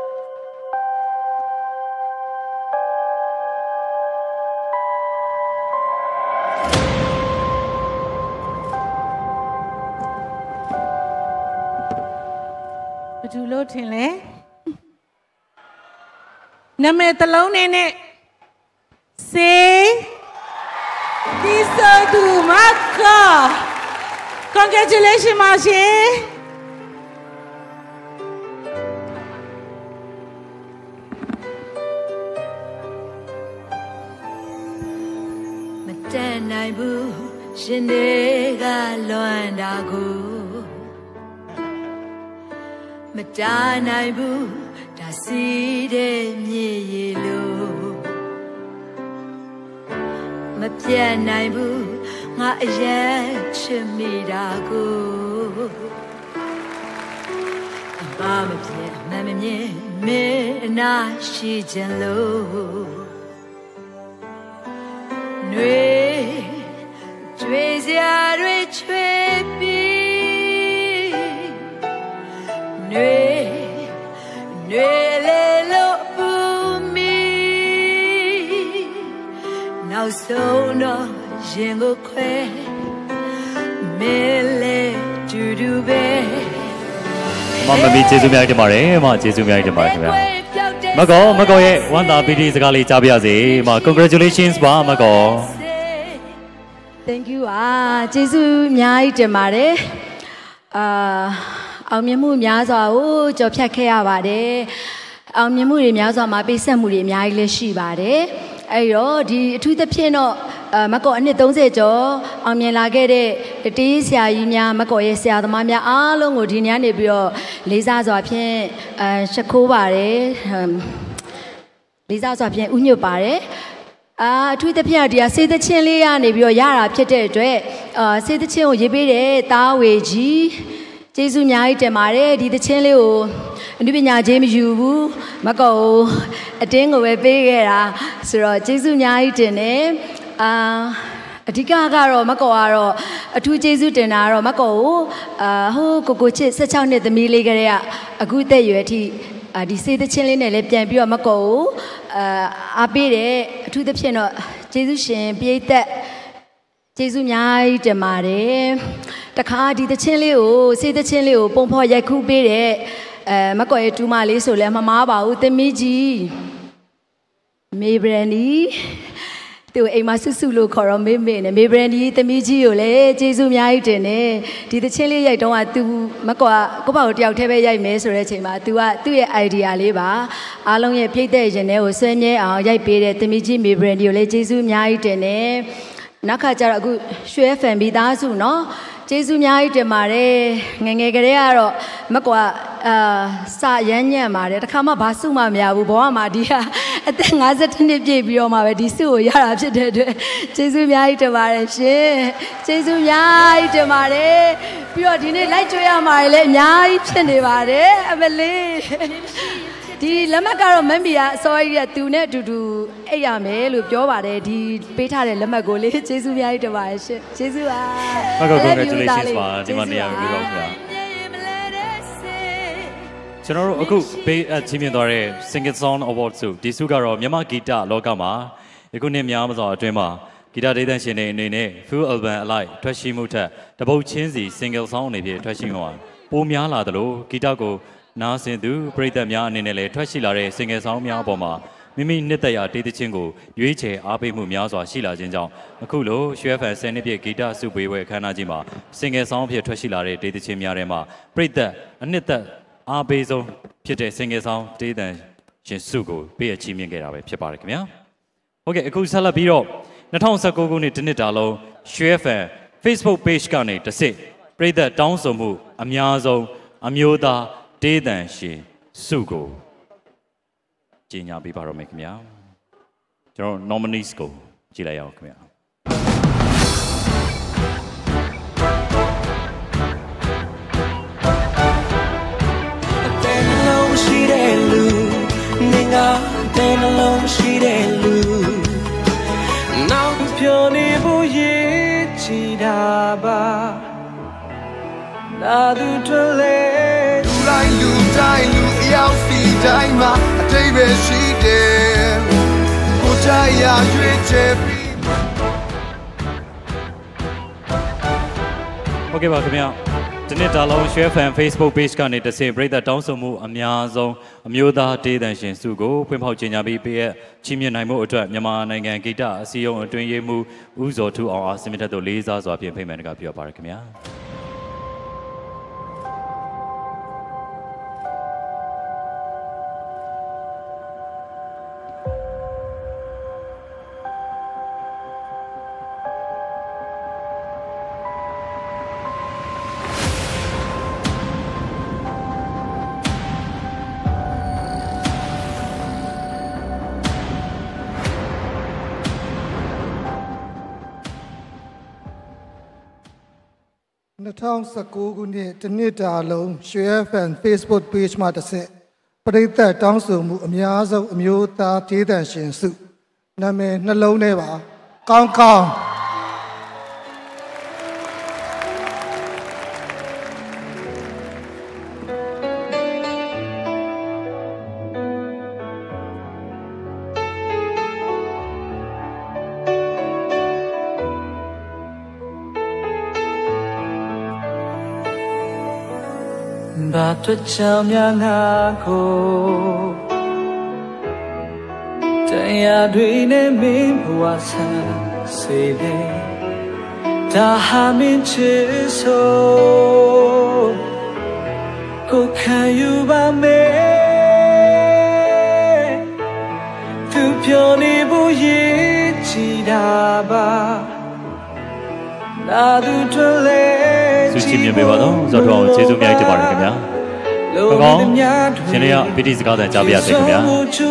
H: ဘယ်သူလို့ထင်လဲနာမည်တစ်လုံးနဲ့နဲ့စေဒီဆိုသူမက Congratulations ပါရှင်
F: မတန်နိုင်ဘူးရှင်တွေကလွမ်းတာကိုမတားနိုင်ဘူးဒါစီတဲ့မြေရီလို့မပြတ်နိုင်ဘူးငါအရင်ချစ်မိတာကိုဘာမပြတ်မမမြင်မင်းအနာရှိချင်လို့နှွေကျွေးစရာတွေချွေပြီးနှွေနှွေလေလို့ပူမီနောက်ဆုံးတော့ရင်ကိုခွဲမဲလေဒူဒူပဲ
C: မမမီကျေးဇူးများတင်ပါတယ်မကျေးဇူးများတင်ပါတယ်ခင်ဗျာမကောမကောရဲ့ဝမ်းသာပီတိစကားလေးကြားပြရစေမ Congratulations ပါမကော
U: Thank you อ่ะကျေးဇူးအများကြီးတင်ပါတယ်အာအောင်မြင်မှုများစွာကိုကြော်ဖြတ်ခဲ့ရပါတယ်အောင်မြင်မှုတွေများစွာမှာပေးဆက်မှုတွေအများကြီးလည်းရှိပါတယ်အဲ့တော့ဒီအထူးသဖြင့်တော့မကောအနှစ်သုံးဆယ်ကျော်အောင်မြင်လာခဲ့တဲ့တေးဆရာကြီးများမကောရဲ့ဆရာသမားများအားလုံးကိုဒီညနေပြီးတော့လေးစားစွာဖြင့်အဲရှခိုးပါတယ်လေးစားစွာဖြင့်ဥညွတ်ပါတယ်အာအထူးသဖြင့်ဒီဟာစေတချင်းလေးရနေပြီးတော့ရတာဖြစ်တဲ့အတွက်အာစေတချင်းကိုရေးပေးတဲ့တားဝေကြီးကျေးဇူးအများကြီးတင်ပါတယ်ဒီသချင်းလေးကိုအနုပညာချင်းမယူဘူးမကောအတင်းကိုပဲပေးခဲ့တာဆိုတော့ကျေးဇူးအများကြီးတင်တယ်အာအဓိကကတော့မကောကတော့အထူးကျေးဇူးတင်တာကတော့မကောကိုအာဟိုကိုကိုချစ်၁၆နှစ်သမီးလေးကလေးကအခုသက်ရွယ်အထိအာဒီစေတချင်းလေးနဲ့လည်းပြန်ပြီးတော့မကောကိုအာအားပေးတယ်အထူးသဖြင့်တော့ကျေးဇူးရှင်ပြိသက်ကျေးဇူးအများကြီးတင်ပါတယ်တခါဒီသချင်းလေးကိုစေတချင်းလေးကိုပုံဖော်ရိုက်ခုပေးတဲ့အဲမကောရဲ့တူမလေးဆိုလဲမမားပါဘူးသမီးကြီးမေဘရန်ဒီသူအိမ်မှာဆွဆွလို့ခေါ်တော့မေမေနဲ့မေဘရန်ဒီသမီးကြီးကိုလည်းကျေးဇူးအများကြီးတင်တယ်ဒီသချင်းလေးရိုက်တော့က तू မကောကိုပေါ့တယောက်တည်းပဲရိုက်မယ်ဆိုတဲ့အချိန်မှာ तू ကသူ့ရဲ့ idea လေးပါအားလုံးရဲ့ပြည့်တဲ့ရင်ထဲကိုဆွဲမြဲအောင်ရိုက်ပေးတဲ့သမီးကြီးမေဘရန်ဒီကိုလည်းကျေးဇူးအများကြီးတင်တယ်နောက်ခါကျတော့အခုရွှေဖန်ပြီးသားစုเนาะကျေးဇူးအများကြီးတင်ပါတယ်ငငယ်ကလေးကတော့မကွာအာစရမ်းညံ့ပါတယ်တခါမှဘာစုမှမရဘူးဘဝမှာဒီဟာအသက်၅၁နှစ်ပြည့်ပြီးတော့မှပဲဒီစုကိုရတာဖြစ်တဲ့အတွက်ကျေးဇူးအများကြီးတင်ပါတယ်ရှင်ကျေးဇူးအများကြီးတင်ပါတယ်ပြီးတော့ဒီနေ့လိုက်ကြွရမှာလည်းအများကြီးဖြစ်နေပါတယ်အမလေးဒီလက်မှတ်ကတော့မမ်မီကအစောကြီးကသူနဲ့အတူတူအိတ်ရမယ်လို့ပြောပါတယ်ဒီပေးထားတဲ့လက်မှတ်ကိုလေကျေးဇူးအများကြီးတင်ပါတယ်ရှင်ကျေးဇူးပါ
C: ဟုတ်ကဲ့ congratulations ပါဒီမှာနေရာပြီးပါခင်ဗျာ
U: ချ
C: ကျွန်တော်တို့အခုပေးအပ်ချင်းမြင်သွားတဲ့ Single Song Award ဆုဒီဆုကတော့မြန်မာဂီတလောကမှာယခုနှစ်များမစွာအတွင်းမှာဂီတဒေသရှင်တွေအနေနဲ့ full album အလိုက်ထွက်ရှိမှုထက်တပုတ်ချင်းစီ single song အနေဖြင့်ထွက်ရှိမှာပိုများလာသလိုဂီတကိုနားဆင်သူပရိသတ်များအနေနဲ့လည်းထွက်ရှိလာတဲ့ single song များအပေါ်မှာမိမိနှစ်သက်ရာဒေသချင်းကိုရွေးချယ်အားပေးမှုများစွာရှိလာခြင်းကြောင့်အခုလိုရွှေဖန်ဆယ်နှစ်ပြည့်ဂီတစုပေးပွဲအခမ်းအနားကြီးမှာ single song ဖြစ်ထွက်ရှိလာတဲ့ဒေသချင်းများထဲမှာပရိသတ်အနှစ်သက်အားပေးဆုံးဖြစ်တဲ့ single song ဒေသရှင်စုကိုပေးအပ်ချီးမြှင့်ခဲ့တာပဲဖြစ်ပါတယ်ခင်ဗျာဟုတ်ကဲ့အခုဆက်လက်ပြီးတော့၂၀၁၉ခုနှစ်ဒီနှစ်တာလုံးရွှေဖန် Facebook page ကနေတစ်စစ်ပရိသတ်တောင်းဆိုမှုအများဆုံးအမျိုးသားဒေသရှင်စုကိုကြီးညာပေးပါတော့မယ်ခင်ဗျာကျွန်တော် nominees ကိုကြည့်လိုက်ရအောင်ခင်ဗျာတဲ့လုံးရှိတဲ့လူနေငါတဲ့လုံးရှိတဲ့လူနောက်ပြောနေဖို့ရေးချီတာပါလာသူတွေလေလူတိုင်းလူတိုင်းလူအယောက်စီတိုင်းမှာအတိတ်ပဲရှိတယ်ကိုကြရရွေးချယ်ပြီးโอเคပါခင်ဗျာဒီနေ့ဒါလုံး Share Fan Facebook Page ကနေတစ်ဆင့်ပြည်သက်တောင်းဆိုမှုအများဆုံးအမျိုးသားဒေသရှင်စုကိုဖွင့်ဖောက်ကြေညာပြီးပေးရချီးမြှင့်နိုင်မှုအတွက်မြန်မာနိုင်ငံဂီတအစည်းအရုံးအတွင်းရေးမှူးဦးဇော်ထူအောင်အားစင်မြတ်တို့လေးစားစွာဖြင့်ဖိတ်မှန်တကပြောပါရခင်ဗျာ
B: ၂၀၁၉ခုနှစ်တနှစ်တာလုံးရွှေဖန် Facebook page မှာတစ်ဆက်ပရိသတ်တောင်းဆိုမှုအများဆုံးအမျိုးသားဒေသရှင်စုနာမည်နှလုံးထဲပါကောင်းကောင်းဘာတို့ချောင်းများငါကိုတရားတွေနဲ့မင်းဘဝဆန်းစေတယ်ဒါဟာမင်းချစ်ဆိုကိုခံယူပါမယ်သူပြောနေဖို့ရေးချီတာပါလာသူတွေလေဆုချီးမြှင့်ပေးပါတော့ဇော်တော်ကျေးဇူးများတင်ပါတယ်ခင်ဗျာကောင်းကောင်းရှင်လေးကပီတိစကားတန်ကြားပြရစေခင်ဗျာ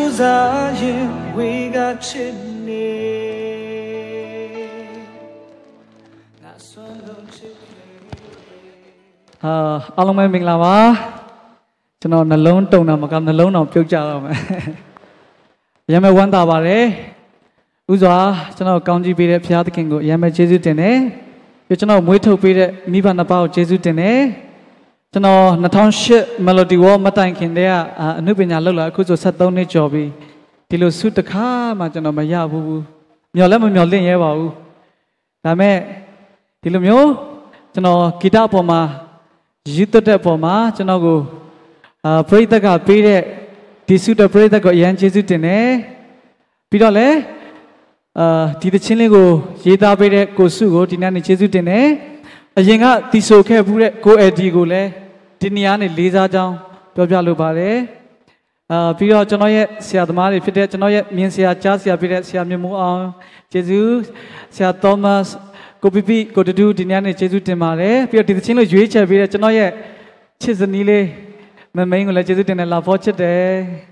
P: အာအားလုံးပဲမင်္ဂလာပါကျွန်တော်နှလုံးတုံတာမကနှလုံးတော်ပြုတ်ကြတော့မယ်ရမ်းမဲ့ဝမ်းသာပါတယ်ဥစွာကျွန်တော်ကောင်းကြီးပေးတဲ့ဘုရားသခင်ကိုရမ်းမဲ့ကျေးဇူးတင်တယ်ပြကျွန်တော်မွေးထုတ်ပေးတဲ့မိဘနှစ်ပါးကိုကျေးဇူးတင်တယ်ကျွန်တော်၂၀၀၈ Melody World မတိုင်ခင်တည်းကအနုပညာလုပ်လာအခုဆိုဆက်သုံးနှစ်ကျော်ပြီဒီလိုဆုတစ်ခါမှကျွန်တော်မရဘူးမျော်လည်းမမျော်လင့်ရဲပါဘူးဒါမဲ့ဒီလိုမျိုးကျွန်တော်ဂီတအပေါ်မှာရည်သွတ်တဲ့အပေါ်မှာကျွန်တော်ကိုအာပရိသတ်ကပေးတဲ့ဒီဆုတဲ့ပရိသတ်ကိုအရန်ကျေးဇူးတင်တယ်ပြီးတော့လည်းအာဒီသချင်းလေးကိုရေးသားပေးတဲ့ကိုစုကိုဒီနေ့နေ့ကျေးဇူးတင်တယ်အရင်ကတီဆိုခဲ့ဘူးတဲ့ကိုအယ်ဒီကိုလည်းဒီနေရာနဲ့လေးစားကြောင်းပြောပြလိုပါတယ်အာပြီးတော့ကျွန်တော်ရဲ့ဆရာသမားတွေဖြစ်တဲ့ကျွန်တော်ရဲ့မြင်ဆရာကြားဆရာဖြစ်တဲ့ဆရာမြတ်မိုးအောင်ကျေးဇူးဆရာသောမတ်ကိုပီပီကိုတူတူဒီနေ့နေ့ကျေးဇူးတင်ပါတယ်ပြီးတော့ဒီသချင်းလေးရွေးချယ်ပေးတဲ့ကျွန်တော်ရဲ့ချစ်စနီးလေးမမိန်ကိုလည်းကျေးဇူးတင်တယ်လာဖို့ချစ်တယ်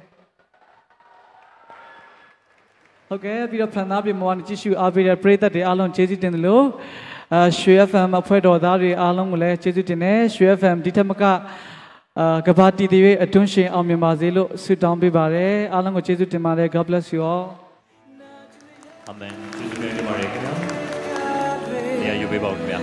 P: ဟုတ်ကဲ့ပြီးတော့ဖန်သားပြေမောင်ကြည့်ရှုအားပေးတဲ့ပရိသတ်တွေအားလုံးကျေးဇူးတင်တယ်လို့အာရွှေ エフ エム အဖွဲ့တော်သားတွေအားလုံးကိုလည်းကျေးဇူးတင်တယ်ရွှေ エフ エム ဒီထက်မကအာကဘာတီတီရဲ့အတွန်းရှင်အောင်မြင်ပါစေလို့ဆုတောင်းပေးပါတယ်အားလုံးကိုကျေးဇူးတင်ပါတယ် God bless you all
C: Amen ကျေးဇူးတင်ပါတယ်ခင်ဗျာနေရာယူပေးပါဦးခင်ဗျာ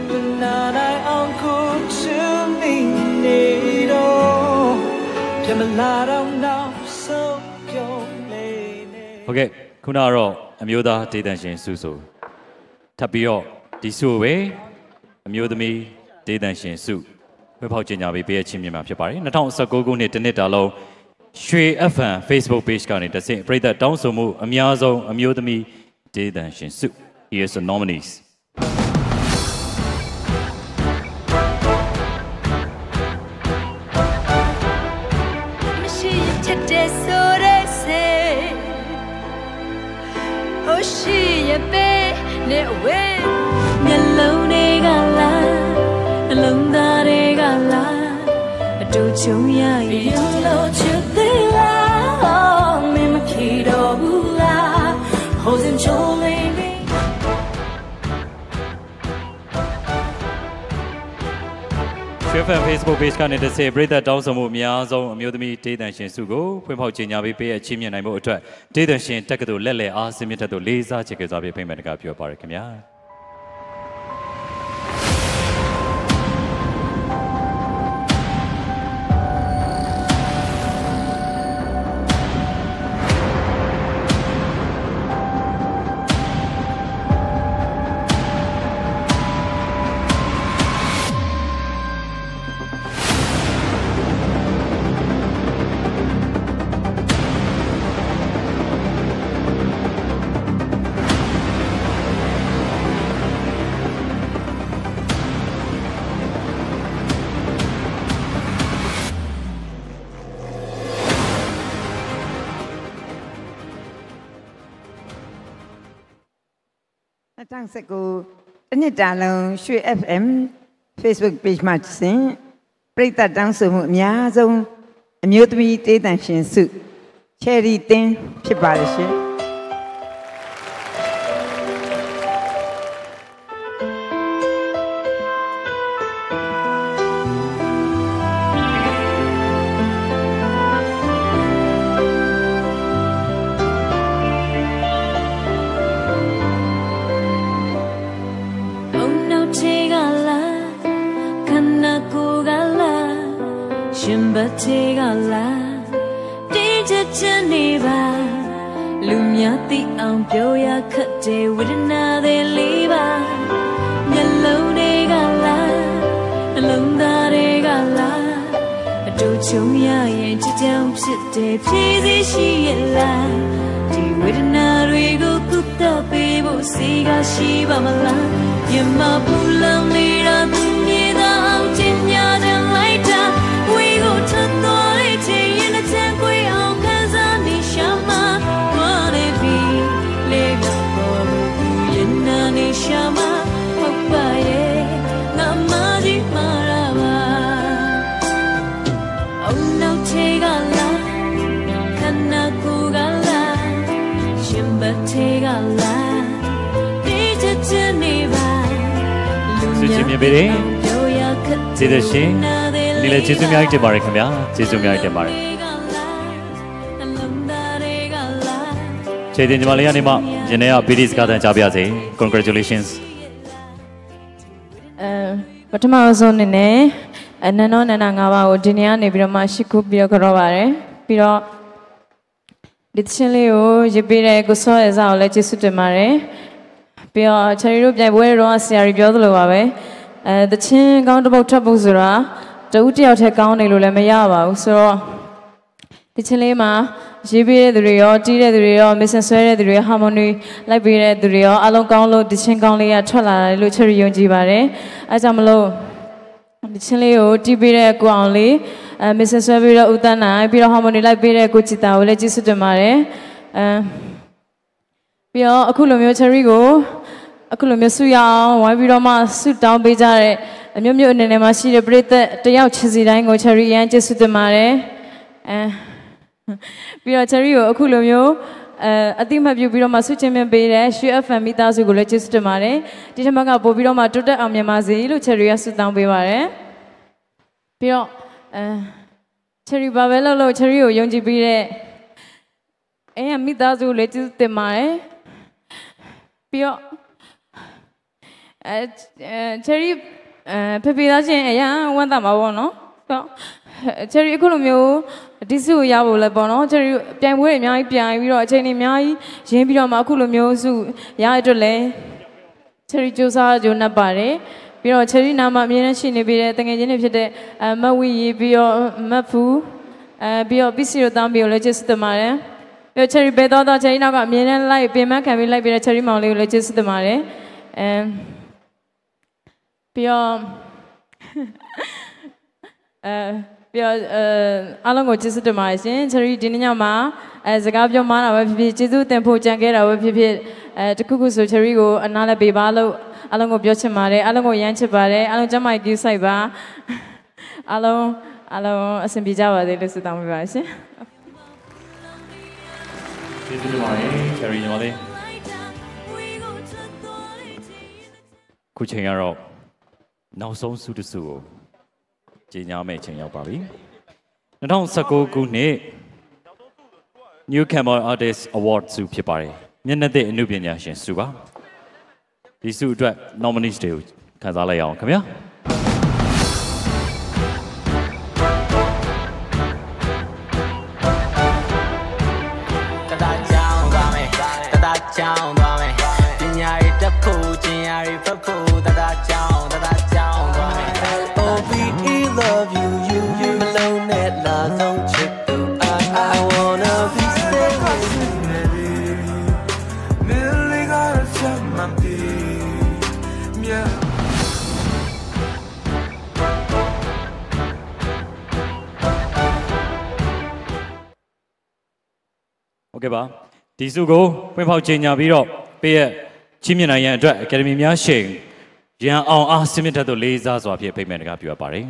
F: ပြန်မလာတော့နောက်ဆုံးပြုံးနေ
C: ဟုတ်ကဲ့ခုနကတော့အမျိုးသားဒေသရှင်စုဆိုထပ်ပြီးတော့ဒီစုပဲအမျိုးသမီးဒေသရှင်စုဝေဖောက်ကျင်ညာပေးပေးချင်းမြင်မှာဖြစ်ပါတယ်၂၀၁၉ခုနှစ်တနှစ်တာလုံးရွှေ F M Facebook page ကနေတဆင့်ပရိသတ်တောင်းဆိုမှုအများဆုံးအမျိုးသမီးဒေသရှင်စု Here's the nominees
F: She a bit ne way alone gala alone da gala do chung ya you lo chu de la me ma ki do bu la holding chole me
C: ရွှေ F M Facebook page ကနေတစ်ဆင့်ပရိသတ်တောင်းဆိုမှုအများဆုံးအမျိုးသမီးဒေသရှင်စုကိုဖွင့်ဖောက်ကြေညာပေးပေးအချင်းမြင်နိုင်ဖို့အတွက်ဒေသရှင်တက္ကသိုလ်လက်လက်အားစင်မြင့်ထက်သို့လေးစားချစ်ကြစွာဖြင့်ဖိတ်မှန်တကားပြောပါရခင်ဗျာ
A: ၂၀၁၉တနှစ်တာလုံးရွှေ F M Facebook page မှာစဉ်ပရိသတ်တောင်းဆိုမှုအများဆုံးအမျိုးသမီးတေးသံရှင်စုချယ်ရီတင်းဖြစ်ပါလိမ့်ရှင်
F: Take a laugh, danger journey by Lumia the Ampioya cut day with another lever. Yellow negala, alone the regala. A dochumia and jump sit day, please she la. Tea with another rego cooked up, baby, siga shiva mala. Yama pula made up near the out in yard and lighter. We go to the lady in a tank we all cause I need shama. What it be? Leg up, in a nishama. Papaye, Namadi Marava. Oh, no, take a la, Kanakugala, Shimba take a la, Dita Geneva, Lumia,
C: See the shame? ဒီလေကျေးဇူးများတင်ပါတယ်ခင်ဗျာကျေးဇူးများတင်ပါတယ်ခြေတင်ကြမလေးကနေမှယနေ့က B D စကားတန်ကြားပြစေ Congratulations
T: အဲပထမဆုံးအနေနဲ့အနန္တောနန္ဒ၅ပါးကိုဒီနေ့ကနေပြီးတော့မှရှိခုပြီးတော့ကြော်ပါတယ်ပြီးတော့ဒီသင်းလေးကိုရေးပေးတဲ့ကိုစောရဲစားကိုလည်းကျေးဇူးတင်ပါတယ်ပြီးတော့ချယ်ရီတို့ပြိုင်ပွဲတော့ဆရာကြီးပြောသလိုပါပဲအဲသင်းကောင်းတစ်ပုတ်ထပ်ဖို့ဆိုတာတဦးတယောက်ထက်ကောင်းနေလို့လည်းမရပါဘူးဆိုတော့ဒီချင်းလေးမှာရေးပေးတဲ့သူတွေရောတီးတဲ့သူတွေရောမစ်ဆန်ဆွဲတဲ့သူတွေဟာမိုနီလိုက်ပေးတဲ့သူတွေရောအားလုံးကောင်းလို့ဒီချင်းကောင်းလေးကထွက်လာတယ်လို့ချယ်ရီယုံကြည်ပါတယ်အဲကြောင့်မလို့ဒီချင်းလေးကိုတီးပေးတဲ့ကိုအောင်လေးအဲမစ်ဆန်ဆွဲပြီးတော့ဦးတန်းနိုင်ပြီးတော့ဟာမိုနီလိုက်ပေးတဲ့ကိုချစ်တာကိုလည်းကျေးဇူးတင်ပါတယ်အဲပြီးတော့အခုလိုမျိုးချယ်ရီကိုအခုလိုမျိုးဆုရအောင်ဝိုင်းပြီးတော့မှဆုတောင်းပေးကြတဲ့အမျိုးမျိုးအနေနဲ့မှရှိတဲ့ပရိသတ်တယောက်ချစ်စီတိုင်းကိုချယ်ရီရန်ကျေးဇူးတင်ပါတယ်အဲပြီးတော့ချယ်ရီကိုအခုလိုမျိုးအဲအတိမတ်ပြုပြီးတော့မှဆုချင်းမြင်ပေးတဲ့ရွှေ F M မိသားစုကိုလည်းကျေးဇူးတင်ပါတယ်ဒီထက်မှကပို့ပြီးတော့မှတိုးတက်အောင်မြင်ပါစေလို့ချယ်ရီကဆုတောင်းပေးပါတယ်ပြီးတော့အဲချယ်ရီဘာပဲလုပ်လို့ချယ်ရီကိုယုံကြည်ပြီးတဲ့အဲမိသားစုကိုလည်းကျေးဇူးတင်ပါတယ်ပြီးတော့အဲချယ်ရီအဲဖေဖေသားချင်းအရန်ဝမ်းသာမှာပေါ့နော်ဟုတ်ချယ်ရီအခုလိုမျိုးဒီစုကိုရဖို့လဲပေါ့နော်ချယ်ရီပြိုင်ပွဲတွေအများကြီးပြိုင်ပြီးတော့အချိန်တွေအများကြီးရင်းပြီးတော့မှအခုလိုမျိုးစုရတဲ့အတွက်လဲချယ်ရီစူးစမ်းကြိုးနှက်ပါတယ်ပြီးတော့ချယ်ရီနာမအမြဲတမ်းရှိနေပြီးတဲ့တငယ်ချင်းတွေဖြစ်တဲ့အမတ်ဝီရီပြီးတော့မတ်ဖူအဲပြီးတော့ပီစီတို့တောင်းပြီးတော့လဲကျေးဇူးတင်ပါတယ်ပြီးတော့ချယ်ရီပဲတော့တော့ချယ်ရီနောက်ကအမြဲတမ်းလိုက်ပြင်မခံပြီးလိုက်ပြီးတဲ့ချယ်ရီမောင်လေးကိုလဲကျေးဇူးတင်ပါတယ်အဲပြီးတော့အဲပြီးတော့အဲအားလုံးကိုကျေးဇူးတင်ပါတယ်ရှင်ချယ်ရီဒီနေ့ညမှာအဲစကားပြောမှတာပဲဖြစ်ဖြစ်ကျေးဇူးတင်ဖို့ကြံခဲ့တာပဲဖြစ်ဖြစ်အဲတခုခုဆိုချယ်ရီကိုအနားလည်းပေးပါလို့အားလုံးကိုပြောချင်ပါတယ်အားလုံးကိုရမ်းချစ်ပါတယ်အားလုံးကျမကြီး ဆိုင်ပါအားလုံးအားလုံးအဆင်ပြေကြပါစေလို့ဆုတောင်းပေးပါရှင်
C: ကျေးဇူးတင်ပါတယ်ချယ်ရီညီမလေးခုချိန်ကတော့နောက်ဆုံးဆုတဆုကိုကြီးညာမဲ့ချိန်ရောက်ပါပြီ၂၀၁၉ခုနှစ် New Camera Artist Award ဆုဖြစ်ပါတယ်မျက်နှာသစ်အနုပညာရှင်ဆုပါဒီဆုအတွက် nominees တွေကိုခန်းစားလိုက်အောင်ခင်ဗျာ
F: တတချောင်းသွားမယ်တတချောင်းသွားမယ်ပညာရည်တက်ဖို့ကျင်ရည်ဖတ်ဖို့တတချောင်းတတချောင်းသွားမယ် Oh we love you you you alone that love don't chip I I wanna be stay with you baby Millie got a shot my baby yeah
C: Okay ပါဒီစုကိုဖွင့်ဖောက်ချိန်ညာပြီးတော့ပေးရချီးမြှင့်နိုင်ရန်အတွက် Academy များရှိန်ရန်အောင်အားစင်မြင့်ထက်သို့လေးစားစွာဖြင့်ဖိတ်မဲ့တကားပြုအပ်ပါတယ်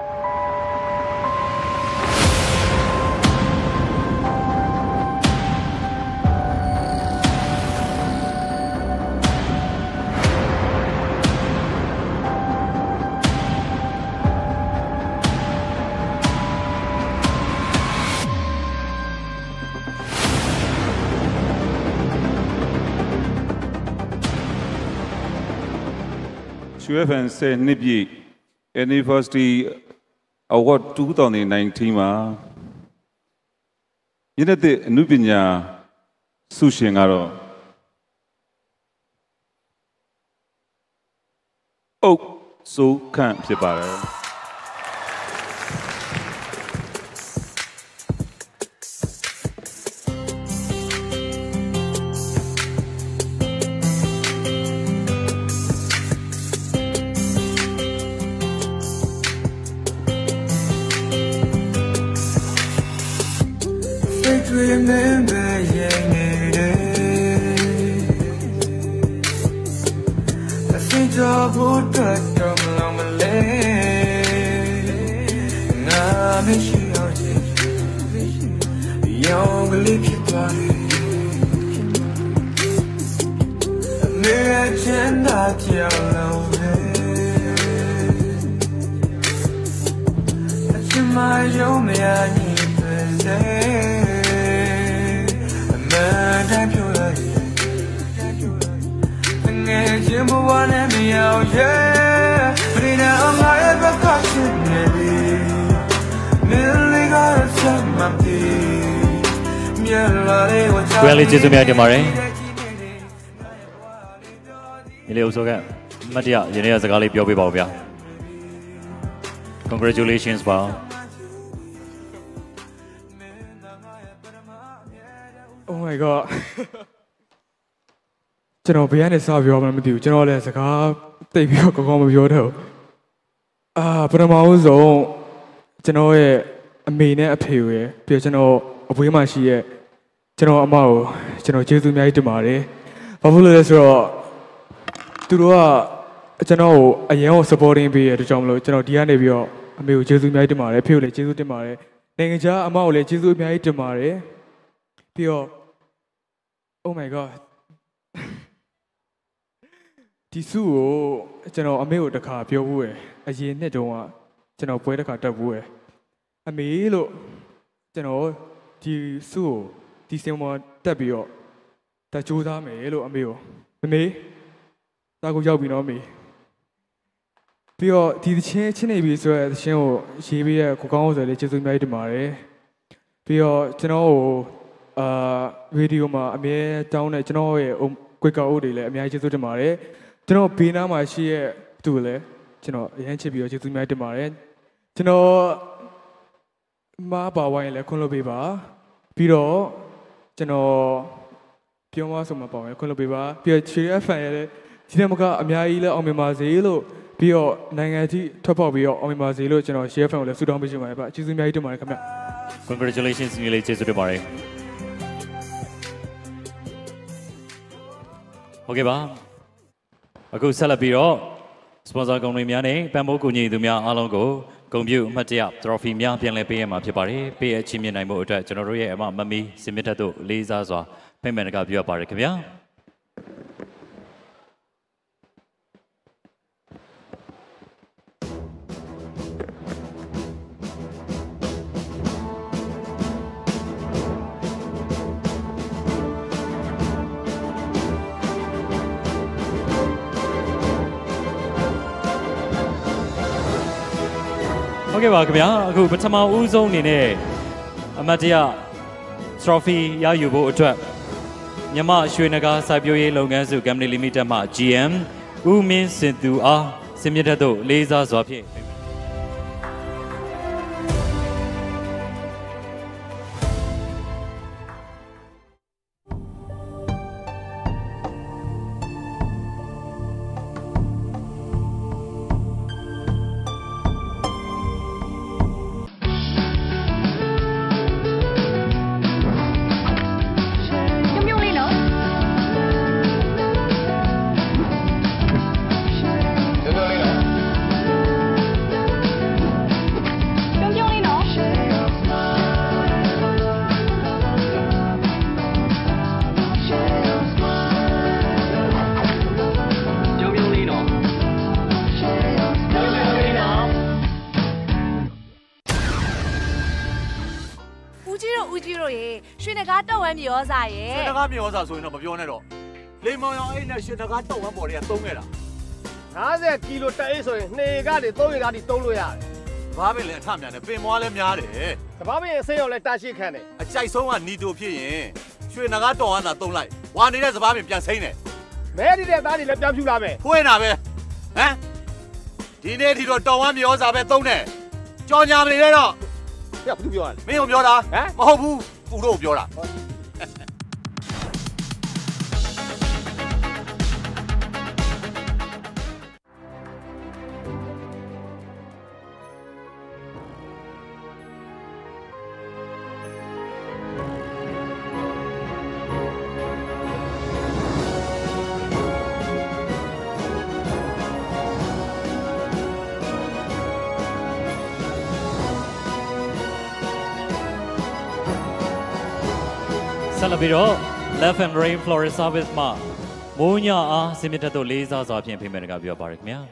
M: U F N ဆယ်နှစ်ပြည့် Anniversary Award twenty nineteenမှာယနေ့တဲ့အနုပညာဆုရှင်ကတော့အုတ်စိုးခန့်ဖြစ်ပါတယ်
F: Remember, yeah, I think I would cut from along my leg. Now I miss you, young, believe you, body. Imagine that you're alone. That's my young man, you present. Thank you, you want me out, yeah. But now I'm not ever caution, maybe. Millie got a shot, my baby.
C: Well, it's just a matter of money. You also get Matia, you know, as a Galip Yobi Bobia. Congratulations, wow.
P: Oh my god ကျွန်တော်ဘယ်ကနေစပြောမှမသိဘူးကျွန်တော်လည်းစကားတိတ်ပြီးတော့ကောင်းကောင်းမပြောတော့ဘူးအာပထမဆုံးကျွန်တော်ရဲ့အမေနဲ့အဖေကိုရပြီးတော့ကျွန်တော်အပွေးမှရှိရဲ့ကျွန်တော်အမကိုကျွန်တော်ကျေးဇူးအများကြီးတင်ပါတယ်ဘာဖြစ်လို့လဲဆိုတော့သူတို့ကကျွန်တော်ကိုအရင်က supporting ပေးရတဲ့ကြောင့်မလို့ကျွန်တော်ဒီကနေပြီးတော့အမေကိုကျေးဇူးအများကြီးတင်ပါတယ်အဖေကိုလည်းကျေးဇူးတင်ပါတယ်နိုင်ငံခြားအမကိုလည်းကျေးဇူးအများကြီးတင်ပါတယ်ပြီးတော့ Oh my god ဒီစုကိုကျွန်တော်အမေကိုတခါပြောဘူးရယ်အရင်နှစ်တုန်းကကျွန်တော်ပွဲတစ်ခါတက်ဘူးရယ်အမေလို့ကျွန်တော်ဒီစုကိုဒီစင်မောတက်ပြီးတော့တကြိုးစားမယ်လို့အမေကိုမမေသားကိုရောက်ပြီနော်အမေ
G: ပြီးတော့ဒီသချင်းချင်းနေပြီဆိုတဲ့သချင်းကိုရေးပြီးတဲ့ကိုကောင်းအောင်ဆိုလေကျေးဇူးအများကြီးတင်ပါတယ်ပြီးတော့ကျွန်တော်ကိုအာဗီဒီယိုမှာအမြဲတောင်းတဲ့ကျွန်တော်ရဲ့ကွေကာအိုတွေလည်းအများကြီးကျေးဇူးတင်ပါတယ်ကျွန်တော်ဘေးနားမှာရှိရဲ့သူလည်းကျွန်တော်အရင်ချစ်ပြီးတော့ကျေးဇူးအများကြီးတင်ပါတယ်ကျွန်တော်မပါဝိုင်းလည်းခွင့်လို့ပေးပါပြီးတော့ကျွန်တော်ပြောမဆိုမှာပေါ့ခွင့်လို့ပေးပါပြီးတော့ Cherry အက်ဖ်အမ် ရဲ့ဒီနေ့မကအများကြီးလည်းအောင်မြင်ပါစေလို့ပြီးတော့နိုင်ငံကြီးထွက်ပေါက်ပြီးတော့အောင်မြင်ပါစေလို့ကျွန်တော် Cherry အက်ဖ်အမ် ကိုလည်းဆုတောင်းပေးချင်ပါတယ်ဗျကျေးဇူးအများကြီးတင်ပါတယ်ခင်ဗျ
C: Congratulations ညီလေးကျေးဇူးတင်ပါတယ်ဟုတ်ကဲ့ပါအခုဆက်လက်ပြီးတော့ sponsor ကုမ္ပဏီများနဲ့ပံ့ပိုးကူညီသူများအားလုံးကိုဂုဏ်ပြုအမှတ်တရ trophy များပြန်လည်ပေးရမှာဖြစ်ပါတယ်ပေးအပ်ချင်းမြင့်နိုင်မှုအတွက်ကျွန်တော်တို့ရဲ့အမမမီစင်မြတ်တက်တို့လေးစားစွာဖိတ်မှန်တကပြုရပါတယ်ခင်ဗျာဟုတ်ကဲ့ပါခင်ဗျာအခုပထမဦးဆုံးအနေနဲ့အမတ်တရ trophy ရယူဖို့အတွက်မြမရွှေနဂါစိုက်ပျိုးရေးလုပ်ငန်းစု Company Limited မှ ဂျီ အမ် ဦးမင်းစင်သူအားစင်မြတ်တဲ့တို့လေးစားစွာဖြင့်
J: မြေဩဇာရဲ့
K: ရွှေနဂါမြေဩဇာဆိုရင်တော့မပြောနဲ့တော့လိမ္မောင်ရောင်အိတ်နဲ့ရွှေနဂါတောက်ဝမ်းပေါ်တွေကသုံးခဲ့တာ
L: ငါးဆယ်ကီလိုတအိတ်ဆိုရင်နှစ်ကနေသုံးရက်ကနေသုံးလို့ရတယ်
K: စဘာပင်လည်းအထများတယ်ပင်မွားလည်းများတယ်
L: စဘာပင်အစိမ်းရောင်လည်းတာရှိခံတယ်
K: အကြိုက်ဆုံးကနီတိုဖြစ်ရင်ရွှေနဂါတောက်ဝမ်းသာသုံးလိုက်ဝါနေတဲ့စဘာပင်ပြန်စိမ့်တယ်
L: မဲဒီတဲ့သားတွေလည်းပြန်ဖြူလာမယ်
K: ဖွင့်တာပဲဟမ်ဒီနေ့ဒီတော့တောက်ဝမ်းမြေဩဇာပဲသုံးတယ်ကြော်ညာမနေနဲ့တော့
L: ဘယ်သူပြောရလဲ
K: မင်းကပြောတာဟမ်မဟုတ်ဘူးသူတို့ပြောတာဆက်လက်ပြီးတော့ Left and Rain Florist Service မှာမိုးညအားစင်မြတ်တို့လေးစားစွာဖြင့်ဖိမယ်တကပြောပါရခင်ဗျာ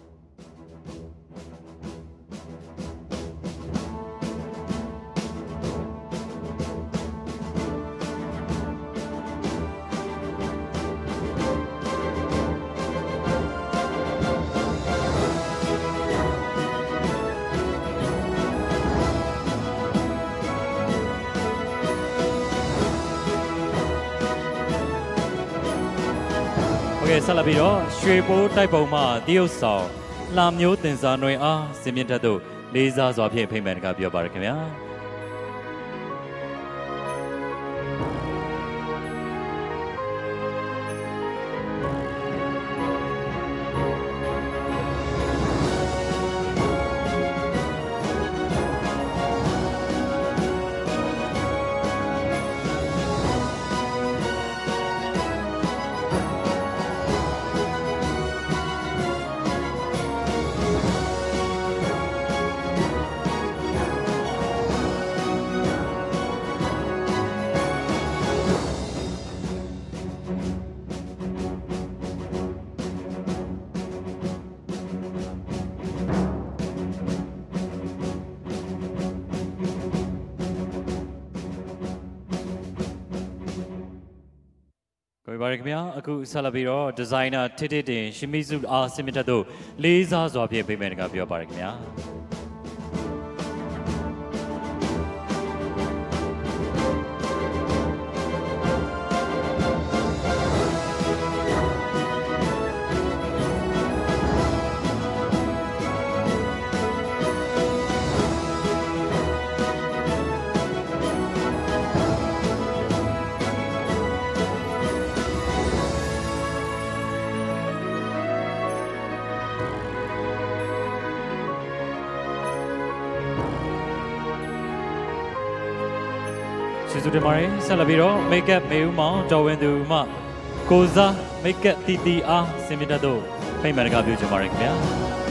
K: ဆက်လက်ပြီးတော့ရွှေပိုးတိုက်ပုံမှတရုတ်ဆောင်လှမျိုးတင်စာနှွေအားစင်မြင့်ထက်တို့လေးစားစွာဖြင့်ဖိမှန်တကပြောပါရခင်ဗျာ
C: ပါရခင်ဗျာအခုဆက်လက်ပြီးတော့ဒီဇိုင်နာတစ်တစ်တင်ရှမီစုအားစင်မြတ်တို့လေးစားစွာဖြင့်ပြင်ပတကပြောပါရခင်ဗျာကျေးဇူးတင်ပါတယ်ဆက်လက်ပြီးတော့ make up မေဦးမောင်တော်ဝင်သူမှကိုစား make up တီတီအားစင်မြတ်တို့ဖိတ်မှန်တကားပြုချင်ပါတယ်ခင်ဗျာ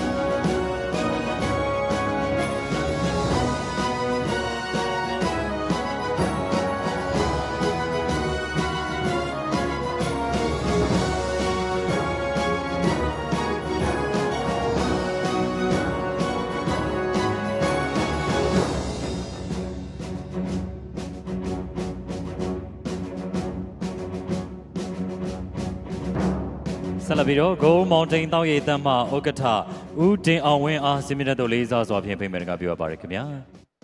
C: ဆက်လက်ပြီးတော့ Gold Mountain တောက်ရည်တမ်းမှဥက္ကဋ္ဌဦးတင်အောင်ဝင်းအားစင်မြတ်တို့လေးစားစွာဖြင့်ဖိတ်မယ်တကားပြောပါရခင်ဗျာ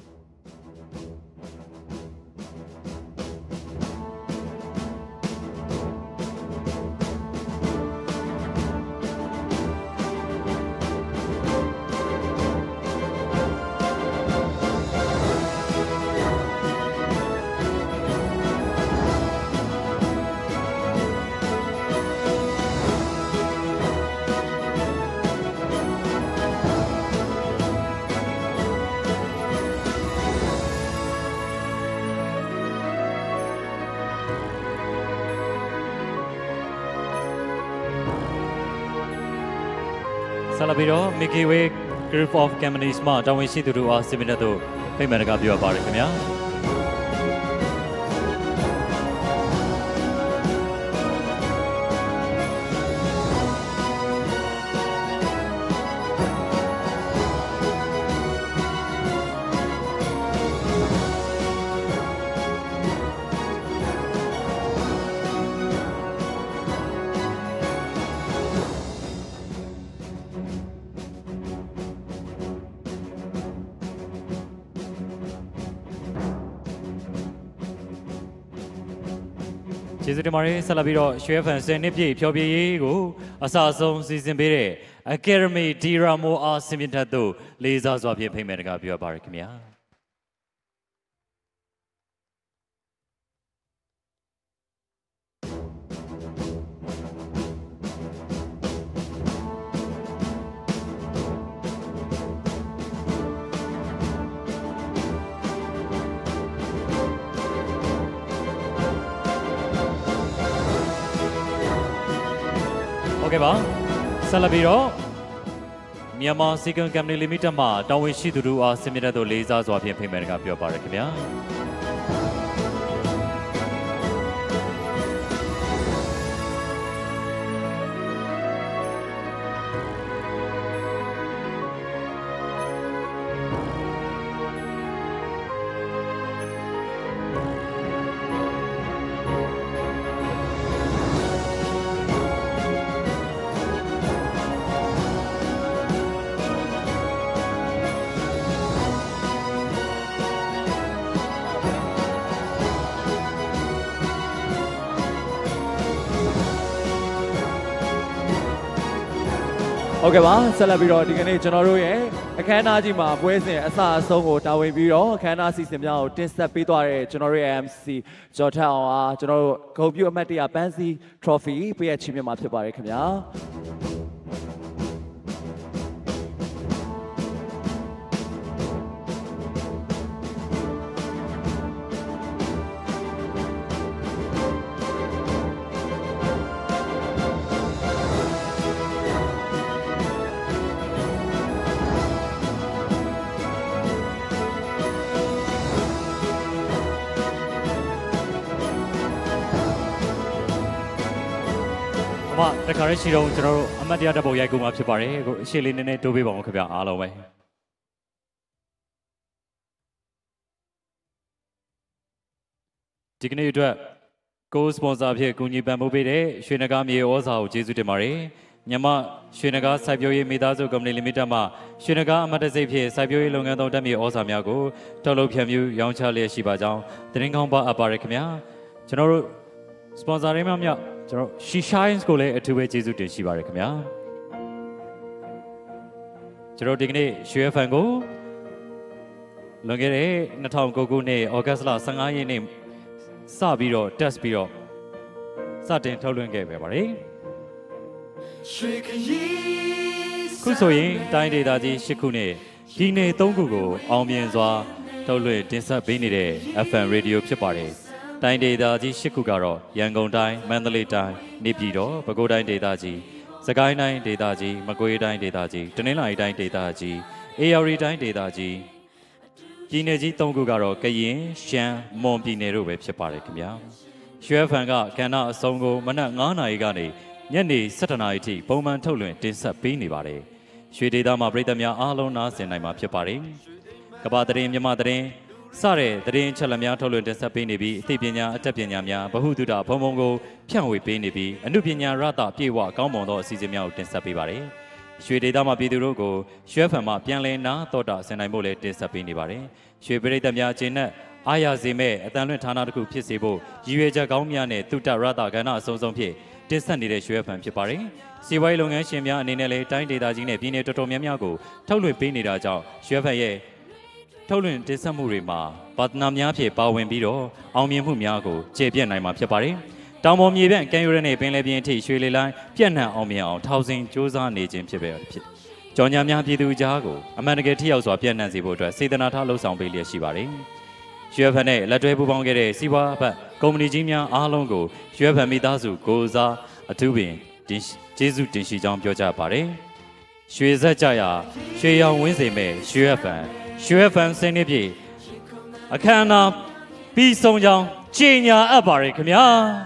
C: ဆက်လက်ပြီးတော့ Mickey Way Group of Companies မှတာဝန်ရှိသူတို့အားစင်မြတ်တို့ဖိတ်မှန်တကားပြောပါရခင်ဗျာကျေးဇူးတင်ပါတယ်ဆက်လက်ပြီးတော့ရွှေဖန်ဆယ်နှစ်ပြည့်ဖျော်ဖြေရေးကိုအစအဆုံးစီစဉ်ပေးတဲ့ Academy Diramo အားစင်မြတ်တို့လေးစားစွာဖြင့်ဖိတ်မယ်တကားပြောပါရခင်ဗျာโอเคပါဆက်လက်ပြီးတော့မြန်မာ Second Company Limited မှာတာဝန်ရှိသူတို့အားစင်မြတ်တို့လေးစားစွာဖြင့်ဖိတ်မယ်တကားပြောပါရခင်ဗျာ
N: ဟုတ်ကဲ့ပါဆက်လက်ပြီးတော့ဒီကနေ့ကျွန်တော်တို့ရဲ့အခမ်းအနားကြီးမှာပွဲစဉ်အစအဆုံးကိုတာဝန်ပြီးတော့အခမ်းအနားစီစဉ်များကိုတင်ဆက်ပေးသွားတဲ့ကျွန်တော်တို့ရဲ့ M C ကျော်ထက်အောင်အားကျွန်တော်တို့ဂုဏ်ပြုအမှတ်တရပန်းစီ trophy ပေးရချီးမြှင့်မှာဖြစ်ပါတယ်ခင်ဗျာမတခါရရှိတော့ကျွန်တော်တို့အမတ်တရားတပ်ပုံရိုက်ကူမှာဖြစ်ပါတယ်ကိုအရှိလေးနည်းနည်းတိုးပေးပါအောင်ခင်ဗျာအားလုံးပဲဒီကနေ့အတွက်
C: ကိုစပွန်ဆာဖြစ်ကူညီပံ့ပိုးပေးတဲ့ရွှေနဂါမြေဩဇာကိုကျေးဇူးတင်ပါတယ်မြန်မာရွှေနဂါစိုက်ပျိုးရေးမိသားစုကုမ္ပဏီလီမိတက်မှရွှေနဂါအမတ်တစိတ်ဖြစ်စိုက်ပျိုးရေးလုပ်ငန်းသုံးတက်မြေဩဇာများကိုထုတ်လုပ်ဖြန့်ဖြူးရောင်းချလျက်ရှိပါကြောင်းသတင်းကောင်းပါအပ်ပါရခင်ဗျာကျွန်တော်တို့စပွန်ဆာရင်းများများကျွန်တော် She Shines ကိုလည်းအထူးပဲကျေးဇူးတင်ရှိပါရခင်ဗျာကျွန်တော်ဒီကနေ့ရွှေ F M ကိုလွန်ခဲ့တဲ့နှစ်ထောင်ကိုခုနှစ်ဩဂတ်လဆယ့်ငါးရက်နေ့စပြီးတော့ test ပြီးတော့စတင်ထုတ်လွှင့်ခဲ့ပဲပါတယ်ခုဆိုရင်တိုင်းဒေသကြီး၈ခုနဲ့ပြည်နယ်၃ခုကိုအောင်မြင်စွာထုတ်လွှင့်တင်ဆက်ပေးနေတဲ့ F M Radio ဖြစ်ပါတယ်တိုင်းဒေသကြီး၈ခုကတော့ရန်ကုန်တိုင်းမန္တလေးတိုင်းနေပြည်တော်ပဲခူးတိုင်းဒေသကြီးစကိုင်းတိုင်းဒေသကြီးမကွေးတိုင်းဒေသကြီးတနင်္သာရီတိုင်းဒေသကြီးအေရဝတီတိုင်းဒေသကြီးပြည်နယ်ကြီး၃ခုကတော့ကရင်ရှမ်းမွန်ပြည်နယ်တို့ပဲဖြစ်ပါတယ်ခင်ဗျာရွှေဖန်ကကဏ္ဍအစုံကိုမနက်9နာရီကနေညနေ7နာရီထိပုံမှန်ထုတ်လွှင့်တင်ဆက်ပေးနေပါတယ်ရွှေဒေသမှာပြည်သက်များအားလုံးနားဆင်နိုင်မှာဖြစ်ပါတယ်ကမ္ဘာသတင်းမြမသတင်းစတဲ့သတင်းချက်လက်များထုတ်လွှင့်တင်ဆက်ပေးနေပြီးအသိပညာအတတ်ပညာများဗဟုသုတဘုံဘုံကိုဖြန့်ဝေပေးနေပြီးအမှုပညာရတပြေဝကောင်းမွန်သောအစီအစဉ်များကိုတင်ဆက်ပေးပါတယ်ရွှေဒေသမှာပြည်သူတို့ကိုရွှေဖန်မှာပြန်လည်နာတော်တာဆင်နိုင်ဖို့လည်းတင်ဆက်ပေးနေပါတယ်ရွှေပရိသတ်များကျင်းနဲ့အားရစေမဲ့အတန်လွင့်ဌာနတစ်ခုဖြစ်စေဖို့ရည်ရွယ်ချက်ကောင်းများနဲ့သုတရတကဏ္ဍအစုံစုံဖြင့်တင်ဆက်နေတဲ့ရွှေဖန်ဖြစ်ပါတယ်စီးပွားရေးလုပ်ငန်းရှင်များအနေနဲ့လည်းတိုင်းဒေသကြီးနဲ့ပြည်နယ်တော်တော်များများကိုထုတ်လွှင့်ပေးနေတာကြောင့်ရွှေဖန်ရဲ့ထုတ်လွှင့်တင်ဆက်မှုတွေမှာပါတနာများဖြင့်ပါဝင်ပြီးတော့အောင်မြင်မှုများကိုကျေပြန့်နိုင်မှာဖြစ်ပါတယ်တောင်ပေါ်မြေပြန့်ကမ်းရိုးတန်းနဲ့ပင်လယ်ပြင်အထိရွှေလေလိုင်းပြန့်နှံ့အောင်မြင်အောင်ထောက်ဆင်စ조사နေခြင်းဖြစ်ပဲဖြစ်ကြော်ညာများပြည်သူကြားကိုအမှန်တကယ်ထိရောက်စွာပြန့်နှံ့စေဖို့အတွက်စေတနာထားလှုံ့ဆော်ပေးလျက်ရှိပါတယ်ရွှေဖန်နဲ့လက်တွဲပူးပေါင်းခဲ့တဲ့စီးပွားဘက်ကုမ္ပဏီကြီးများအားလုံးကိုရွှေဖန်မိသားစုကိုစားအထူးပင်ကျေးဇူးတင်ရှိကြောင်းပြောကြပါတယ်ရွှေဆက်ကြရာရွှေရောင်ဝင်းစေမဲ့ရွှေဖန်ရွှေဖန်စင်းနေပြီအခမ်းအနားပြီးဆုံးကြောင်းကြေညာအပ်ပါရခင်ဗျာ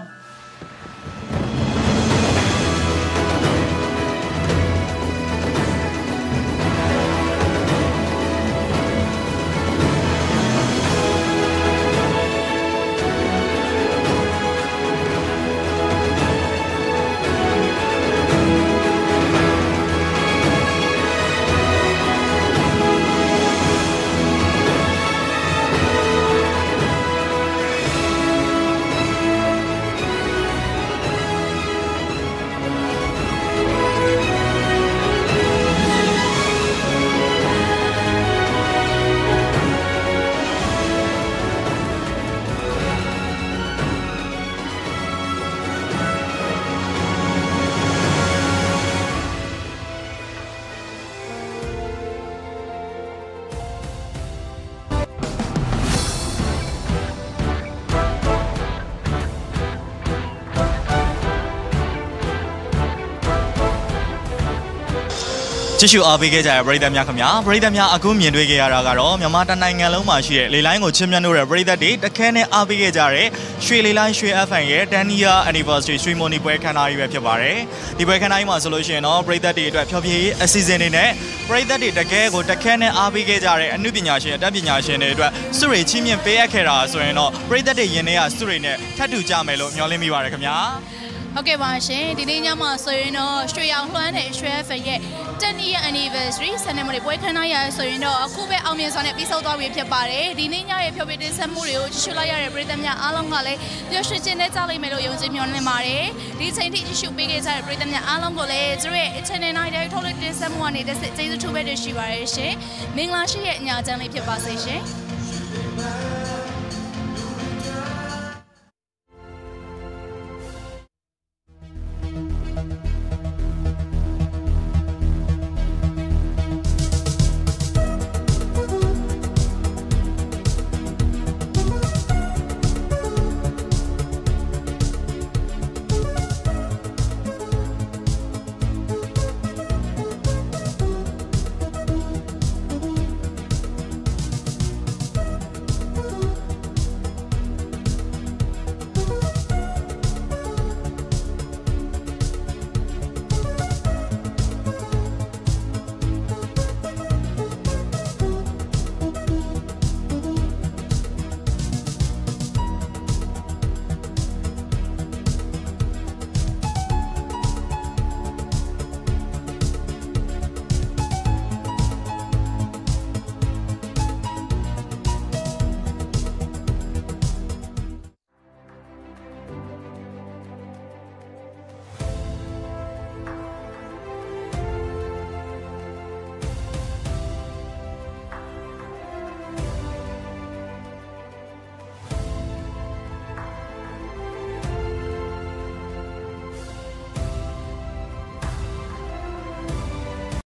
I: ကြည့်ရှုအားပေးခဲ့ကြတဲ့ပရိသတ်များခင်ဗျာပရိသတ်များအခုမြင်တွေ့ခဲ့ရတာကတော့မြန်မာတိုင်းနိုင်ငံလုံးမှာရှိတဲ့လေလိုင်းကိုချစ်မြတ်လို့တဲ့ပရိသတ်တွေတခဲနဲ့အားပေးခဲ့ကြတဲ့ရွှေလေလိုင်းရွှေ F M ရဲ့ten year anniversary ceremony ပွဲခမ်းနားကြီးပဲဖြစ်ပါတယ်ဒီပွဲခမ်းနားကြီးမှာဆိုလို့ရှိရင်တော့ပရိသတ်တွေအတွက်ဖြောပြရေးအစီအစဉ်တွေနဲ့ပရိသတ်တွေတကယ်ကိုတခဲနဲ့အားပေးခဲ့ကြတဲ့အမှုပညာရှင်အတတ်ပညာရှင်တွေအတွက်စုရိချီးမြှင့်ပေးအပ်ခဲ့တာဆိုရင်တော့ပရိသတ်တွေယင်းထဲကစုရိနဲ့ထပ်တူကြမယ်လို့မျှော်လင့်မိပါတယ်ခင်ဗျာ
J: ဟုတ်ကဲ့ပါရှင်ဒီနေ့ညမှာဆိုရင်တော့ရွှေရောင်လွှမ်းတဲ့ရွှေ F M ရဲ့ten year anniversary ceremony ပွဲခမ်းနားရဆိုရင်တော့အခုပဲအောင်မြင်စွာနဲ့ပြီးဆုံးသွားပြီဖြစ်ပါတယ်ဒီနေ့ညရဲ့ဖျော်ဖြေတင်ဆက်မှုတွေကိုကြည့်ရှုလိုက်ရတဲ့ပရိသတ်များအားလုံးကလည်းပျော်ရွှင်ခြင်းနဲ့ကြားလိမ့်မယ်လို့ယုံကြည်မျှော်လင့်ပါတယ်ဒီချိန်ထိကြည့်ရှုပေးခဲ့ကြတဲ့ပရိသတ်များအားလုံးကိုလည်းသူတို့ရဲ့ channel nine တွေထုတ်လွှင့်တင်ဆက်မှုကနေတစ်စိတ်ကျေးဇူးထူးပဲတင်ရှိပါတယ်ရှင်မင်္ဂလာရှိရဲ့ညချမ်းလေးဖြစ်ပါစေရှင်